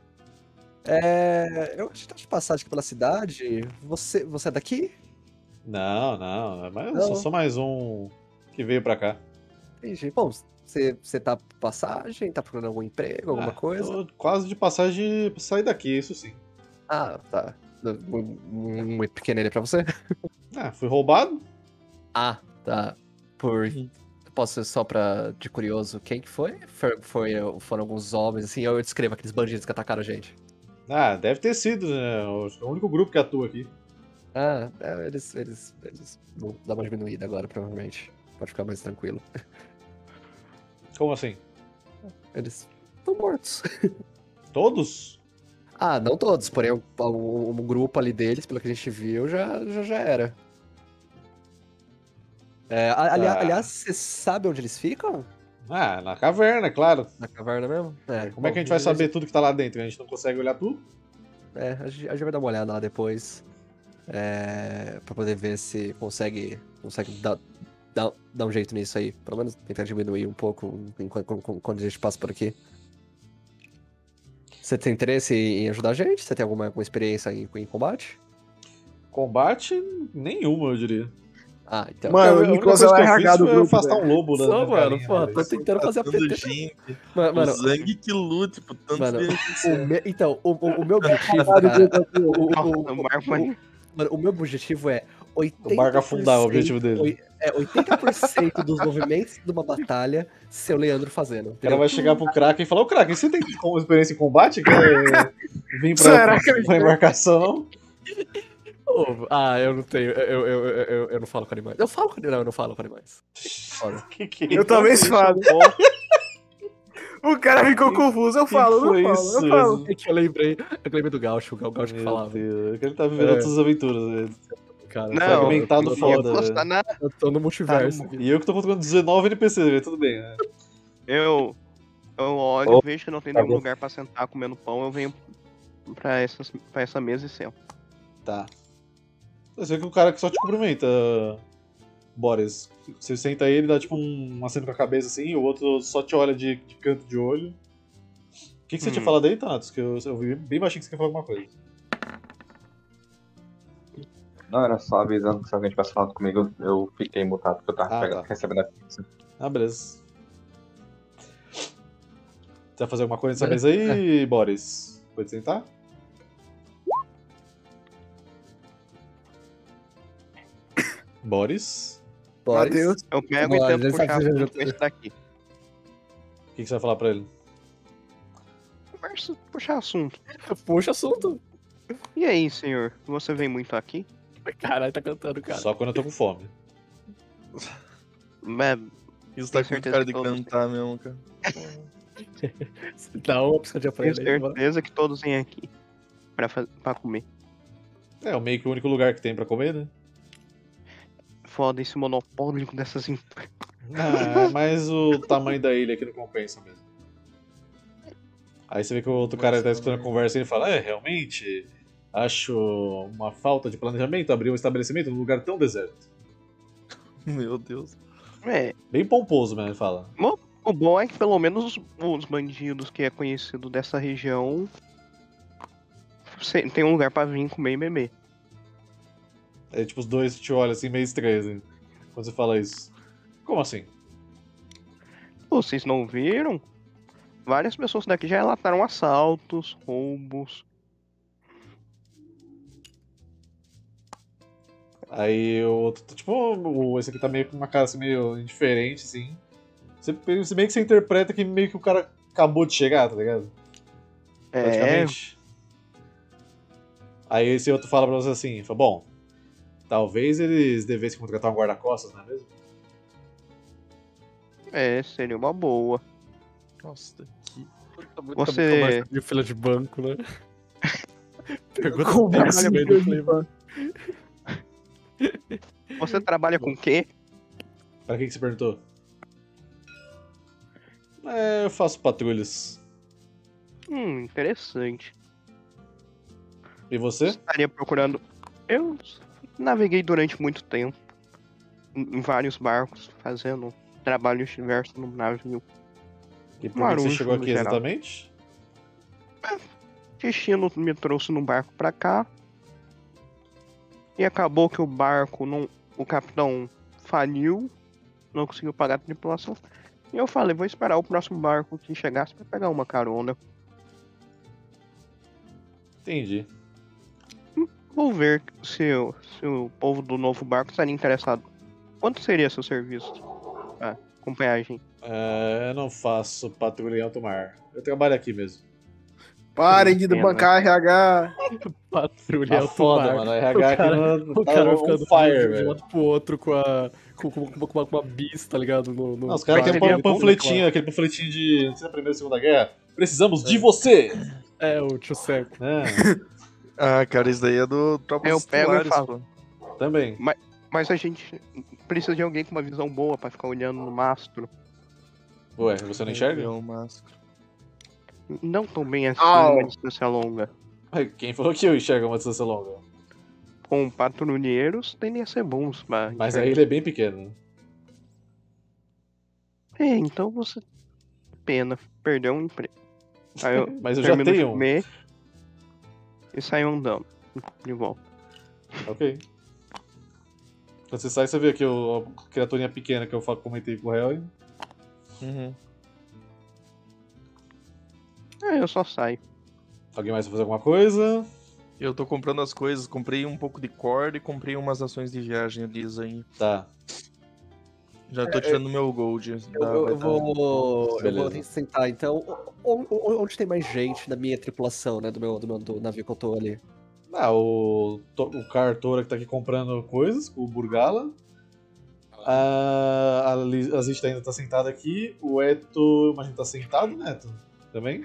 Eu acho que tá de passagem aqui pela cidade. Você é daqui? Não, mas eu sou mais um que veio pra cá. Entendi. Bom, você tá por passagem? Tá procurando algum emprego, alguma coisa? Tô quase de passagem pra sair daqui, isso sim. Ah, tá. Muito pequeno ele pra você? Ah, fui roubado? Ah, tá. Posso ser só de curioso, quem que foi? Foram alguns homens, assim, eu descrevo aqueles bandidos que atacaram a gente. Ah, deve ter sido, né? É o único grupo que atua aqui. Ah, eles vão dar uma diminuída agora, provavelmente. Pode ficar mais tranquilo. Como assim? Eles estão mortos. Todos? Ah, não todos, porém um grupo ali deles, pelo que a gente viu, já era. Aliás, você sabe onde eles ficam? Ah, na caverna, claro. Na caverna mesmo? Como é que a gente vai saber tudo que tá lá dentro? A gente não consegue olhar tudo? A gente vai dar uma olhada lá depois. Pra poder ver se consegue dar um jeito nisso aí. Pelo menos tentar diminuir um pouco quando a gente passa por aqui. Você tem interesse em ajudar a gente? Você tem alguma experiência em combate? Combate? Nenhuma, eu diria. Ah, então. Mano, A o única Nicolas coisa é o que eu fiz RH do foi grupo. afastar velho. um lobo da Só, minha mano, carinha, pô, mas- tô tentando fazer a Matando PT. gente. Mano, O Zang que lute, pô. Tanto Mano, beneficiário. então, o meu objetivo, Caralho, cara, grupo. O Marco aí. mano, o meu objetivo é 80%, O barco afundar, o objetivo dele. 80% dos movimentos de uma batalha ser o Leandro fazendo. O cara vai chegar pro Kraken e falar: Ô Kraken, você tem experiência em combate? Quer vir Será que ele pra embarcação? Eu não tenho. Eu não falo com animais. Eu falo com animais. Não, eu não falo com animais. Foda. Que Eu também falo. O cara ficou confuso. Eu falo, eu foi não falo, isso? eu falo. É que eu lembrei do Gaucho, o Gaucho que Meu falava. Deus, ele tá vivendo É. outras aventuras, velho. Cara, Não, fragmentado eu tô- foda, Não velho. custa nada. Eu tô no multiverso. Tá aqui. E eu que tô controlando 19 NPCs, velho, tudo bem, né? Eu olho, vejo que não tem nenhum lugar pra sentar comendo pão, eu venho pra essa mesa e sento. Tá. Você vê que o cara que só te cumprimenta, Boris. Você senta ele, dá tipo um aceno com a cabeça assim, o outro só te olha de canto de olho. O que você tinha falado aí, Thanatos? Que eu vi bem baixinho que você quer falar alguma coisa. Não, era só avisando que se alguém tivesse falado comigo, eu fiquei mutado, porque eu tava tá. recebendo a pizza. Ah, beleza. Você vai fazer alguma coisa nessa mesa aí, Boris? Pode sentar? Boris? Boris. Matheus. Eu pego Bora, e tento ele sabe puxar que já- assunto com esse daqui. O que você vai falar pra ele? Conversa, puxar assunto. Puxa assunto. E aí, senhor? Você vem muito aqui? Caralho, tá cantando, cara. Só quando eu tô com fome. Mas, Isso tá Tenho com certeza cara que de todos cantar mesmo, cara. Dá uma piscadinha pra tenho ele aí. certeza que todos vêm aqui pra comer. É, o meio que o único lugar que tem pra comer, né? Foda esse monopólio dessas empresas. Ah, é mais o tamanho da ilha que não compensa mesmo. Aí você vê que o outro cara tá escutando a conversa e ele fala: realmente, acho uma falta de planejamento abrir um estabelecimento num lugar tão deserto. Meu Deus. É, Bem pomposo, mesmo, ele fala. o bom é que pelo menos os bandidos que é conhecido dessa região tem um lugar pra vir comer e beber. Aí, tipo, os dois te olham assim, meio estranhos, assim, quando você fala isso. Como assim? Pô, vocês não viram? Várias pessoas daqui já relataram assaltos, roubos. Aí o outro, tipo, esse aqui tá meio com uma cara assim, meio indiferente, assim. Você meio que você interpreta que meio que o cara acabou de chegar, tá ligado? É, Praticamente. Aí esse outro fala pra você assim, fala, bom, talvez eles devessem contratar um guarda-costas, não é mesmo? seria uma boa. Nossa, que... Você- Conversa de fila de banco, né? Pergunta Conversa bem de do fila de clima. Você trabalha com o quê? Pra que você perguntou? Eu faço patrulhas. Interessante. E você? Estaria procurando. Eu naveguei durante muito tempo em vários barcos, fazendo trabalhos diversos no navio. E por que Maruncho, você chegou no aqui geral. exatamente? Destino me trouxe num barco pra cá. E acabou que o barco não. O capitão faliu, não conseguiu pagar a tripulação. E eu falei, vou esperar o próximo barco que chegasse pra pegar uma carona. Entendi. Vou ver se o povo do novo barco estaria interessado. Quanto seria seu serviço? Acompanhar a gente. Eu não faço patrulha em alto mar. Eu trabalho aqui mesmo. Parem de bancar RH. Patrulha Tá alto foda, mar. mano. A RH aqui O tá cara on ficando fire, de um velho. lado pro outro com uma bis, tá ligado? Não, os caras Mas querem seria pôr um panfletinho, aquele panfletinho de, não sei, da Primeira e Segunda Guerra. Precisamos de você! É, o tio Seco. Ah, cara, isso daí é do Tropas Eu pego e Estelares, falo. pô. Também. Mas a gente precisa de alguém com uma visão boa pra ficar olhando no mastro. Ué, você não enxerga? Gavião máscara. Não tão bem assim, Au. uma distância longa. Ué, quem falou que eu enxergo uma distância longa? Com patrulheiros tendem a ser bons, Mas aí ele é bem pequeno. então você. Pena, perdeu um emprego. Aí eu Mas eu já termino de tenho um. comer e saio andando de volta. Ok. Quando você sai, você vê aqui a criaturinha pequena que eu comentei com o Hel. Uhum. Aí eu só saio. Alguém mais vai fazer alguma coisa? Eu tô comprando as coisas, comprei um pouco de corda e comprei umas ações de viagem ali aí. Tá. Já tô tirando meu gold. Eu vou Beleza. sentar, então. Onde tem mais gente na minha tripulação, né? Do navio que eu tô ali? Ah, o Cartora que tá aqui comprando coisas, o Burgala. A Zista ainda tá sentada aqui. O Eto, imagina, tá sentado, Neto? Também?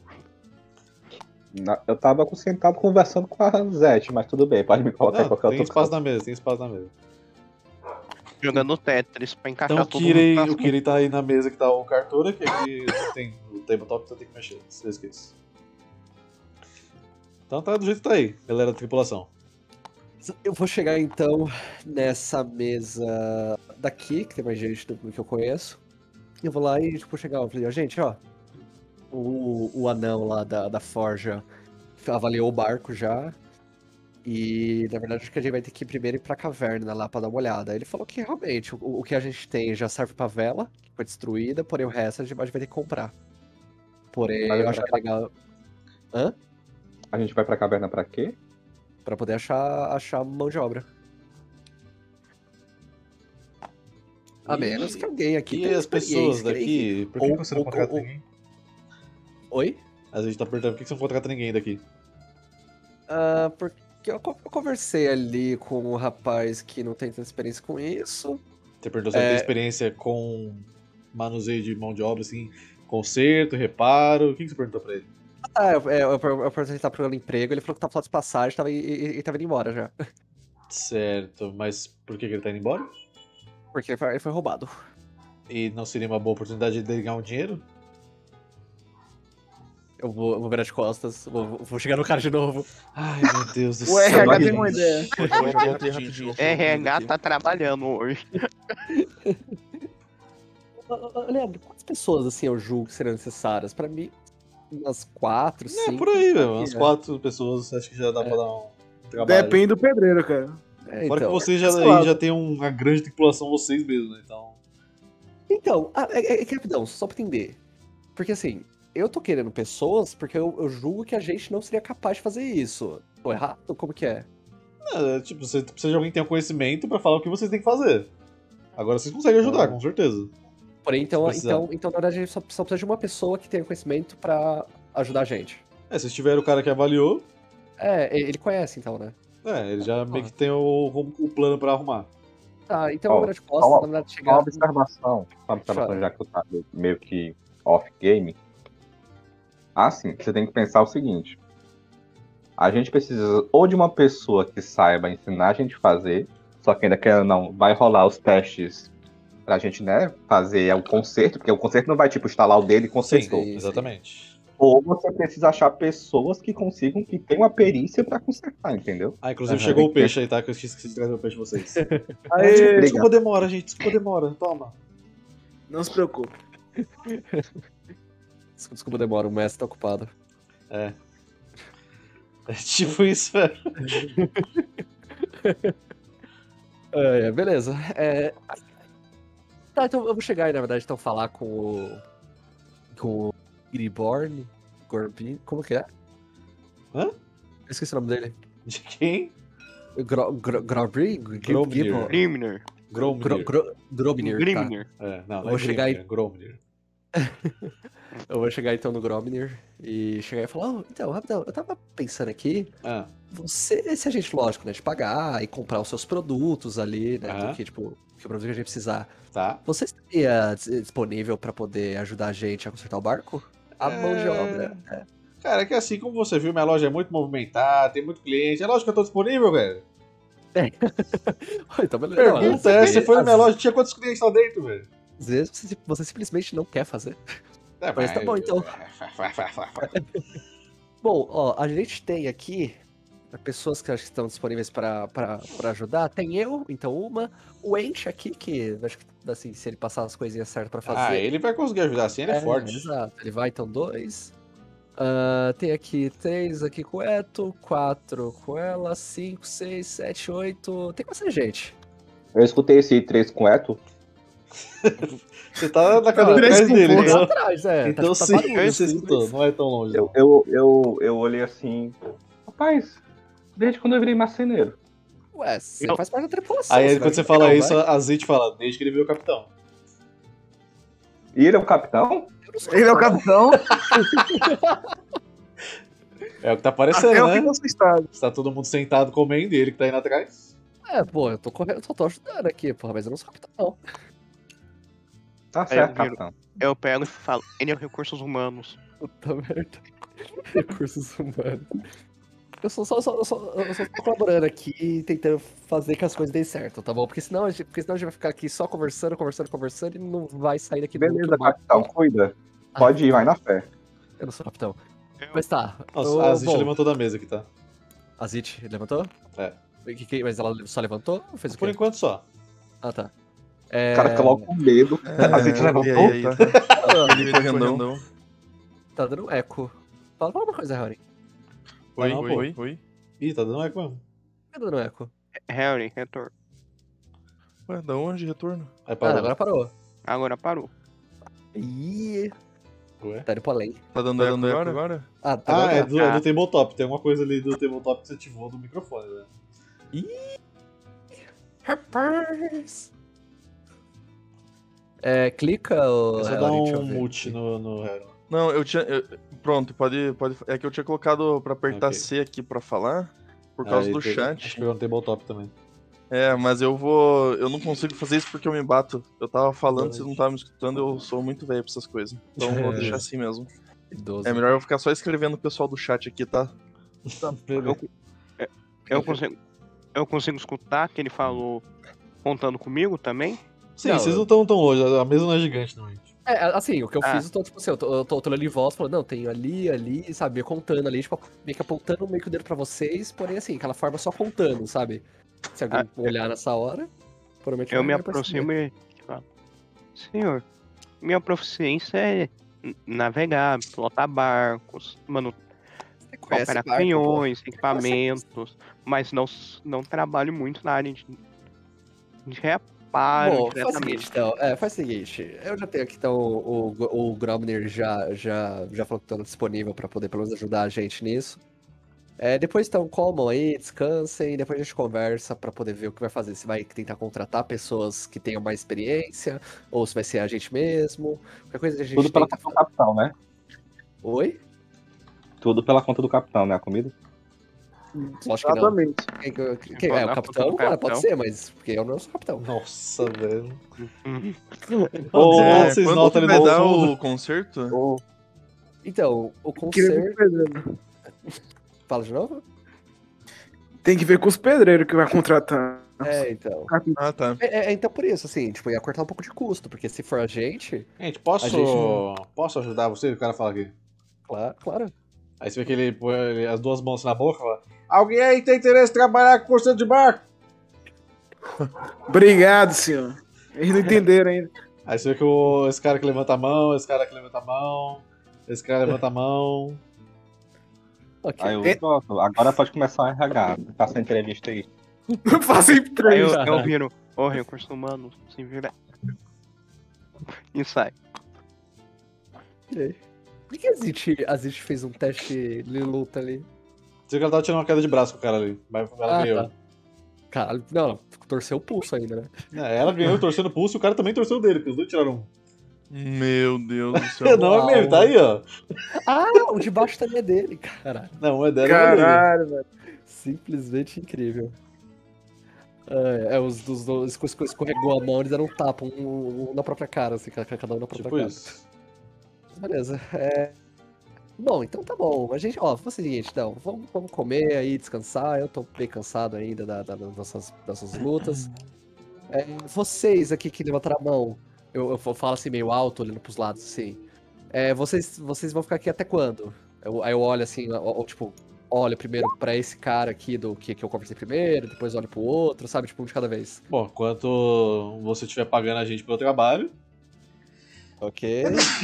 Eu tava sentado conversando com a Zete, mas tudo bem, pode me colocar em Não, qualquer tem outro espaço canto. na mesa, tem espaço na mesa. Jogando Tetris pra encaixar Então todo mundo. o Kirei tá aí na mesa que tá o Cartora, que aqui tem o tabletop, você tem que mexer, se esquece. Então tá do jeito que tá aí, galera da tripulação. Eu vou chegar então nessa mesa daqui, que tem mais gente do que eu conheço. Eu vou lá e tipo, chegar e falar, gente, ó. O anão lá da Forja avaliou o barco já. E na verdade acho que a gente vai ter que ir primeiro ir pra caverna lá pra dar uma olhada. Ele falou que realmente o que a gente tem já serve pra vela, que foi destruída, porém o resto a gente vai ter que comprar. Porém, Mas eu acho que é legal. Hã? A gente vai pra caverna pra quê? Pra poder achar mão de obra. A menos que alguém aqui E tenha as pessoas experiência, daqui, por que ou- você não ou- contrata ou- ninguém? Oi? A gente tá perguntando por que você não contrata ninguém daqui. Porque eu conversei ali com um rapaz que não tem tanta experiência com isso. Você perguntou se ele tem experiência com manuseio de mão de obra, assim, conserto, reparo. O que você perguntou pra ele? Eu perguntei se ele tá procurando emprego, ele falou que tá falando de passagem e tava indo embora já. Certo, mas por que ele tá indo embora? Porque ele foi roubado. E não seria uma boa oportunidade de ele ganhar um dinheiro? Eu vou virar de costas, vou chegar no cara de novo. Ai, meu Deus do O céu. RH gente. tem uma ideia. RH tá trabalhando hoje. Leandro, quantas pessoas assim eu julgo que seriam necessárias? Pra mim, umas 4, 5. É, por aí, velho. Umas 4 pessoas, acho que já dá pra dar um trabalho. Depende do pedreiro, cara. Fora que vocês já, sei aí lá. já tem uma grande tripulação vocês mesmos, né? Então... É que rapidão, só pra entender. Porque assim, eu tô querendo pessoas porque eu julgo que a gente não seria capaz de fazer isso. Tô errado? Como que é? tipo, você precisa de alguém que tenha conhecimento pra falar o que vocês têm que fazer. Agora vocês conseguem ajudar, com certeza. Porém, Se precisar. então, na verdade, a gente só precisa de uma pessoa que tenha conhecimento pra ajudar a gente. Vocês tiveram o cara que avaliou, Ele conhece então, né? ele já meio que tem o plano pra arrumar. Tá, então Ó, eu vou virar de costas, na verdade, Uma chegar... observação, Fala. já que tu tá meio que off-game. Assim, você tem que pensar o seguinte. A gente precisa ou de uma pessoa que saiba ensinar a gente a fazer, só que ainda que não vai rolar os testes pra gente, né, fazer o conserto, porque o conserto não vai, tipo, instalar o dele e consertou. Sim. Exatamente. Ou você precisa achar pessoas que consigam, que tenham a perícia pra consertar, entendeu? Inclusive Aham. chegou o peixe aí, tá? Que eu esqueci de trazer o peixe pra vocês. Aê, Desculpa a demora, gente. Desculpa a demora. Toma. não se preocupe. Desculpa, demora, o mestre tá ocupado. É tipo isso, velho. Beleza. Tá, então eu vou chegar aí, na verdade, então falar com o Griborn, Gorbin, como que é? Hã? Eu esqueci o nome dele. De quem? Grobrin? Gromnir. Grimner. Gromnir. Grobnir, tá. Grimner. Não, Eu não vou é chegar aí. Gromnir, é Gromnir. Eu vou chegar então no Grobnir e chegar e falar, então, rapidão, eu tava pensando aqui, se a gente, lógico, né, de pagar e comprar os seus produtos ali, né, Aham. porque, tipo, que o produto que a gente precisar, Tá. você estaria disponível pra poder ajudar a gente a consertar o barco? A mão de obra. Cara, é que assim, como você viu, minha loja é muito movimentada, tem muito cliente. É lógico que eu tô disponível, velho. Então, beleza. Pergunta é, você foi na minha loja, tinha quantos clientes lá dentro, velho? Às vezes você simplesmente não quer fazer. É, Mas tá bom, então. Bom, ó, a gente tem aqui pessoas que acho que estão disponíveis pra ajudar. Tem eu, então uma. O Ench aqui, que acho que assim, se ele passar as coisinhas certas pra fazer. Ah, ele vai conseguir ajudar assim, ele é forte. Exato, ele vai, então 2. Tem aqui 3 aqui com o Eto, 4 com ela, 5, 6, 7, 8. Tem bastante gente. Eu escutei esse 3 com Eto. Você tá na cadeira Três atrás dele, com Lá então. atrás, Então tá sim, barulho, você escutou, não é tão longe. não. Eu olhei assim. Rapaz, desde quando eu virei marceneiro. Ué, você faz parte da tripulação. Aí vai quando você ajudar, fala vai? isso, a Zit fala, desde que ele viu o capitão. E ele é o capitão? Eu não sou Ele é o capitão. capitão. É o que tá Até aparecendo, eu né? fico assustado. Está todo mundo sentado comendo e ele que tá indo atrás. Pô, eu tô correndo, só tô ajudando aqui, porra, mas eu não sou capitão, não. Tá eu certo, viro. capitão. Eu pego e falo, ele é recursos humanos. Puta merda. Recursos humanos. Eu só tô colaborando aqui, tentando fazer que as coisas deem certo, tá bom? Porque senão a gente vai ficar aqui só conversando e não vai sair daqui Beleza, muito bom. capitão, cuida. Pode ir, vai na fé. Eu não sou capitão. Mas tá. Nossa, a Zit levantou da mesa aqui, tá? A Zit levantou? É. Mas ela só levantou ou fez o Por quê? enquanto só. Ah, tá. O cara fica logo com medo. A gente levantou. E aí, tá? Ele correndão. Tá dando eco. Fala uma coisa, Harry. Oi, Não, pô. oi. Ih, tá dando eco mesmo. Tá dando eco. Harry, retorno. Ué, da onde retorno? Aí Ah, parou. agora parou. Agora parou. Ih, Ué? tá indo pro além. Tá dando eco agora? Ah, tá Ah, é agora. do tabletop. Tem alguma coisa ali do tabletop que você ativou do microfone, né? Rapaz! Clica ou. É só dar um mute no Hero. Não, eu tinha. Pronto, pode. É que eu tinha colocado pra apertar Ok. C aqui pra falar, por causa do Acho chat. que pegou no tabletop também. É, mas eu não consigo fazer isso porque eu me bato. Eu tava falando, vocês não estavam me escutando, eu sou muito velho pra essas coisas. Então eu vou deixar assim mesmo. Idoso. É melhor eu ficar só escrevendo o pessoal do chat aqui, tá? Eu consigo escutar que ele falou contando comigo também. Sim, Não, vocês não estão tão longe. A mesa não é gigante, não, gente. Assim, o que eu fiz, eu tô, tipo assim, eu tô olhando em volta, falando, não, tem ali, sabe, contando ali, tipo, meio que apontando meio que o dedo pra vocês, porém, assim, aquela forma só contando, sabe? Se alguém olhar nessa hora, provavelmente Eu me vai perceber. aproximo e falo, senhor, minha proficiência é navegar, pilotar barcos, Você conhece operar barco, canhões, equipamentos, mas não trabalho muito na área de reparo Bom, faz o diretamente. seguinte, então. Faz o seguinte. Eu já tenho aqui, então, o Gromner já falou que tá disponível pra poder, pelo menos, ajudar a gente nisso. Depois, então, comam aí, descansem, depois a gente conversa pra poder ver o que vai fazer. Se vai tentar contratar pessoas que tenham mais experiência, ou se vai ser a gente mesmo. Qualquer coisa a gente Tudo pela tenta... conta do capitão, né? Oi? Tudo pela conta do capitão, né? A comida? Lógico que não. Exatamente. Quem é o capitão? Cara, pode ser, mas porque eu não sou capitão. Nossa, velho. Ô, Vocês quando notam que ele vai no dar fundo. o concerto? Ô, Então, o Queria ver concerto... com os pedreiros. Fala de novo? Tem que ver com os pedreiros que vai contratar. Então. Ah, tá. Então por isso, assim, tipo, ia cortar um pouco de custo, porque se for a gente, Gente, posso, A gente posso ajudar você? O cara fala aqui. claro. Aí você vê que ele põe as duas mãos na boca e fala: alguém aí tem interesse em trabalhar com curso de barco? Obrigado, senhor. Eles não entenderam ainda. Aí você vê que esse cara que levanta a mão, esse cara que levanta a mão, esse cara levanta a mão. Ok. aí eu, pronto, agora pode começar a RH. Faça a entrevista aí. Não façam Aí entrevista. eu viro, recursos humanos, se vira. E sai. Por que a Zit fez um teste de luta ali? Você vê que ela tava tirando uma queda de braço com o cara ali. Mas ela ganhou. Tá. Caralho, não, torceu o pulso ainda, né? Ela ganhou torcendo o pulso e o cara também torceu o dele, porque os dois tiraram um. Meu Deus do céu. Não, é mesmo, tá aí, ó. O de baixo também é dele, caralho. Não, é dela, é dele. Caralho, velho. Simplesmente incrível. Os dos dois escorregou a mão, eles deram um tapa, um na própria cara, assim, cada um na própria Tipo cara. isso. Beleza. Bom, então tá bom. A gente, vamos fazer o seguinte, então, vamos comer aí, descansar. Eu tô bem cansado ainda das nossas lutas. Vocês aqui que levantaram a mão, eu falo assim meio alto, olhando pros lados, assim. Vocês vão ficar aqui até quando? Aí eu olho assim, tipo, olho primeiro pra esse cara aqui do que eu conversei primeiro, depois olho pro outro, sabe? Tipo, um de cada vez. Bom, enquanto você estiver pagando a gente pelo trabalho. Ok.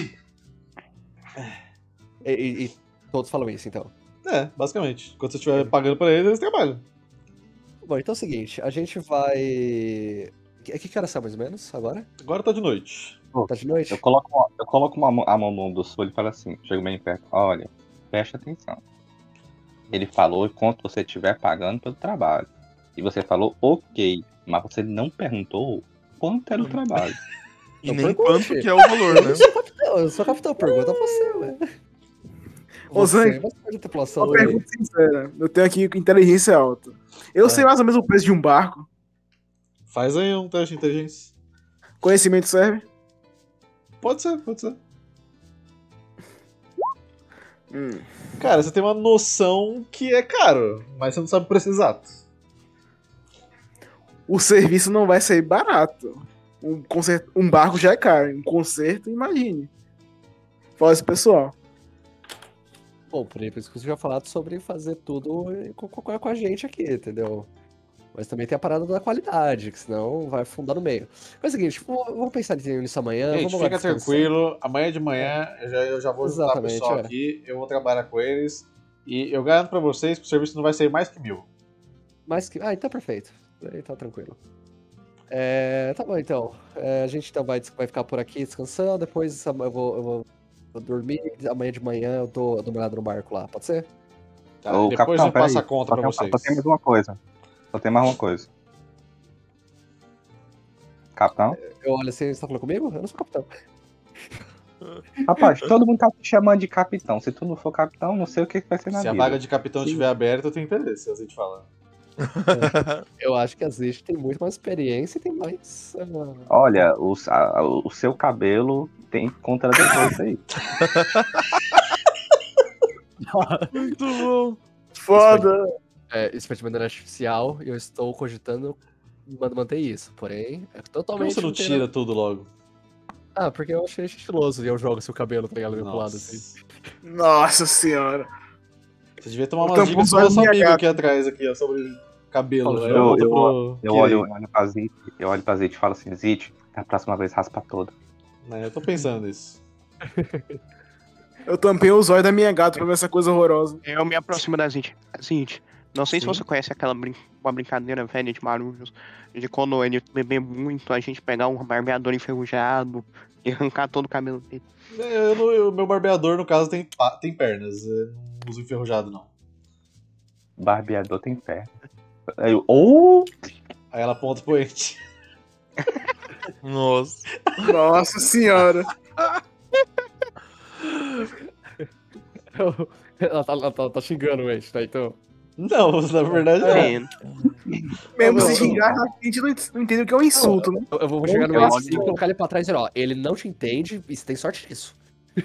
E todos falam isso, então. Basicamente. Enquanto você estiver pagando pra eles trabalham. Bom, então é o seguinte, a gente vai... Que horas são, mais ou menos, agora? Agora tá de noite. Tá de noite? Eu coloco a mão no ombro do Sul e falo assim, chego bem perto, olha, preste atenção. Ele falou quanto você estiver pagando pelo trabalho. E você falou ok, mas você não perguntou quanto era o trabalho. E Então nem pergunte. quanto que é o valor, né? Eu sou capitão, pergunta você, ué. Ô, Zang, Você pode tripulação, Uma pergunta sincera. Eu tenho aqui inteligência alta. Eu sei mais ou menos o preço de um barco. Faz aí um teste de inteligência. Conhecimento serve? Pode ser. Cara, você tem uma noção que é caro, mas você não sabe o preço exato. O serviço não vai ser barato. Um barco já é caro. Um conserto, imagine. Fala isso, pessoal. Bom, por isso que você já falado sobre fazer tudo com a gente aqui, entendeu? Mas também tem a parada da qualidade, que senão vai afundar no meio. Mas é o seguinte, vamos pensar nisso amanhã. Gente, vamos lá fica descansar. tranquilo. Amanhã de manhã eu já vou juntar o Exatamente, pessoal aqui. Eu vou trabalhar com eles. E eu garanto pra vocês que o serviço não vai ser mais que 1.000. Então perfeito. Aí tá tranquilo. Tá bom, então. A gente então vai ficar por aqui descansando. Depois eu vou dormir. Amanhã de manhã eu dou uma olhada no barco lá. Pode ser? Tá? Ô, Depois capitão, eu passo peraí, a conta pra vocês. Só tem mais uma coisa. Capitão? Eu olho assim, você tá falando comigo? Eu não sou capitão. Rapaz, todo mundo tá te chamando de capitão. Se tu não for capitão, não sei o que vai ser na Se a vida. vaga de capitão estiver aberta, eu tenho interesse, a gente fala. Eu acho que a Zish tem muito mais experiência e tem mais. Olha, o seu cabelo tem contradições aí. Muito bom. Foda. Isso foi de maneira artificial e eu estou cogitando manter isso. Porém, é Por que totalmente. você não tira tudo logo? Porque eu achei estiloso e eu jogo seu cabelo, tá ligado? Meio pro lado assim. Nossa senhora. Você devia tomar O umas tampão dicas só com é o nosso minha amigo gata. aqui atrás, aqui, ó, sobre cabelo. Eu- Aí volto pro Eu olho pra Zit, e falo assim, Zit, da próxima vez raspa toda. Eu tô pensando nisso. Eu tampei os olhos da minha gata pra ver essa coisa horrorosa. Eu me aproximo da Zint. Zint, não sei Sim. se você conhece aquela uma brincadeira velha de Marujos, de quando ele beber muito, a gente pegar um barbeador enferrujado e arrancar todo o cabelo dele. Meu barbeador, no caso, tem pernas. Eu não uso enferrujado, não. Barbeador tem perna. Ou Aí ela aponta pro ente. Nossa. Nossa senhora. Ela tá xingando o eixo, tá? Então. Não, na verdade não. Mesmo Não, se não. xingar, a gente não entende o que é um insulto, né? Eu vou chegar no Eu eixo olho- e colocar ele pra trás e dizer, ó, ele não te entende e você tem sorte disso.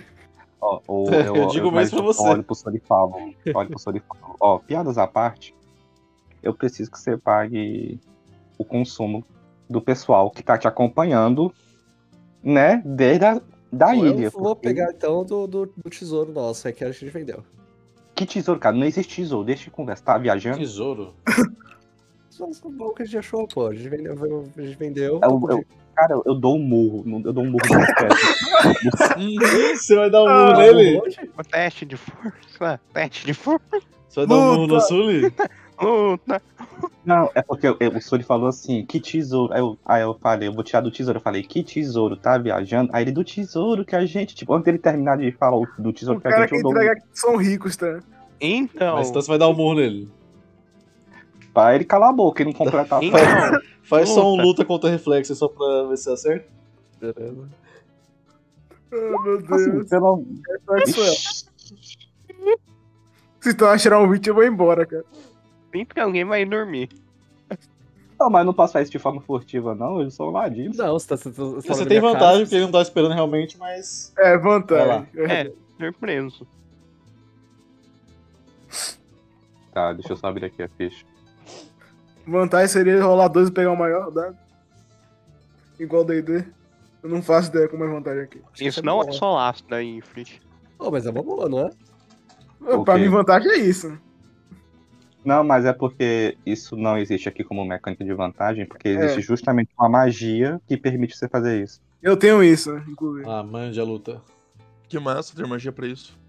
Eu digo mas mesmo pra você. Eu olho pro Sol e falo, ó, piadas à parte, eu preciso que você pague o consumo do pessoal que tá te acompanhando, né, desde da ilha. Eu vou porque- pegar então do tesouro nosso, que a gente vendeu. Que tesouro, cara? Não existe tesouro, deixa de conversa, tá viajando? Tesouro. Nossa, bom que a gente achou, pô. A gente vendeu. Cara, eu dou um murro nos pés. Você vai dar um murro nele? O teste de força, teste de força. Você vai dar um murro no Luta. Sully? Luta. Não, é porque o Suri falou assim, que tesouro? Aí eu falei, eu vou tirar do tesouro. Eu falei, que tesouro? Tá viajando? Aí ele, do tesouro que a gente, tipo, antes dele terminar de falar do tesouro O que a cara gente, que eu dou entrega que são ricos, tá? Então, Mas então você vai dar um murro nele. pra ele calar a boca e não completar a então, frase. Faz só um Luta. luta contra reflexo só pra ver se acerta. Beleza. Oh, meu Assim, Deus. pelo... Se tu achar um vídeo, eu vou embora, cara. sempre que alguém vai dormir. Não, mas não posso fazer isso de forma furtiva, não. Eles são ladinos. Não, você tá Você tem vantagem, porque ele não tá esperando realmente, mas. É, Vai lá. vantagem. É, surpreso. Tá, deixa eu só abrir aqui a ficha. Vantagem seria rolar 2 e pegar o maior dado. Igual D&D. Eu não faço ideia como é vantagem aqui. Isso não é só laço da Ifrit. Oh, mas é uma boa, não é? Pra Ok. mim, vantagem é isso. Não, mas é porque isso não existe aqui como mecânica de vantagem, porque existe É. justamente uma magia que permite você fazer isso. Eu tenho isso, inclusive. Ah, mande a luta. Que massa ter magia pra isso.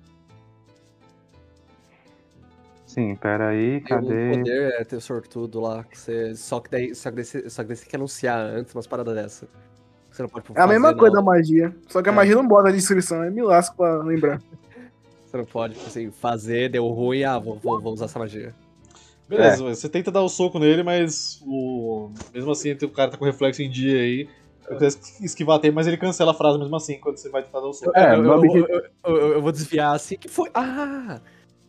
Sim, peraí, Tem um cadê? poder é ter sortudo lá. Que você, só que daí você tem que anunciar antes umas paradas dessa. Você não pode É a mesma fazer, coisa da não. magia. Só que a É. magia não bota na descrição, é me lasco pra lembrar. Você não pode, tipo assim, fazer, deu ruim, vou usar essa magia. Beleza, mas você tenta dar o soco nele, mas mesmo assim o cara tá com reflexo em dia aí. Eu quero esquivar até, mas ele cancela a frase mesmo assim quando você vai tentar dar o soco. É, eu, meu eu- objetivo- eu vou desviar assim que foi. Ah!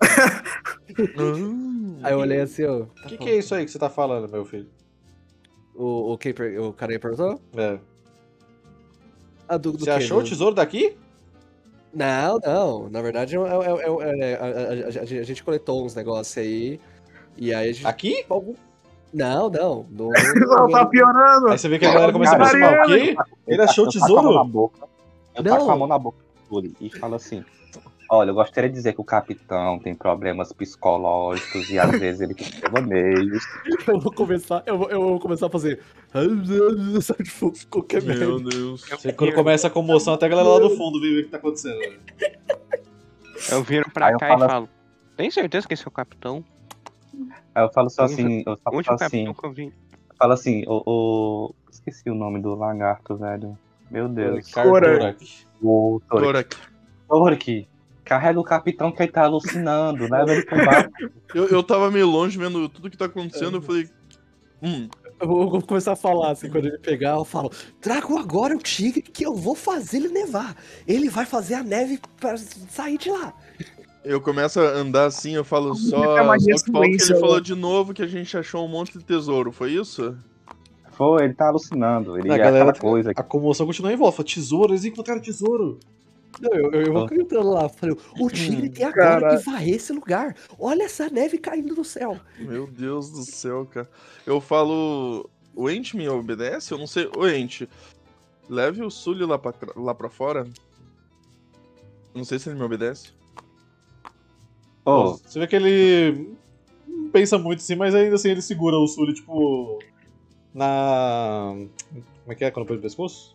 Aí eu olhei assim, ó. O que é isso aí que você tá falando, meu filho? O cara aí perguntou? É. Ah, do Você quê? achou o tesouro daqui? Não. Na verdade, a gente coletou uns negócios aí. E aí a gente. Aqui? Não. Não, tá piorando. Aí você vê que a galera começa a Cara, aproximar. O quê? Ele achou o Eu taco a mão na tesouro? boca. Eu Não. taco a mão na boca dele e falo assim: olha, eu gostaria de dizer que o capitão tem problemas psicológicos e às vezes ele tem devaneios. Eu vou começar a fazer. Sabe, tipo, qualquer Meu merda. Deus. Você, quando começa a comoção, até a galera lá do fundo vê o que tá acontecendo. Né? Eu viro Aí pra eu cá falo e falo, tem certeza que esse é o capitão? Aí eu falo só Onde- assim, eu falo Onde só o capitão assim, que eu vi? falo assim, esqueci o nome do lagarto, velho. Meu Deus. Cartorak. O Torik. Torak. Torik, carrega o capitão que ele tá alucinando, leva ele pro barco. Eu tava meio longe vendo tudo que tá acontecendo, eu falei. Eu vou começar a falar assim, quando ele pegar, eu falo, trago agora o tigre que eu vou fazer ele nevar. Ele vai fazer a neve pra sair de lá. Eu começo a andar assim, eu falo a só magia que falta que silêncio, ele ó. falou de novo que a gente achou um monte de tesouro, foi isso? Pô, ele tá alucinando, ele A é galera, aquela coisa. a comoção continua em volta. Fala, tesouro, eles encontraram tesouro. Não, eu vou gritando lá, falei, o tigre tem agora Cara. que varrer esse lugar. Olha essa neve caindo do céu. Meu Deus do céu, cara. Eu falo. O Ent me obedece? Eu não sei. Ô, Ent, leve o Sully lá pra fora. Não sei se ele me obedece. Pô, Você vê que ele não pensa muito assim, mas ainda assim ele segura o Sully, tipo. Na. Como é que é quando põe no pescoço?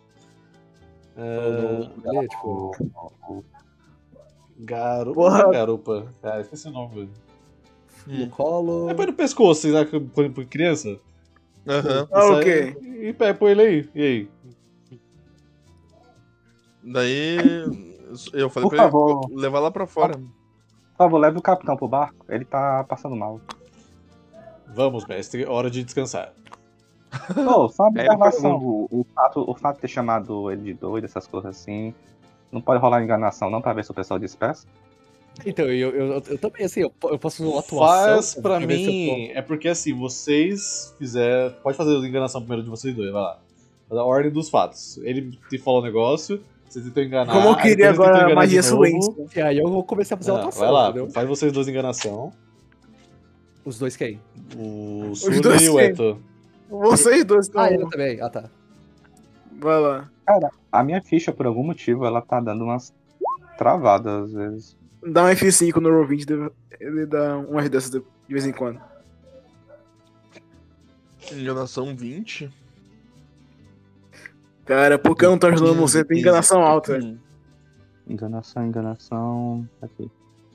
Ali, tipo, Garupa. Porra. Não é garupa. Ah, esqueci o nome, velho. no colo. É põe no pescoço, você sabe que põe pra criança? Aham. Ah, Isso ok. aí- E põe ele aí. E aí? Daí. Eu falei Por pra ele favor. levar lá pra fora. por favor, leve o capitão pro barco, ele tá passando mal. Vamos, mestre, hora de descansar. Pô, só uma Aí eu observação, o fato de ter chamado ele de doido, essas coisas assim, não pode rolar enganação não pra ver se o pessoal dispersa? Então, eu também, assim, eu posso uma atuação. Faz pra ver se eu mim. É porque assim, vocês fizeram. Pode fazer a enganação primeiro de vocês dois, vai lá. Faz a ordem dos fatos. Ele te falou o negócio, você tentou enganar. Como eu aí queria depois ele tentou agora a enganar de magia novo. silêncio. E aí eu comecei a fazer a Ah, atuação, vai lá, entendeu? faz vocês dois enganação. Os dois quem? O dois Sully e o quem? Eto. Vocês dois estão. Ah, ele também. Ah, tá. Vai lá. Cara, a minha ficha, por algum motivo, ela tá dando umas travadas às vezes. Dá um F5 no Roll20, ele dá umas dessas de vez em quando. Enganação 20. Cara, por que eu não tô ajudando você? Tem enganação alta. Enganação. Aqui.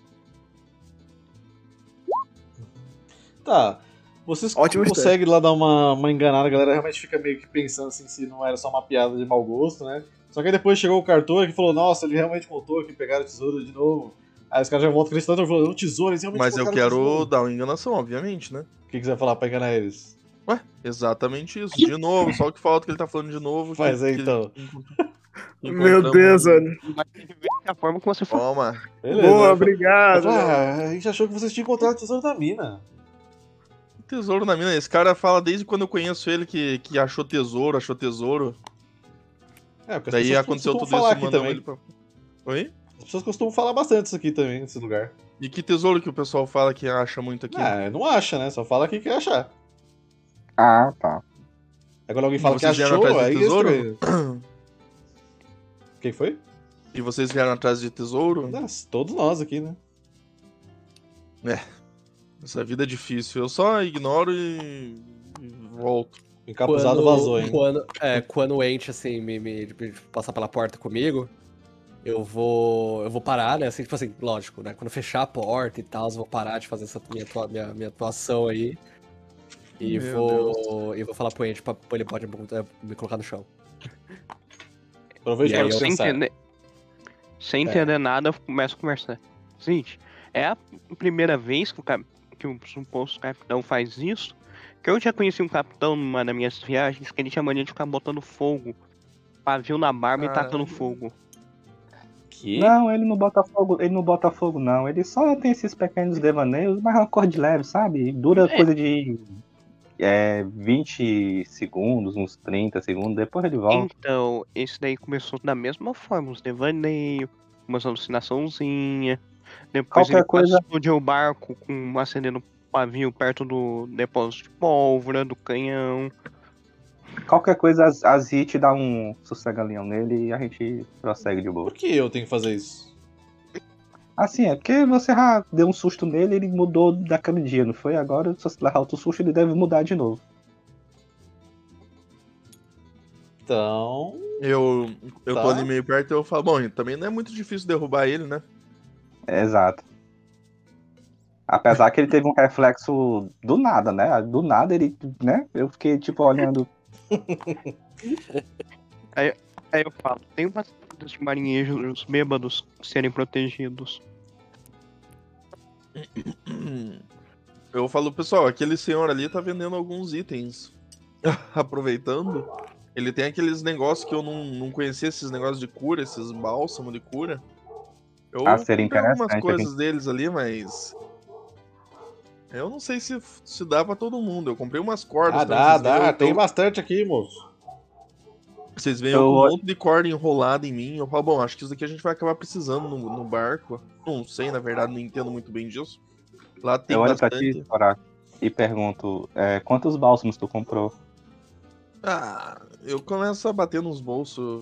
Tá. Vocês Ótimo conseguem lá dar uma enganada, a galera realmente fica meio que pensando assim, se não era só uma piada de mau gosto, né? Só que aí depois chegou o cartor que falou, nossa, ele realmente contou que pegaram o tesouro de novo. Aí os caras já voltam acreditando e falam, o tesouro, eles realmente Mas eu colocaram o quero tesouro. dar uma enganação, obviamente, né? O que você vai falar pra enganar eles? Ué, exatamente isso. De novo, só o que falta que ele tá falando de novo. Faz aí, então. Meu Deus, velho. A forma que você falou. Toma. Beleza. Boa, Aí obrigado. fala, a gente achou que vocês tinham encontrado o tesouro da mina. Tesouro na mina. Esse cara fala desde quando eu conheço ele que achou tesouro. É, porque as Daí pessoas aconteceu costumam tudo falar isso, aqui mandou também. ele pra... Oi? As pessoas costumam falar bastante isso aqui também, nesse lugar. E que tesouro que o pessoal fala que acha muito aqui? Ah, não acha, né? Só fala que quer achar. Ah, tá. Agora alguém fala que Vocês vieram achou, atrás do aí é tesouro? estranho. O que foi? E vocês vieram atrás de tesouro? Nossa, todos nós aqui, né? Essa vida é difícil. Eu só ignoro e volto. O encapuzado vazou, hein? Quando o Ent, assim, me passar pela porta comigo, eu vou parar, né? Assim, tipo assim, lógico, né? Quando fechar a porta e tal, eu vou parar de fazer essa minha atuação aí. E vou falar pro Ent pra ele pode me colocar no chão. Aproveite E para aí eu- descansar. Sem entender nada, eu começo a conversar. Gente, é a primeira vez que o suposto capitão faz isso. Que eu já conheci um capitão numa das minhas viagens que ele tinha mania de ficar botando fogo. Pavio na barba e tacando fogo. Que? Não, ele não bota fogo, não. Ele só tem esses pequenos devaneios, mas é uma cor de leve, sabe? Dura coisa de 20 segundos, uns 30 segundos, depois ele volta. Então, esse daí começou da mesma forma, uns devaneios, umas alucinaçãozinha. Depois Qualquer ele coisa- explodiu o barco com acendendo pavio perto do depósito de pólvora, do canhão. Qualquer coisa, as hit dá um sossega-leão nele e a gente prossegue de boa. Por que eu tenho que fazer isso? Assim, é porque você já deu um susto nele e ele mudou daquele dia, não foi? Agora, se você levar outro susto, ele deve mudar de novo. Então. Eu Tá. tô ali meio perto e eu falo, bom, também não é muito difícil derrubar ele, né? Exato. Apesar que ele teve um reflexo do nada, né? Do nada ele, né? Eu fiquei, tipo, olhando. Aí eu falo, tem uma de marinheiros bêbados serem protegidos. Eu falo, pessoal, aquele senhor ali tá vendendo alguns itens. Aproveitando, ele tem aqueles negócios que eu não conhecia, esses negócios de cura, esses bálsamos de cura. Eu Seria comprei algumas interessante, coisas deles ali, mas eu não sei se dá pra todo mundo. Eu comprei umas cordas. também, vocês veem, Dá. Tem bastante aqui, moço. Vocês veem eu com um monte de corda enrolada em mim. Eu falo, bom, acho que isso daqui a gente vai acabar precisando no barco. Não sei, na verdade, não entendo muito bem disso. Lá tem Eu olho pra bastante. ti, Soraka, e pergunto, quantos bálsamos tu comprou? Ah, eu começo a bater nos bolsos.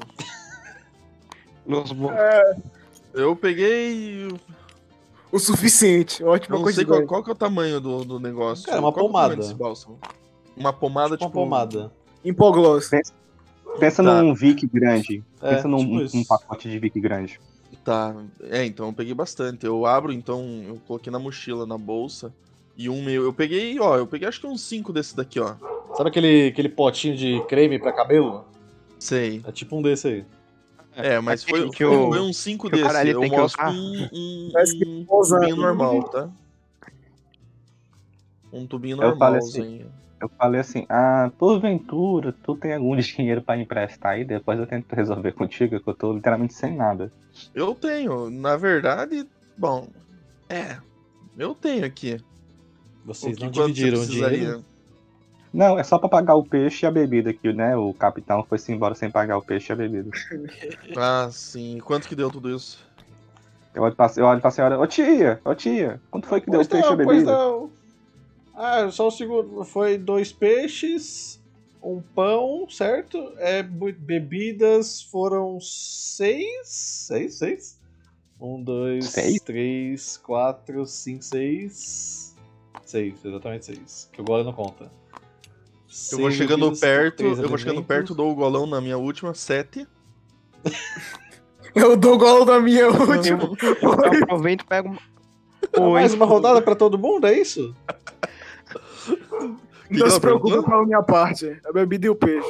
Eu peguei. O suficiente. Ótima Eu não coisa sei de ganho. qual que é o tamanho do negócio. Cara, uma Qual que é o tamanho pomada. desse bálsamo? Uma pomada, Uma tipo. pomada. Hipoglós. Pensa Tá. num Vic grande. Pensa num tipo isso. um pacote de Vic grande. Tá. Então eu peguei bastante. Eu abro, então, eu coloquei na mochila, na bolsa. E um meu. Eu peguei acho que uns 5 desses daqui, ó. Sabe aquele potinho de creme pra cabelo? Sei. É tipo um desse aí. Mas Aquele foi, que foi uns 5 que o desses. caralho Eu tem que mostro usar. um Parece que pousa- tubinho normal, tá? Um tubinho Eu falei normalzinho. Eu falei assim, porventura, tu tem algum dinheiro pra emprestar aí? Depois eu tento resolver contigo, que eu tô literalmente sem nada. Eu tenho. Na verdade, bom. Eu tenho aqui. Vocês O não que quanto dividiram o você precisaria? dinheiro? Não, é só pra pagar o peixe e a bebida aqui, né? O capitão foi-se embora sem pagar o peixe e a bebida. Ah, sim. Quanto que deu tudo isso? Eu olho pra senhora, ô tia, quanto foi que deu o peixe e a Pois bebida? não. Só o segundo. Foi 2 peixes, um pão, certo? Bebidas foram 6. 6? 1, 2, Seis? 3, 4, 5, 6. 6, exatamente 6. Que agora não conta. Eu vou Seis chegando bebidas, perto, três eu vou chegando alimentos. perto, dou o golão na minha última, 7. Eu dou gol da minha última. Eu aproveito e pego. Mais uma rodada pra todo mundo, é isso? Não se preocupa perguntou? com a minha parte. A bebida e o peixe.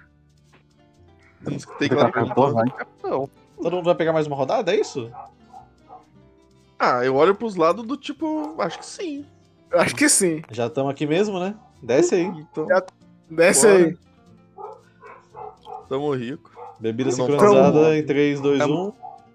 Tem que ela perguntou. Não. Todo mundo vai pegar mais uma rodada, é isso? Ah, eu olho pros lados do tipo, acho que sim. Eu acho que sim. Já estamos aqui mesmo, né? Desce aí. Então, Desce Bora. aí. tamo rico. Bebida Eu não sincronizada falo. em 3, 2, 1.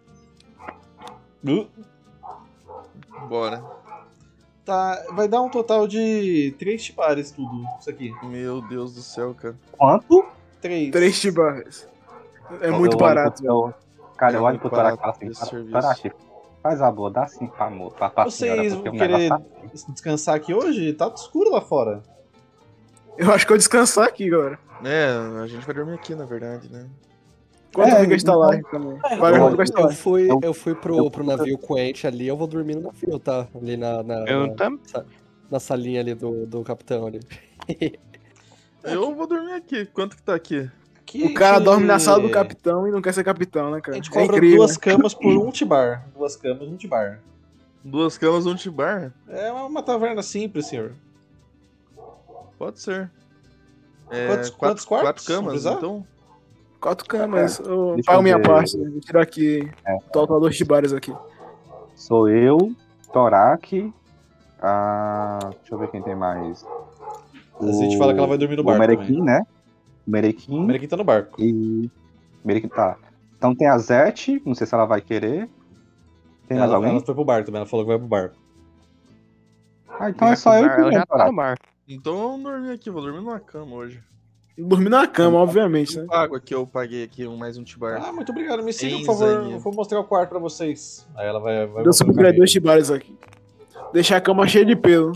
Bora. Tá, vai dar um total de 3 chibares tudo, isso aqui. Meu Deus do céu, cara. Quanto? 3. 3 chibarras. É Eu muito olho barato. Cara, É eu olho muito pro Torak e falo barato assim, esse serviço. Torak, faz a boa, dá assim pra senhora, Vocês porque vão o querer negócio tá... descansar aqui hoje? Tá escuro lá fora. Eu acho que eu vou descansar aqui agora. A gente vai dormir aqui, na verdade, né? Quanto É, fica a estalagem também? Paga quanto fica a Eu estalagem? fui pro navio quente ali, eu vou dormir no navio, tá? Ali Eu também. na salinha ali do capitão ali. Eu vou dormir aqui. Quanto que tá aqui? Aqui O cara a gente- dorme na sala do capitão e não quer ser capitão, né, A cara? gente É cobra incrível. 2 camas por um tibar. 2 camas, um tibar. 2 camas, um tibar? É uma taverna simples, senhor. Pode ser. Quantos quartos? 4 camas, Vamos precisar? então? 4 camas. Eu Deixa pago eu minha ver. parte. Né? Vou tirar aqui. É. Total 2 tibares aqui. Sou eu, Torak, deixa eu ver quem tem mais. A gente fala que ela vai dormir no O barco Merequim, também. né? O O Merequim Merequim tá no barco. e... Merequim tá. Então tem a Zete, não sei se ela vai querer. Tem mais alguém? Ela foi pro barco também, ela falou que vai pro barco. Ah, então é só eu e Ela já o tá no Torak. mar. Então vamos dormir aqui. Vou dormir numa cama hoje. Dormir na cama, obviamente, né? Pago aqui, eu paguei aqui mais um tibar. Ah, muito obrigado. Me siga, por Tem favor. Zangue. Eu vou mostrar o quarto pra vocês. Aí ela vai Eu mostrar subi o pra caminho. 2 tibares aqui. Deixar a cama cheia de pelo.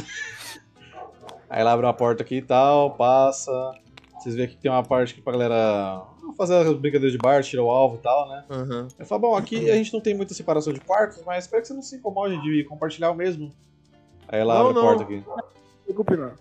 Aí ela abre uma porta aqui e tal, passa. Vocês veem aqui que tem uma parte aqui pra galera fazer as brincadeiras de bar, tirar o alvo e tal, né? Aham. Eu falo, bom, aqui a gente não tem muita separação de quartos, mas espero que você não se incomode de compartilhar o mesmo. Aí ela Não, abre a não. porta aqui. Não se preocupe, não.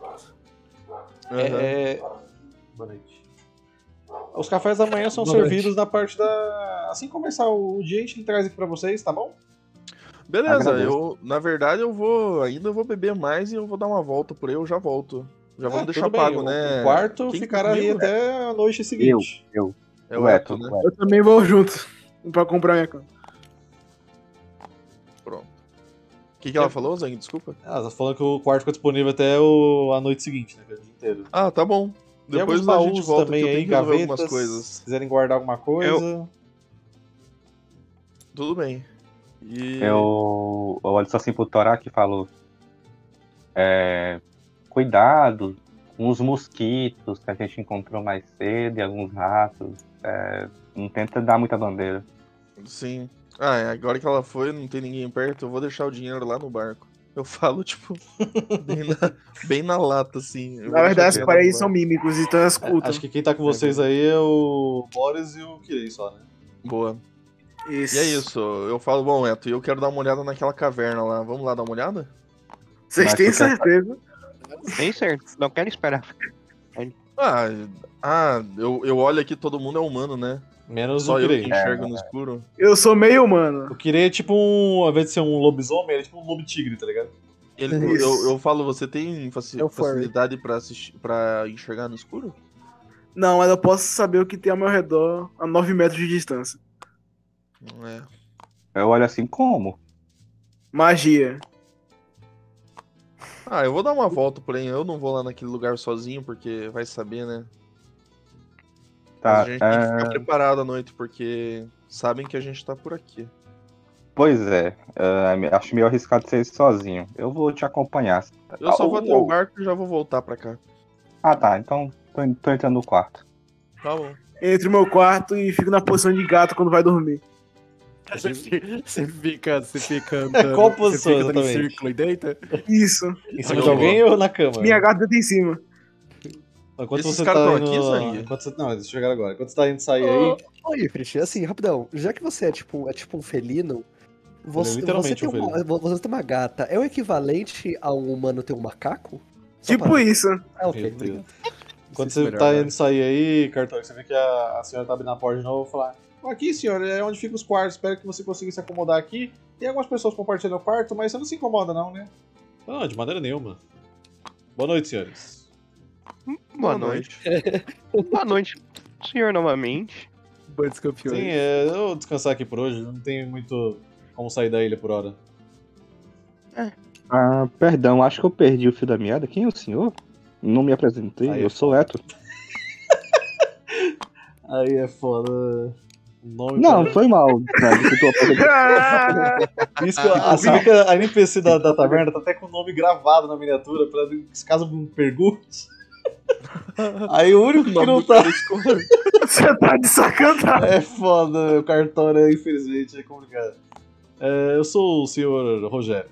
Boa noite. Os cafés da manhã são Boa noite. servidos na parte da... Assim que começar o dia, a gente traz aqui pra vocês, tá bom? Beleza, Agradeço. na verdade eu vou beber mais e eu vou dar uma volta por aí, eu já volto. Já vamos deixar tudo bem. pago, né? O quarto Quem ficará aí comigo? até a noite seguinte. É o Eto, né? Eu também vou junto. Pra comprar minha cama. Pronto. O que ela falou, Zang? Desculpa. Ela tá falando que o quarto fica disponível até a noite seguinte, né? Que é o dia inteiro. Ah, tá bom. Tem Depois alguns a gente baús volta que também eu aí, tenho que resolver gavetas, algumas coisas. Se quiserem guardar alguma coisa. Tudo bem. E... Eu olho só assim pro Torak e falo: cuidado com os mosquitos que a gente encontrou mais cedo e alguns ratos. Não tenta dar muita bandeira. Sim. Ah, agora que ela foi, não tem ninguém perto, eu vou deixar o dinheiro lá no barco. Eu falo, tipo, bem na lata, assim. Eu vou Na verdade, deixar as dinheiro paredes no são mímicos, então elas escutam. Acho que quem tá com vocês aí é o Boris e o Kirei só, né? barco. Boa. Isso. E é isso, eu falo, bom, Eto, eu quero dar uma olhada naquela caverna lá. Vamos lá dar uma olhada? Vocês Mas têm tu quer- certeza? Tem certo. Não quero esperar. Eu olho aqui, todo mundo é humano, né? Menos Só o eu que Kirei. enxergo no escuro. Eu sou meio humano. O Kirei é tipo um. Ao invés de ser um lobisomem, ele é tipo um lobo-tigre, tá ligado? Isso. Eu falo, você tem É o furry. facilidade pra enxergar no escuro? Não, mas eu posso saber o que tem ao meu redor a 9 metros de distância. Não é. Eu olho assim, como? Magia. Ah, eu vou dar uma volta, porém eu não vou lá naquele lugar sozinho, porque vai saber, né? Mas Tá, a gente tem que ficar preparado à noite, porque sabem que a gente tá por aqui. pois é, acho meio arriscado ser sozinho. Eu vou te acompanhar. Eu só vou até o Oh, barco e já vou voltar pra cá. Ah, tá, então tô entrando no quarto. Tá bom. Entre o meu quarto e fico na posição de gato quando vai dormir. Você fica Qual andando, posição, você fica andando em exatamente? círculo e deita? Isso. Em cima de alguém ou na cama? Minha gata deita em cima. Enquanto Esses você caras tá tão indo... aqui, Zang? Enquanto você... Não, eles chegaram agora. Enquanto você tá indo sair aí... Ô, Ifrit, assim, rapidão, já que você é tipo um felino, você literalmente tem um felino. você tem uma gata, é o equivalente a um humano ter um macaco? Só Tipo pra- isso. Ah, ok, Meu obrigado. Enquanto Isso é você melhor, tá né? indo sair aí, Cartão, você vê que a senhora tá abrindo a porta de novo e falar: aqui, senhor, é onde ficam os quartos. Espero que você consiga se acomodar aqui. Tem algumas pessoas compartilhando o quarto, mas você não se incomoda, não, né? Não, de maneira nenhuma. Boa noite, senhores. Boa noite. Boa noite, senhor, novamente. Bandos campeões. Sim, eu vou descansar aqui por hoje. Não tem muito como sair da ilha por hora. Ah, perdão, acho que eu perdi o fio da meada. Quem é o senhor? Não me apresentei, Aí, eu sou o Eto. Aí é foda. O nome Não, pra- foi mal. Né, que tu apresentou. Isso que você vê que a NPC da taverna tá até com o nome gravado na miniatura, pra caso algum pergunte. Aí o único que não tá. Você tá de sacanagem. É foda, o cartório, infelizmente, é complicado. Eu sou o senhor Rogério.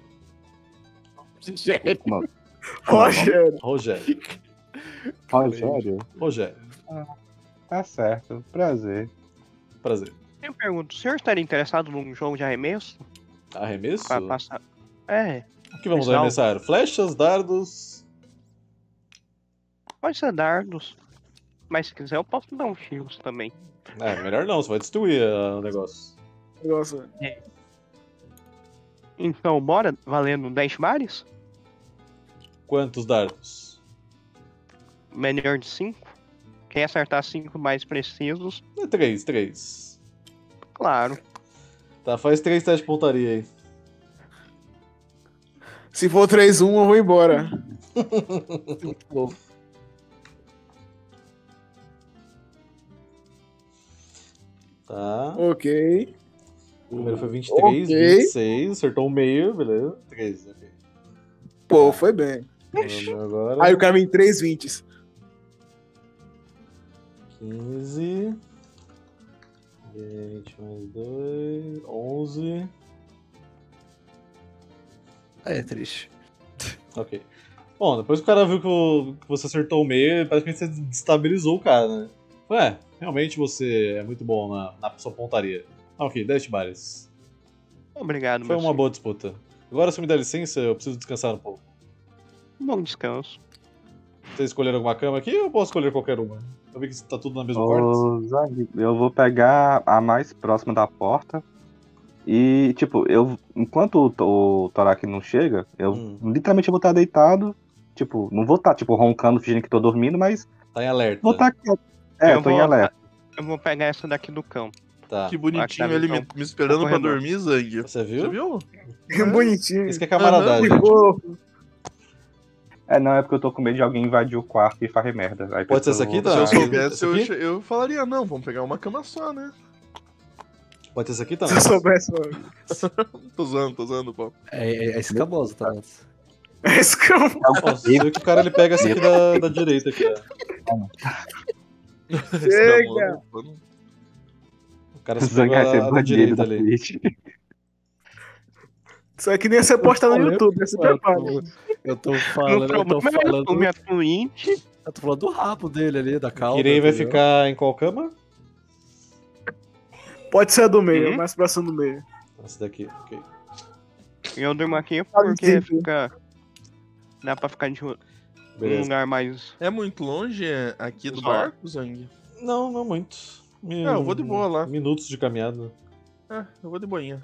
Rogério. Rogério. Rogério, Rogério. tá certo, prazer. Prazer. Eu pergunto, o senhor estaria interessado num jogo de arremesso? Arremesso? Pra passar. É, O que vamos Pessoal. arremessar? Flechas, dardos? pode ser dardos. Mas se quiser, eu posso dar uns tiros também. Melhor não, você vai destruir o negócio. Nossa. Então, bora? Valendo 10 bares? Quantos dardos? Melhor de 5? Quem acertar 5 mais precisos, 3. claro. Tá, faz 3 testes de pontaria aí. Se for 3-1, eu vou embora. Muito bom. Tá. Ok. O primeiro foi 23, Ok. 26, acertou o meio, beleza. 13, ok. Pô, foi bem. Vamos agora. Aí o cara vem 3 20s. 15. 20 mais 2. 11. É triste. Ok. Bom, depois que o cara viu que você acertou o meio, praticamente você destabilizou o cara, né? Realmente você é muito bom na sua pontaria. Ok, 10 bares. Obrigado, Foi meu uma boa disputa. Agora, se me der licença, eu preciso descansar um pouco. senhor. Bom descanso. Vocês escolheram alguma cama aqui ou eu posso escolher qualquer uma? Eu vi que tá tudo na mesma porta. Ô, Zag, eu vou pegar a mais próxima da porta. E, tipo, enquanto o Torak não chega, eu literalmente vou estar deitado. Tipo, não vou estar, roncando, fingindo que tô dormindo, mas Tá em alerta. vou estar quieto. É, eu tô em alerta. Eu vou pegar essa daqui do campo. Tá. Que bonitinho Aqui na ele visão. me esperando pra Corredor. dormir, Zang. Você viu? Você viu? Que bonitinho. Isso que é camaradagem. Que fofo. Não, é porque eu tô com medo de alguém invadir o quarto e fazer merda. Aí Pode ser eu essa aqui, vou- tá? Se eu soubesse, Essa aqui? eu falaria, não, vamos pegar uma cama só, né? Pode ser essa aqui, tá? Se eu soubesse, mano. Tô zoando, pô. É escamoso, tá? Esse campo. Ó, você viu que o cara ele pega essa aqui da direita aqui, ó. Chega. O cara se Zang pegou vai ser a da bandido direita da ali. Twitch. Isso aqui nem ia ser postado no YouTube, se prepara. Eu tô No falando, minha Twitch, eu tô falando do rabo dele ali, da calma. Kirei vai entendeu? ficar em qual cama? Pode ser a do meio, Uhum. mais próximo do meio. Essa daqui, ok. eu durmo aqui Ah, porque entendi. fica. Dá pra ficar de um Beleza. lugar mais. É muito longe aqui do Só. barco, Zang? Não muito. Eu vou de boa lá. Minutos de caminhada. Eu vou de boinha.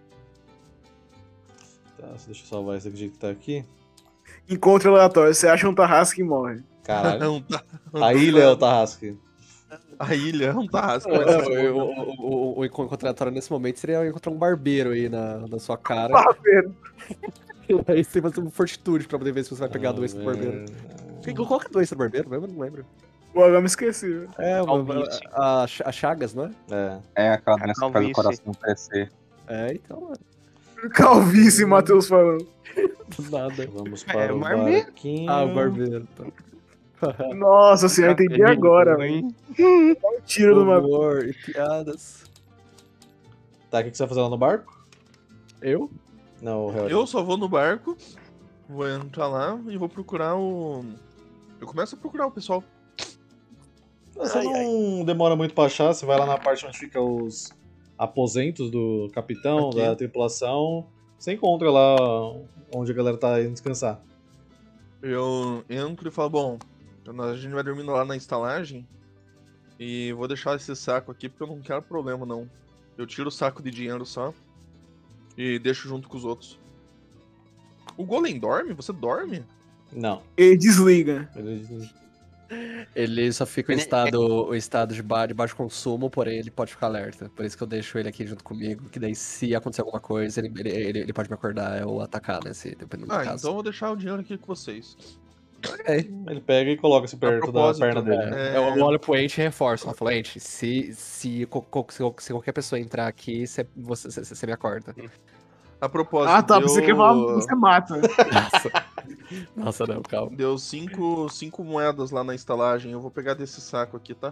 Tá, deixa eu salvar esse aqui do jeito que tá aqui. Encontro aleatório, você acha um tarrasque e morre. Caralho. Não tá. A ilha é o Tarrasque. A ilha é um tarrasco. O encontro aleatório nesse momento seria encontrar um barbeiro aí na sua cara. Barbeiro. E aí você vai fazer uma fortitude pra poder ver se você vai pegar a doença do barbeiro. Qual que é a doença do barbeiro? Eu não lembro. Pô, agora me esqueci, velho. É, Calvície. a Chagas, não é? É. É aquela doença que faz calvície. o coração crescer. É, então, mano. Calvície, Matheus falando. Do nada. Vamos para o barbeiro. barquinho. Ah, o barbeiro. Tá. Nossa senhora, entendi agora, velho. Tiro do Matheus. Humor e piadas. Tá, o que você vai fazer lá no barco? Eu? Não, o Hel. Eu só vou no barco, vou entrar lá e vou procurar o. Eu começo a procurar o pessoal. Você não demora muito pra achar, você vai lá na parte onde fica os aposentos do capitão, Aqui. da tripulação. Você encontra lá onde a galera tá indo descansar. Eu entro e falo, bom, a gente vai dormindo lá na estalagem e vou deixar esse saco aqui porque eu não quero problema não. Eu tiro o saco de dinheiro só e deixo junto com os outros. O Golem dorme? Você dorme? Não. Ele desliga. Ele só fica em estado de baixo consumo, porém ele pode ficar alerta. Por isso que eu deixo ele aqui junto comigo, que daí se acontecer alguma coisa, ele pode me acordar ou atacar, né? Se, dependendo do caso. Então eu vou deixar o dinheiro aqui com vocês. Ele pega e coloca-se perto da propósito, perna dele. Eu olho pro Ente e reforço. Eu falo, Ente, se qualquer pessoa entrar aqui, você me acorda. A propósito, Ah, tá. deu... Você quer falar, você mata. Nossa, não, calma. Deu cinco moedas lá na estalagem. Eu vou pegar desse saco aqui, tá?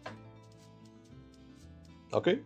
Ok?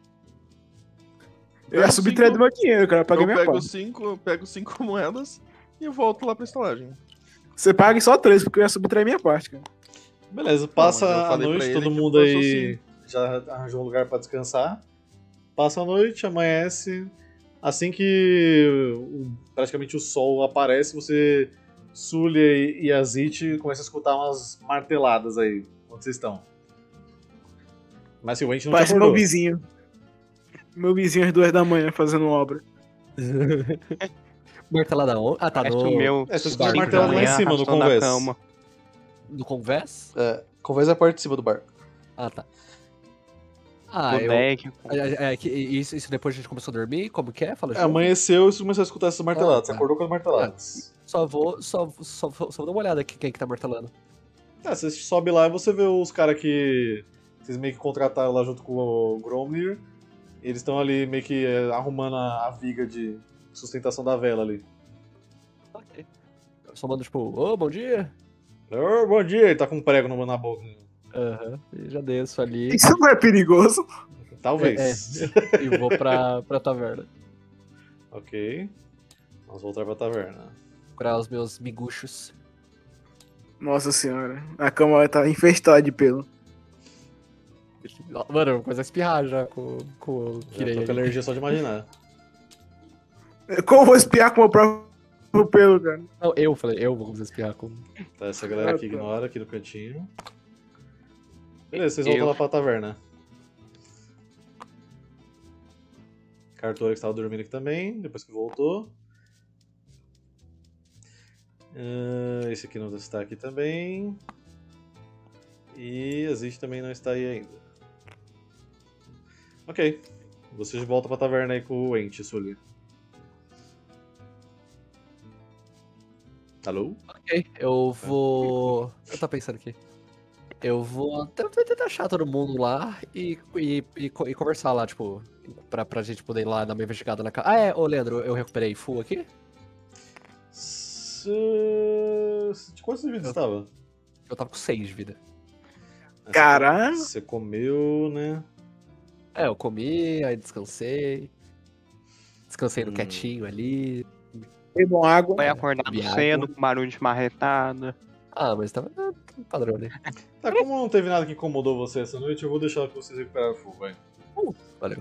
Eu ia subtrair do meu dinheiro, cara. Eu paguei Eu minha parte. pego cinco moedas e volto lá pra estalagem. Você paga só 3, porque eu ia subtrair minha parte, cara. Beleza, mas eu passa a falei pra noite, ele todo que mundo passou aí já arranjou um lugar pra descansar. Passa a noite, amanhece. Assim que praticamente o sol aparece, você, Sully e Azit, começam a escutar umas marteladas aí, onde vocês estão. Mas o Went não te Parece acordou. meu vizinho. Meu vizinho às 2 da manhã fazendo obra. Martelada onde? Ah, tá Parece no... o meu. É, você escuta barco os martelos da lá em manhã cima, no arrastando a convés. cama. No Convés? É, convés é a parte de cima do barco. Ah, tá. Ah, Do eu... deck. Isso depois a gente começou a dormir? Como que é? Fala de É, novo. amanheceu e você começou a escutar essas marteladas. Você tá. acordou com as marteladas. Só vou dar uma olhada aqui quem que tá martelando. É, você sobe lá e você vê os caras que vocês meio que contrataram lá junto com o Gromnir. Eles estão ali meio que arrumando a viga de sustentação da vela ali. Ok. Eu só mando tipo, ô, bom dia. Oh, bom dia, ele tá com um prego na boca. Aham, e já desço ali Isso não é perigoso? Talvez. e vou pra taverna. Ok. Vamos voltar pra taverna. Procurar os meus miguxos. Nossa senhora. A cama vai estar infestada de pelo. Mano, eu coisa a espirrar já com o Já Kirei tô com ali. alergia só de imaginar. Como eu vou espiar com o meu próprio pelo, cara? Não, eu falei, eu vou espirrar com... Tá, essa galera aqui ignora, aqui no cantinho. Beleza, vocês voltam lá pra taverna. Cartora que estava dormindo aqui também, depois que voltou. Esse aqui não está aqui também. E a Zit também não está aí ainda. Ok. Vocês voltam pra taverna aí com o Ent, Sully. Alô? Ok, eu vou... Eu tô pensando aqui. Eu vou tentar achar todo mundo lá e conversar lá, tipo, pra gente poder ir lá dar uma investigada na casa. Ah, é, ô Leandro, eu recuperei full aqui? De quantos de vida estava? Eu tava com 6 de vida. Caralho. Você comeu, né? É, eu comi, aí descansei. Descansei no quietinho ali. Bebam água. Foi acordado Bebi cedo, água. com barulho de marretada. Ah, mas tava padrão, né? Tá, como não teve nada que incomodou você essa noite, eu vou deixar que vocês recuperarem o fogo, vai. Valeu.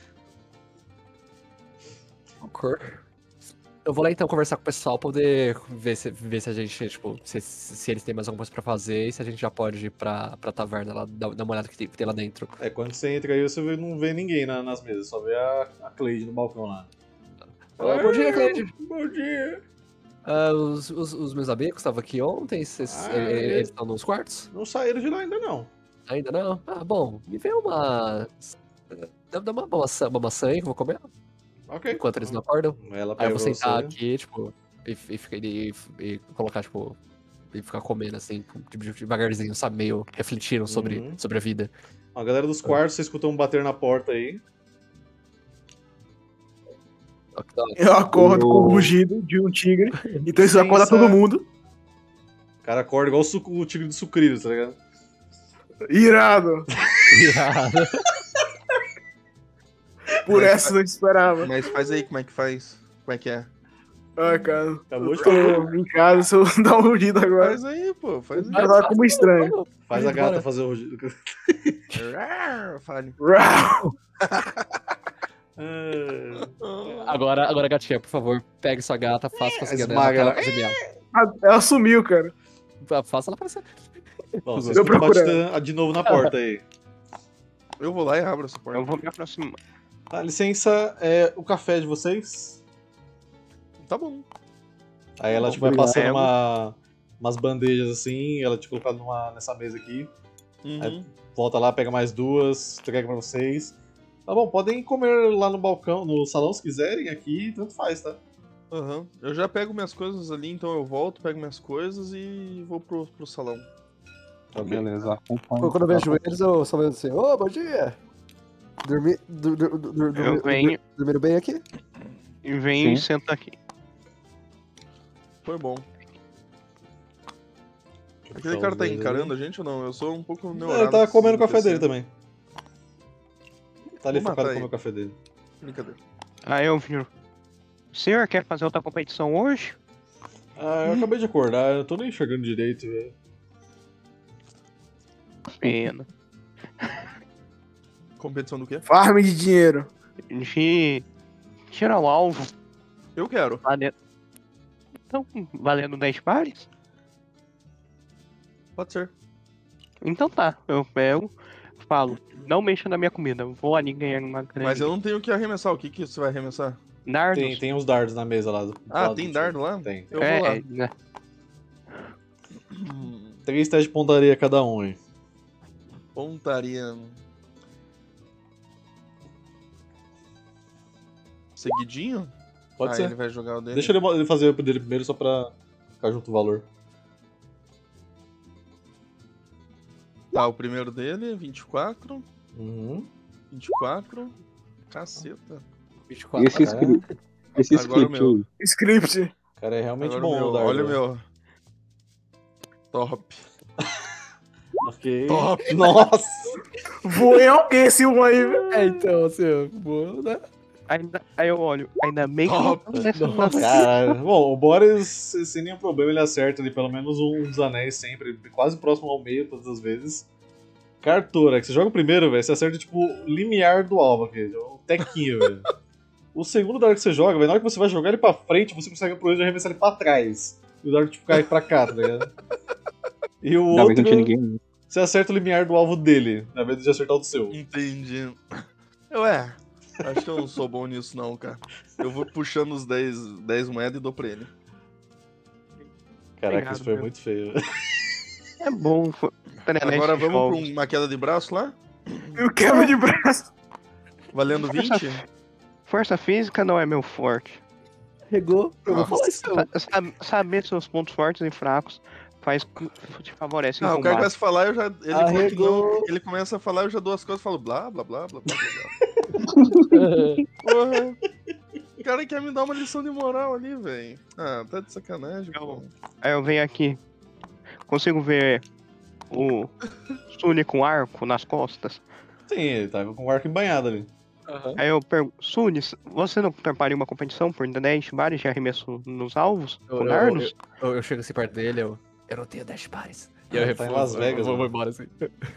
Eu vou lá então conversar com o pessoal pra poder ver se a gente, tipo, se eles têm mais alguma coisa pra fazer e se a gente já pode ir pra taverna lá, dar uma olhada que tem lá dentro. É, quando você entra aí, você não vê ninguém nas mesas, só vê a Cleide no balcão lá. Bom dia, Cleide. Bom dia! Os meus amigos estavam aqui ontem, eles estão nos quartos? Não saíram de lá ainda não. Ainda não? Ah, bom, me vê uma... Dá uma maçã aí que eu vou comer, Ok. enquanto eles não acordam. Ela Aí pega eu vou sentar você. aqui, tipo, e colocar, tipo, e ficar comendo, assim, devagarzinho, sabe? Meio refletindo sobre a vida. A galera dos quartos, vocês escutam bater na porta aí. Eu acordo com o rugido de um tigre. Então isso vai acordar todo mundo. O cara acorda igual o tigre de sucrilhos, tá ligado? Irado. Por essa eu não esperava. Mas faz aí, como é que faz? Como é que é? Ah, cara. Acabou de Eu tô em casa, se eu dar um rugido agora. Faz aí, pô. Faz aí. Eu tava como estranho. Faz a gata fazer o rugido. Fale. Rau. Agora, gatinha, por favor, pegue sua gata, faça com essa esmaga ela ela. fazer miau. Ela sumiu, cara. Faça ela aparecer. Bom, você Eu escuta procurando. bater de novo na porta aí. Eu vou lá e abro essa porta. Eu vou me aproximar. Tá, licença, o café de vocês. Tá bom. Aí ela tipo, vai passando umas bandejas assim, ela te coloca nessa mesa aqui. Aí volta lá, pega mais duas, entrega pra vocês. Tá bom, podem comer lá no balcão, no salão se quiserem, aqui, tanto faz, tá? Aham. Eu já pego minhas coisas ali, então eu volto, pego minhas coisas e vou pro salão. Ok. Beleza, acompanho. Quando eu vejo eles, eu só vejo assim, ô, bom dia! Eu venho Dormiram bem aqui? e venho e Sim. sento aqui. Foi bom. Deixa eu Aquele puxar cara os tá dois encarando ali. a gente ou não? Eu sou um pouco Não, neurado. ele tá comendo o café dele desse- também. Tá ali Vou focado matar em comer ele. o café dele. Brincadeira. Aí eu viro. O senhor quer fazer outra competição hoje? Ah, eu acabei de acordar, eu tô nem enxergando direito, velho. Pena. Competição do quê? Farm de dinheiro. De tirar o alvo. Eu quero. Então, valendo 10 pares? Pode ser. Então tá, eu pego, falo, não mexa na minha comida, vou ali ganhar uma grande. Mas eu não tenho o que arremessar. O que você vai arremessar? Dardos? Tem uns dardos na mesa lá. Tem dardo lá? Tem. Eu vou lá. Né? 3 testes de pontaria cada um, hein? Pontaria. Seguidinho? Pode ser. Ele vai jogar o dele. Deixa ele fazer o dele primeiro só pra ficar junto o valor. Tá, o primeiro dele, 24. Uhum. 24. Caceta. 24. Esse script, esse Agora o script meu. aí. Script. O cara é realmente Agora bom, o meu. dardo. Olha o meu. Top. Ok. Top. Nossa! Voei alguém esse um aí, velho. Então, assim, boa, né? Aí eu olho, ainda bem que Top. eu não nessa Nossa. Caralho. Bom, o Boris, sem nenhum problema, ele acerta ali pelo menos um dos anéis sempre, quase próximo ao meio todas as vezes. Cartora, que você joga o primeiro, velho, você acerta tipo o limiar do alvo aqui, o tequinho, velho. O segundo dardo que você joga, velho, na hora que você vai jogar ele pra frente, você consegue por arremessar ele pra trás. E o dardo tipo cai pra cá, tá ligado? E o Da vez não tinha outro, ninguém. você acerta o limiar do alvo dele, na vez de acertar o do seu. Entendi. Acho que eu não sou bom nisso não, cara. Eu vou puxando os 10 moedas e dou pra ele. Caraca, Obrigado, isso foi meu. muito feio. É bom. Agora vamos pra uma queda de braço lá? Eu quebro de braço. Valendo 20? Força física não é meu forte. Regou. Eu vou falar isso. Saber seus pontos fortes e fracos te favorece em Ah, o cara combate. começa a falar, ele falou que Arregou. não. Ele começa a falar, eu já dou as coisas e falo blá, blá, blá, blá, blá, blá. Porra. O cara quer me dar uma lição de moral ali, velho. Ah, tá de sacanagem, pô. Aí eu venho aqui. Consigo ver o Sune com arco nas costas. Sim, ele tava com o arco embanhado ali. Aí eu pergunto, Sune, você não prepararia uma competição por 10 bares de arremesso nos alvos? Com dardos? Eu chego assim perto dele, eu não tenho 10 pares. E eu Tá refuso, em Las Vegas, vou mano. embora assim.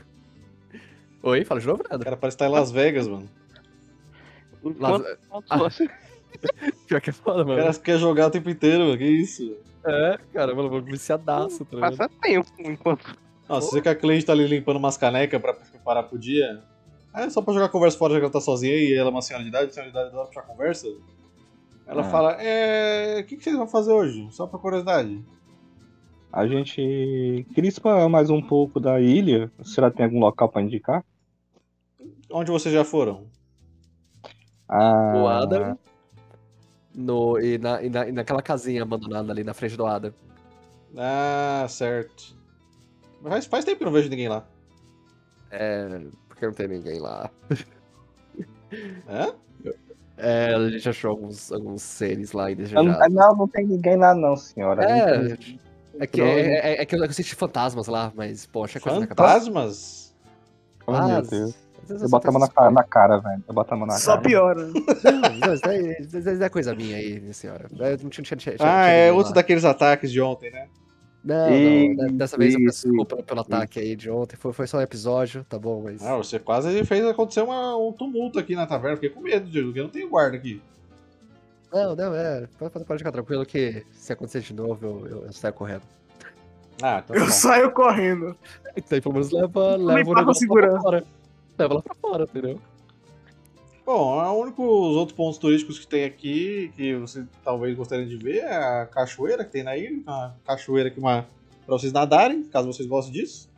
Oi, fala de novo, O nada. cara parece estar em Las Vegas, mano. Enquanto Ah. você... Pior que é foda, O mano. cara quer jogar o tempo inteiro, mano. Que isso? É, cara, mano, eu vou viciadaço, tá ligado? Passa tempo enquanto... Não, se você que a Cleide tá ali limpando umas canecas pra preparar pro dia, é só pra jogar conversa fora, já que ela tá sozinha e ela é uma senhora de idade adora puxar conversa. Ela fala, o que vocês vão fazer hoje? Só pra curiosidade. A gente queria explorar mais um pouco da ilha. Será que tem algum local pra indicar? Onde vocês já foram? Ah, O Adam. E naquela casinha abandonada ali na frente do Adam. Ah, certo. Faz tempo que eu não vejo ninguém lá. É. Porque não tem ninguém lá. É? É, a gente achou alguns seres lá indesejados. não tem ninguém lá não, senhora. É que eu assisti fantasmas lá, mas, poxa, é coisa na cabeça. Fantasmas? Oh, meu Ah, Deus. às vezes Eu boto a mão na cara, velho. Eu boto a mão na Só cara. piora. Não, isso é coisa minha aí, senhora. Não tinha É ninguém outro lá. daqueles ataques de ontem, né? Não, dessa vez eu peço Isso, desculpa pelo ataque aí de ontem. Foi só um episódio, tá bom, mas. Ah, você quase fez acontecer um tumulto aqui na taverna. Fiquei com medo, Diego, porque eu não tenho guarda aqui. Não, pode ficar tranquilo que se acontecer de novo, eu saio correndo. Ah, então Eu tá. saio correndo. Então, pelo menos leva o passa negócio lá segurança. pra fora. Leva lá pra fora, entendeu? Bom, os únicos outros pontos turísticos que tem aqui, que você talvez gostariam de ver, é a cachoeira que tem na ilha. Uma cachoeira aqui pra vocês nadarem, caso vocês gostem disso.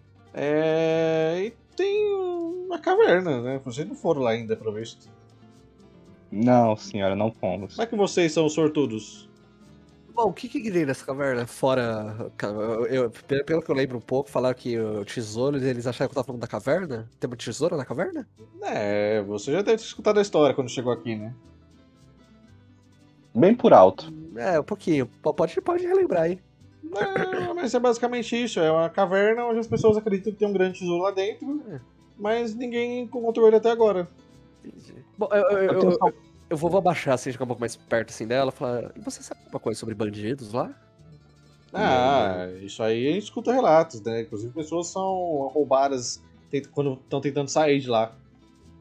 E tem uma caverna, né? Vocês não foram lá ainda, pelo visto. Não, senhora, não fomos. Como é que vocês são sortudos? Bom, o que tem nessa caverna? Fora. Pelo que eu lembro um pouco, falaram que o tesouro, eles acharam que eu tava falando da caverna? Tem um tesouro na caverna? Você já deve ter escutado a história quando chegou aqui, né? Bem por alto. É, um pouquinho. Pode relembrar aí. Não, mas é basicamente isso. É uma caverna onde as pessoas acreditam que tem um grande tesouro lá dentro, mas ninguém encontrou ele até agora. Bom, eu vou abaixar, assim, chegar um pouco mais perto assim dela e falar. E você sabe alguma coisa sobre bandidos lá? Isso aí a gente escuta relatos, né? Inclusive pessoas são roubadas quando estão tentando sair de lá.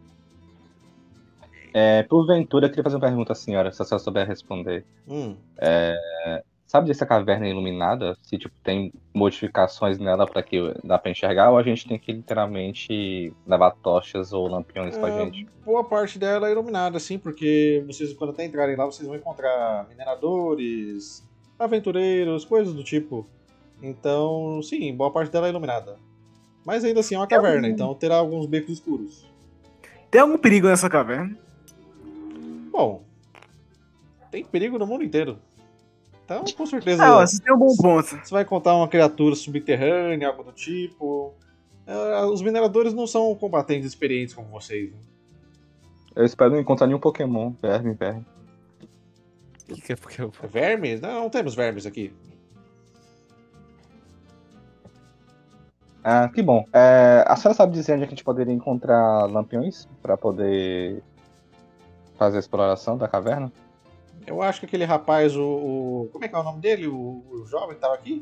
Porventura, eu queria fazer uma pergunta à senhora, se a senhora souber responder. Sabe dessa caverna iluminada? Se tipo, tem modificações nela para que dá pra enxergar, ou a gente tem que literalmente levar tochas ou lampiões com a gente? Boa parte dela é iluminada, sim, porque vocês, quando até entrarem lá, vocês vão encontrar mineradores, aventureiros, coisas do tipo. Então, sim, boa parte dela é iluminada. Mas ainda assim é uma caverna, então terá alguns becos escuros. Tem algum perigo nessa caverna? Bom, tem perigo no mundo inteiro. Então, com certeza, Você tem um bom ponto. você vai encontrar uma criatura subterrânea, algo do tipo. Os mineradores não são combatentes experientes como vocês, né? Eu espero não encontrar nenhum Pokémon. Verme. O que é Pokémon? Vermes? Não temos vermes aqui. Ah, que bom. A senhora sabe dizer onde a gente poderia encontrar lampiões para poder fazer a exploração da caverna? Eu acho que aquele rapaz, como é que é o nome dele? O jovem que tava aqui?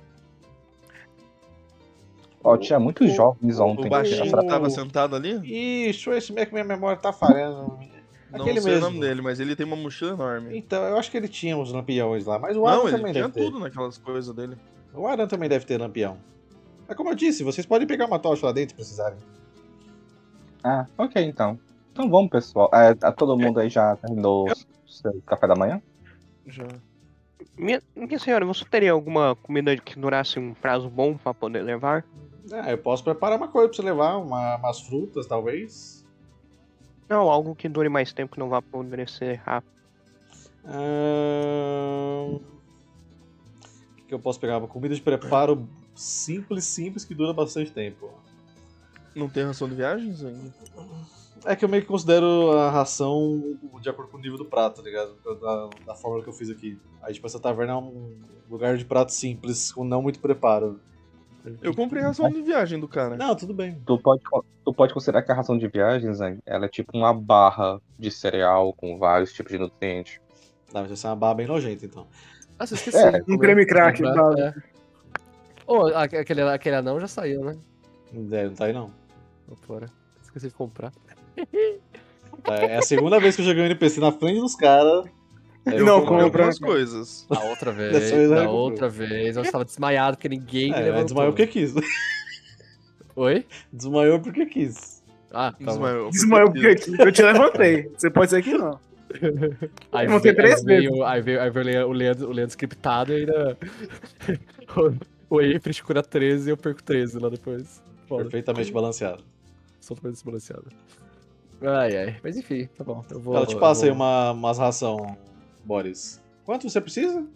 Tinha muitos jovens ontem. O baixinho A senhora- que tava sentado ali? Isso, esse meio que minha memória tá falhando. Não Aquele sei mesmo. o nome dele, mas ele tem uma mochila enorme. Então, eu acho que ele tinha uns lampiões lá, mas o Adam Não, ele também tinha deve ter. tudo naquelas coisas dele. O Adam também deve ter lampião. É como eu disse, vocês podem pegar uma tocha lá dentro se precisarem. Ah, ok, então. Então vamos, pessoal. Todo mundo aí já terminou o seu café da manhã? Já. Minha senhora, você teria alguma comida que durasse um prazo bom pra poder levar? Eu posso preparar uma coisa pra você levar, umas frutas, talvez. Não, algo que dure mais tempo que não vá apodrecer rápido. O que eu posso pegar? Uma comida de preparo simples, que dura bastante tempo. Não tem ração de viagens ainda? É que eu meio que considero a ração de acordo com o nível do prato, tá ligado? Da forma que eu fiz aqui. Aí, tipo, essa taverna é um lugar de prato simples, com não muito preparo. Eu comprei ração de viagem do cara. Não, tudo bem. Tu pode considerar que a ração de viagens, né, ela é tipo uma barra de cereal com vários tipos de nutrientes. Não, mas vai ser uma barra bem nojenta, então. Ah, você esqueceu. É, de comer. creme crack, Lembra? bravo. É. Ô, aquele anão já saiu, né? Não tá aí, não. Fora. Esqueci de comprar. É a segunda vez que eu joguei um NPC na frente dos caras. Eu Não, comprei compra. algumas coisas. Da outra vez, Dessa vez ela da comprou. outra vez, eu estava desmaiado porque ninguém me Ela levantou. desmaiou porque quis. Oi? Desmaiou porque quis. Ah, tá bom. Desmaiou. Desmaiou porque aqui eu te levantei. Você pode dizer que não. Aí, Levantei três vezes. Aí veio o Leandro scriptado e ainda... o Efrit cura 13 e eu perco 13 lá depois. Foda. Perfeitamente balanceado. Totalmente desbalanceado. Ai. Mas enfim, tá bom. Eu vou... Ela te passa aí umas ração, Boris. Quanto você precisa?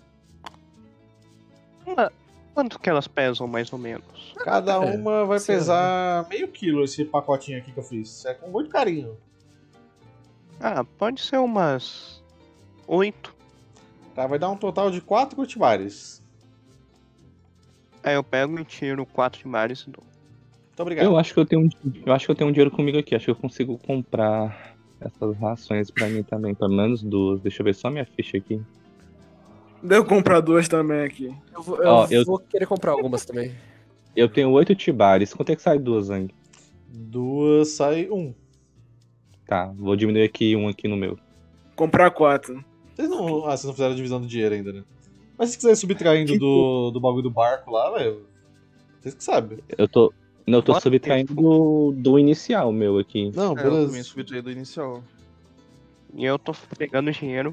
Quanto que elas pesam, mais ou menos? Cada uma vai sei lá. pesar meio quilo esse pacotinho aqui que eu fiz. É com muito carinho. Ah, pode ser umas 8. Tá, vai dar um total de 4 cultivares. Aí eu pego e tiro 4 de mares e dou. Muito obrigado. Eu acho que eu tenho um dinheiro comigo aqui. Acho que eu consigo comprar essas rações pra mim também. Pelo menos 2. Deixa eu ver só minha ficha aqui. Deu comprar 2 também aqui. Eu vou querer comprar algumas também. Eu tenho 8 tibares. Quanto é que sai 2, Zang? 2 sai 1. Tá, vou diminuir aqui um aqui no meu. Comprar 4. Vocês não fizeram a divisão do dinheiro ainda, né? Mas se quiser subtraindo do bagulho do barco lá, velho. Vocês que sabem. Eu tô Quanto subtraindo do inicial meu aqui. Não, Eu também beleza. subi do inicial. E eu tô pegando dinheiro.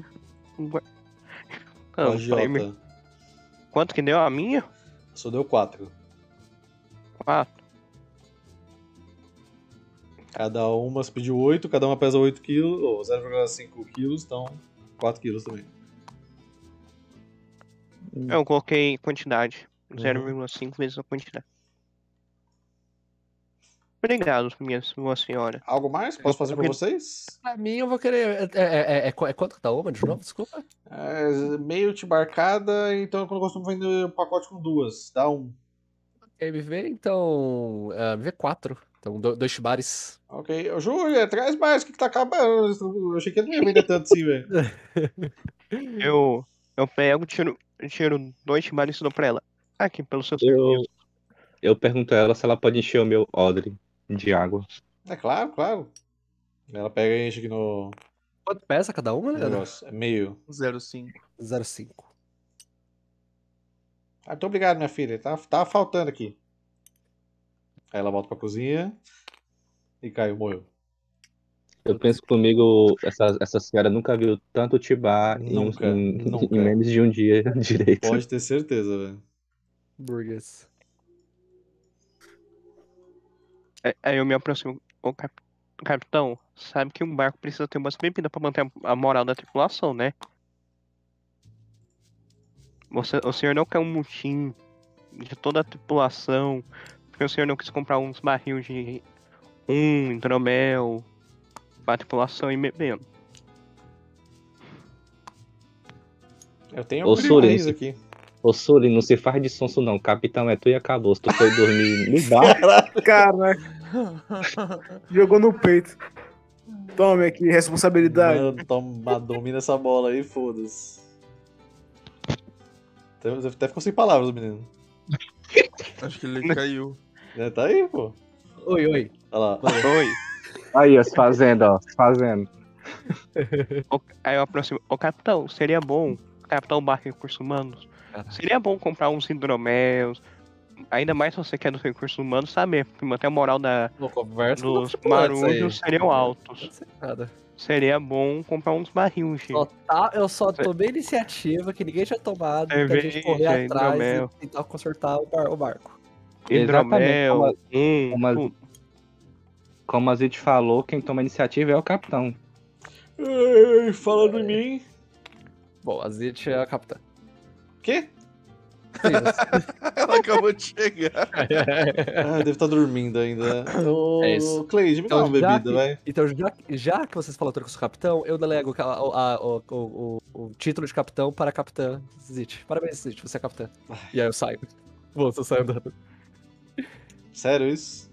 Ah, Agiota. quanto que deu a minha? Só deu 4. 4. Cada uma se pediu 8, cada uma pesa 8 kg, ou 0,5 kg, então 4 kg também. Eu coloquei quantidade. 0,5 vezes a quantidade. Obrigado, minha senhora. Algo mais que posso fazer pra vocês? Pra mim, eu vou querer... quanto que tá uma de novo? Desculpa. Meio tibarcada, então eu costumo vender um pacote com 2, dá 1. MV, então... MV 4. Então, 2 chibares. Ok, ô Júlia, traz mais, o que tá acabando? Eu achei que ele não ia vender tanto assim, velho. Eu pego, tiro 2 chibares e dou pra ela. Aqui, pelo seu Eu, serviço. eu pergunto a ela se ela pode encher o meu odre de água. É claro, claro. Ela pega e enche aqui no Quanto pesa cada uma, o Leandro? negócio. É meio. 0,5. 0,5. Ah, muito obrigado, minha filha. Tá faltando aqui. Aí ela volta pra cozinha e caiu, morreu. Eu penso comigo, essa senhora nunca viu tanto Tibá Nunca, nunca. em menos de um dia direito. Pode ter certeza, velho. Burguês. Aí eu me aproximo. Ô, capitão, sabe que um barco precisa ter umas bebidas pra manter a moral da tripulação, né? O senhor não quer um mutim de toda a tripulação, porque o senhor não quis comprar uns barril de hidromel pra tripulação e bebendo. Eu tenho Ô, alguns Suri, barris aqui. Ô, Suri, não se faz de sonso não. Capitão é tu e acabou. Se tu foi dormir no bar, Caraca, jogou no peito. Tome aqui, responsabilidade. Mano, toma, domina essa bola aí, foda-se. Até ficou sem palavras, menino. Acho que ele caiu. É, tá aí, pô. Oi, oi. Olha lá. Oi. aí, ó, se fazendo, ó. Se fazendo. Aí eu aproximo. Ô, capitão, seria bom. Capitão Barco e Recursos Humanos. Seria bom comprar uns hidroméus. Ainda mais se você quer dos recursos humanos, saber. Porque manter a moral Não conversa com dos os tripulantes aí. marujos seriam altos. Não sei nada. Seria bom comprar uns barris, gente. Eu só tomei iniciativa que ninguém tinha tomado pra gente Cerveja, correr atrás hidromel. e tentar consertar o barco. Hidromel, Exatamente, como a gente falou, quem toma a iniciativa é o capitão. Ei, falando em mim. Bom, a Zit é a capitã. Quê? Ela acabou de chegar. Ah, deve estar dormindo ainda. Ô, É isso. Cleide, me dá uma bebida, vai. Então, já que vocês falaram que eu sou capitão, eu delego o título de capitão para a capitã Zit. Parabéns, Zit, você é capitã. E aí eu saio. Você sai andando. Sério isso?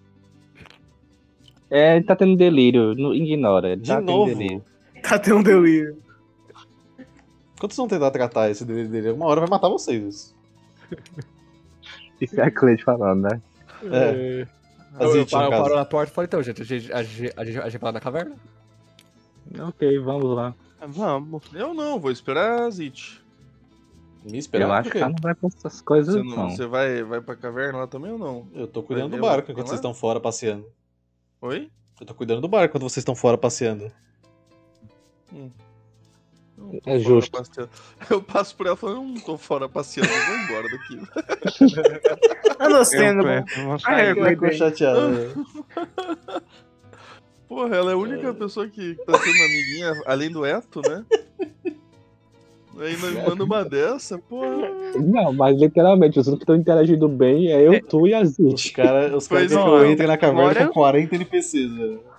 É, ele tá tendo delírio, ignora. Ele De tá tendo novo? delírio. Tá tendo um delírio. Quando vocês vão tentar tratar esse delírio dele, uma hora vai matar vocês. Isso é a Cleide falando, né? É. A Eu Zit, no paro caso. na porta e falo, então, gente, a gente vai lá na caverna? Ok, vamos lá. Vamos. Eu não, vou esperar a Zit. Me esperar Eu por acho quê? que ela não vai pra essas coisas, Você, não. você vai pra caverna lá também ou não? Eu tô cuidando Vai do ver barco o- enquanto lá? vocês estão fora passeando. Oi? Eu tô cuidando do barco enquanto vocês estão fora passeando. Não tô É fora justo. passeando. Eu passo por ela falando, não tô fora passeando, eu vou embora daqui. Eu não sei, não. Vamos Ah, sair. é, Ficou chateado. né? Porra, ela é a única pessoa que tá sendo amiguinha, além do Eto, né? Ainda me manda uma dessa, porra. Não, mas literalmente, os únicos que estão interagindo bem é eu, tu e a Os Zit. caras Pois querem que não, eu entre na caverna agora- com 40 NPCs, velho.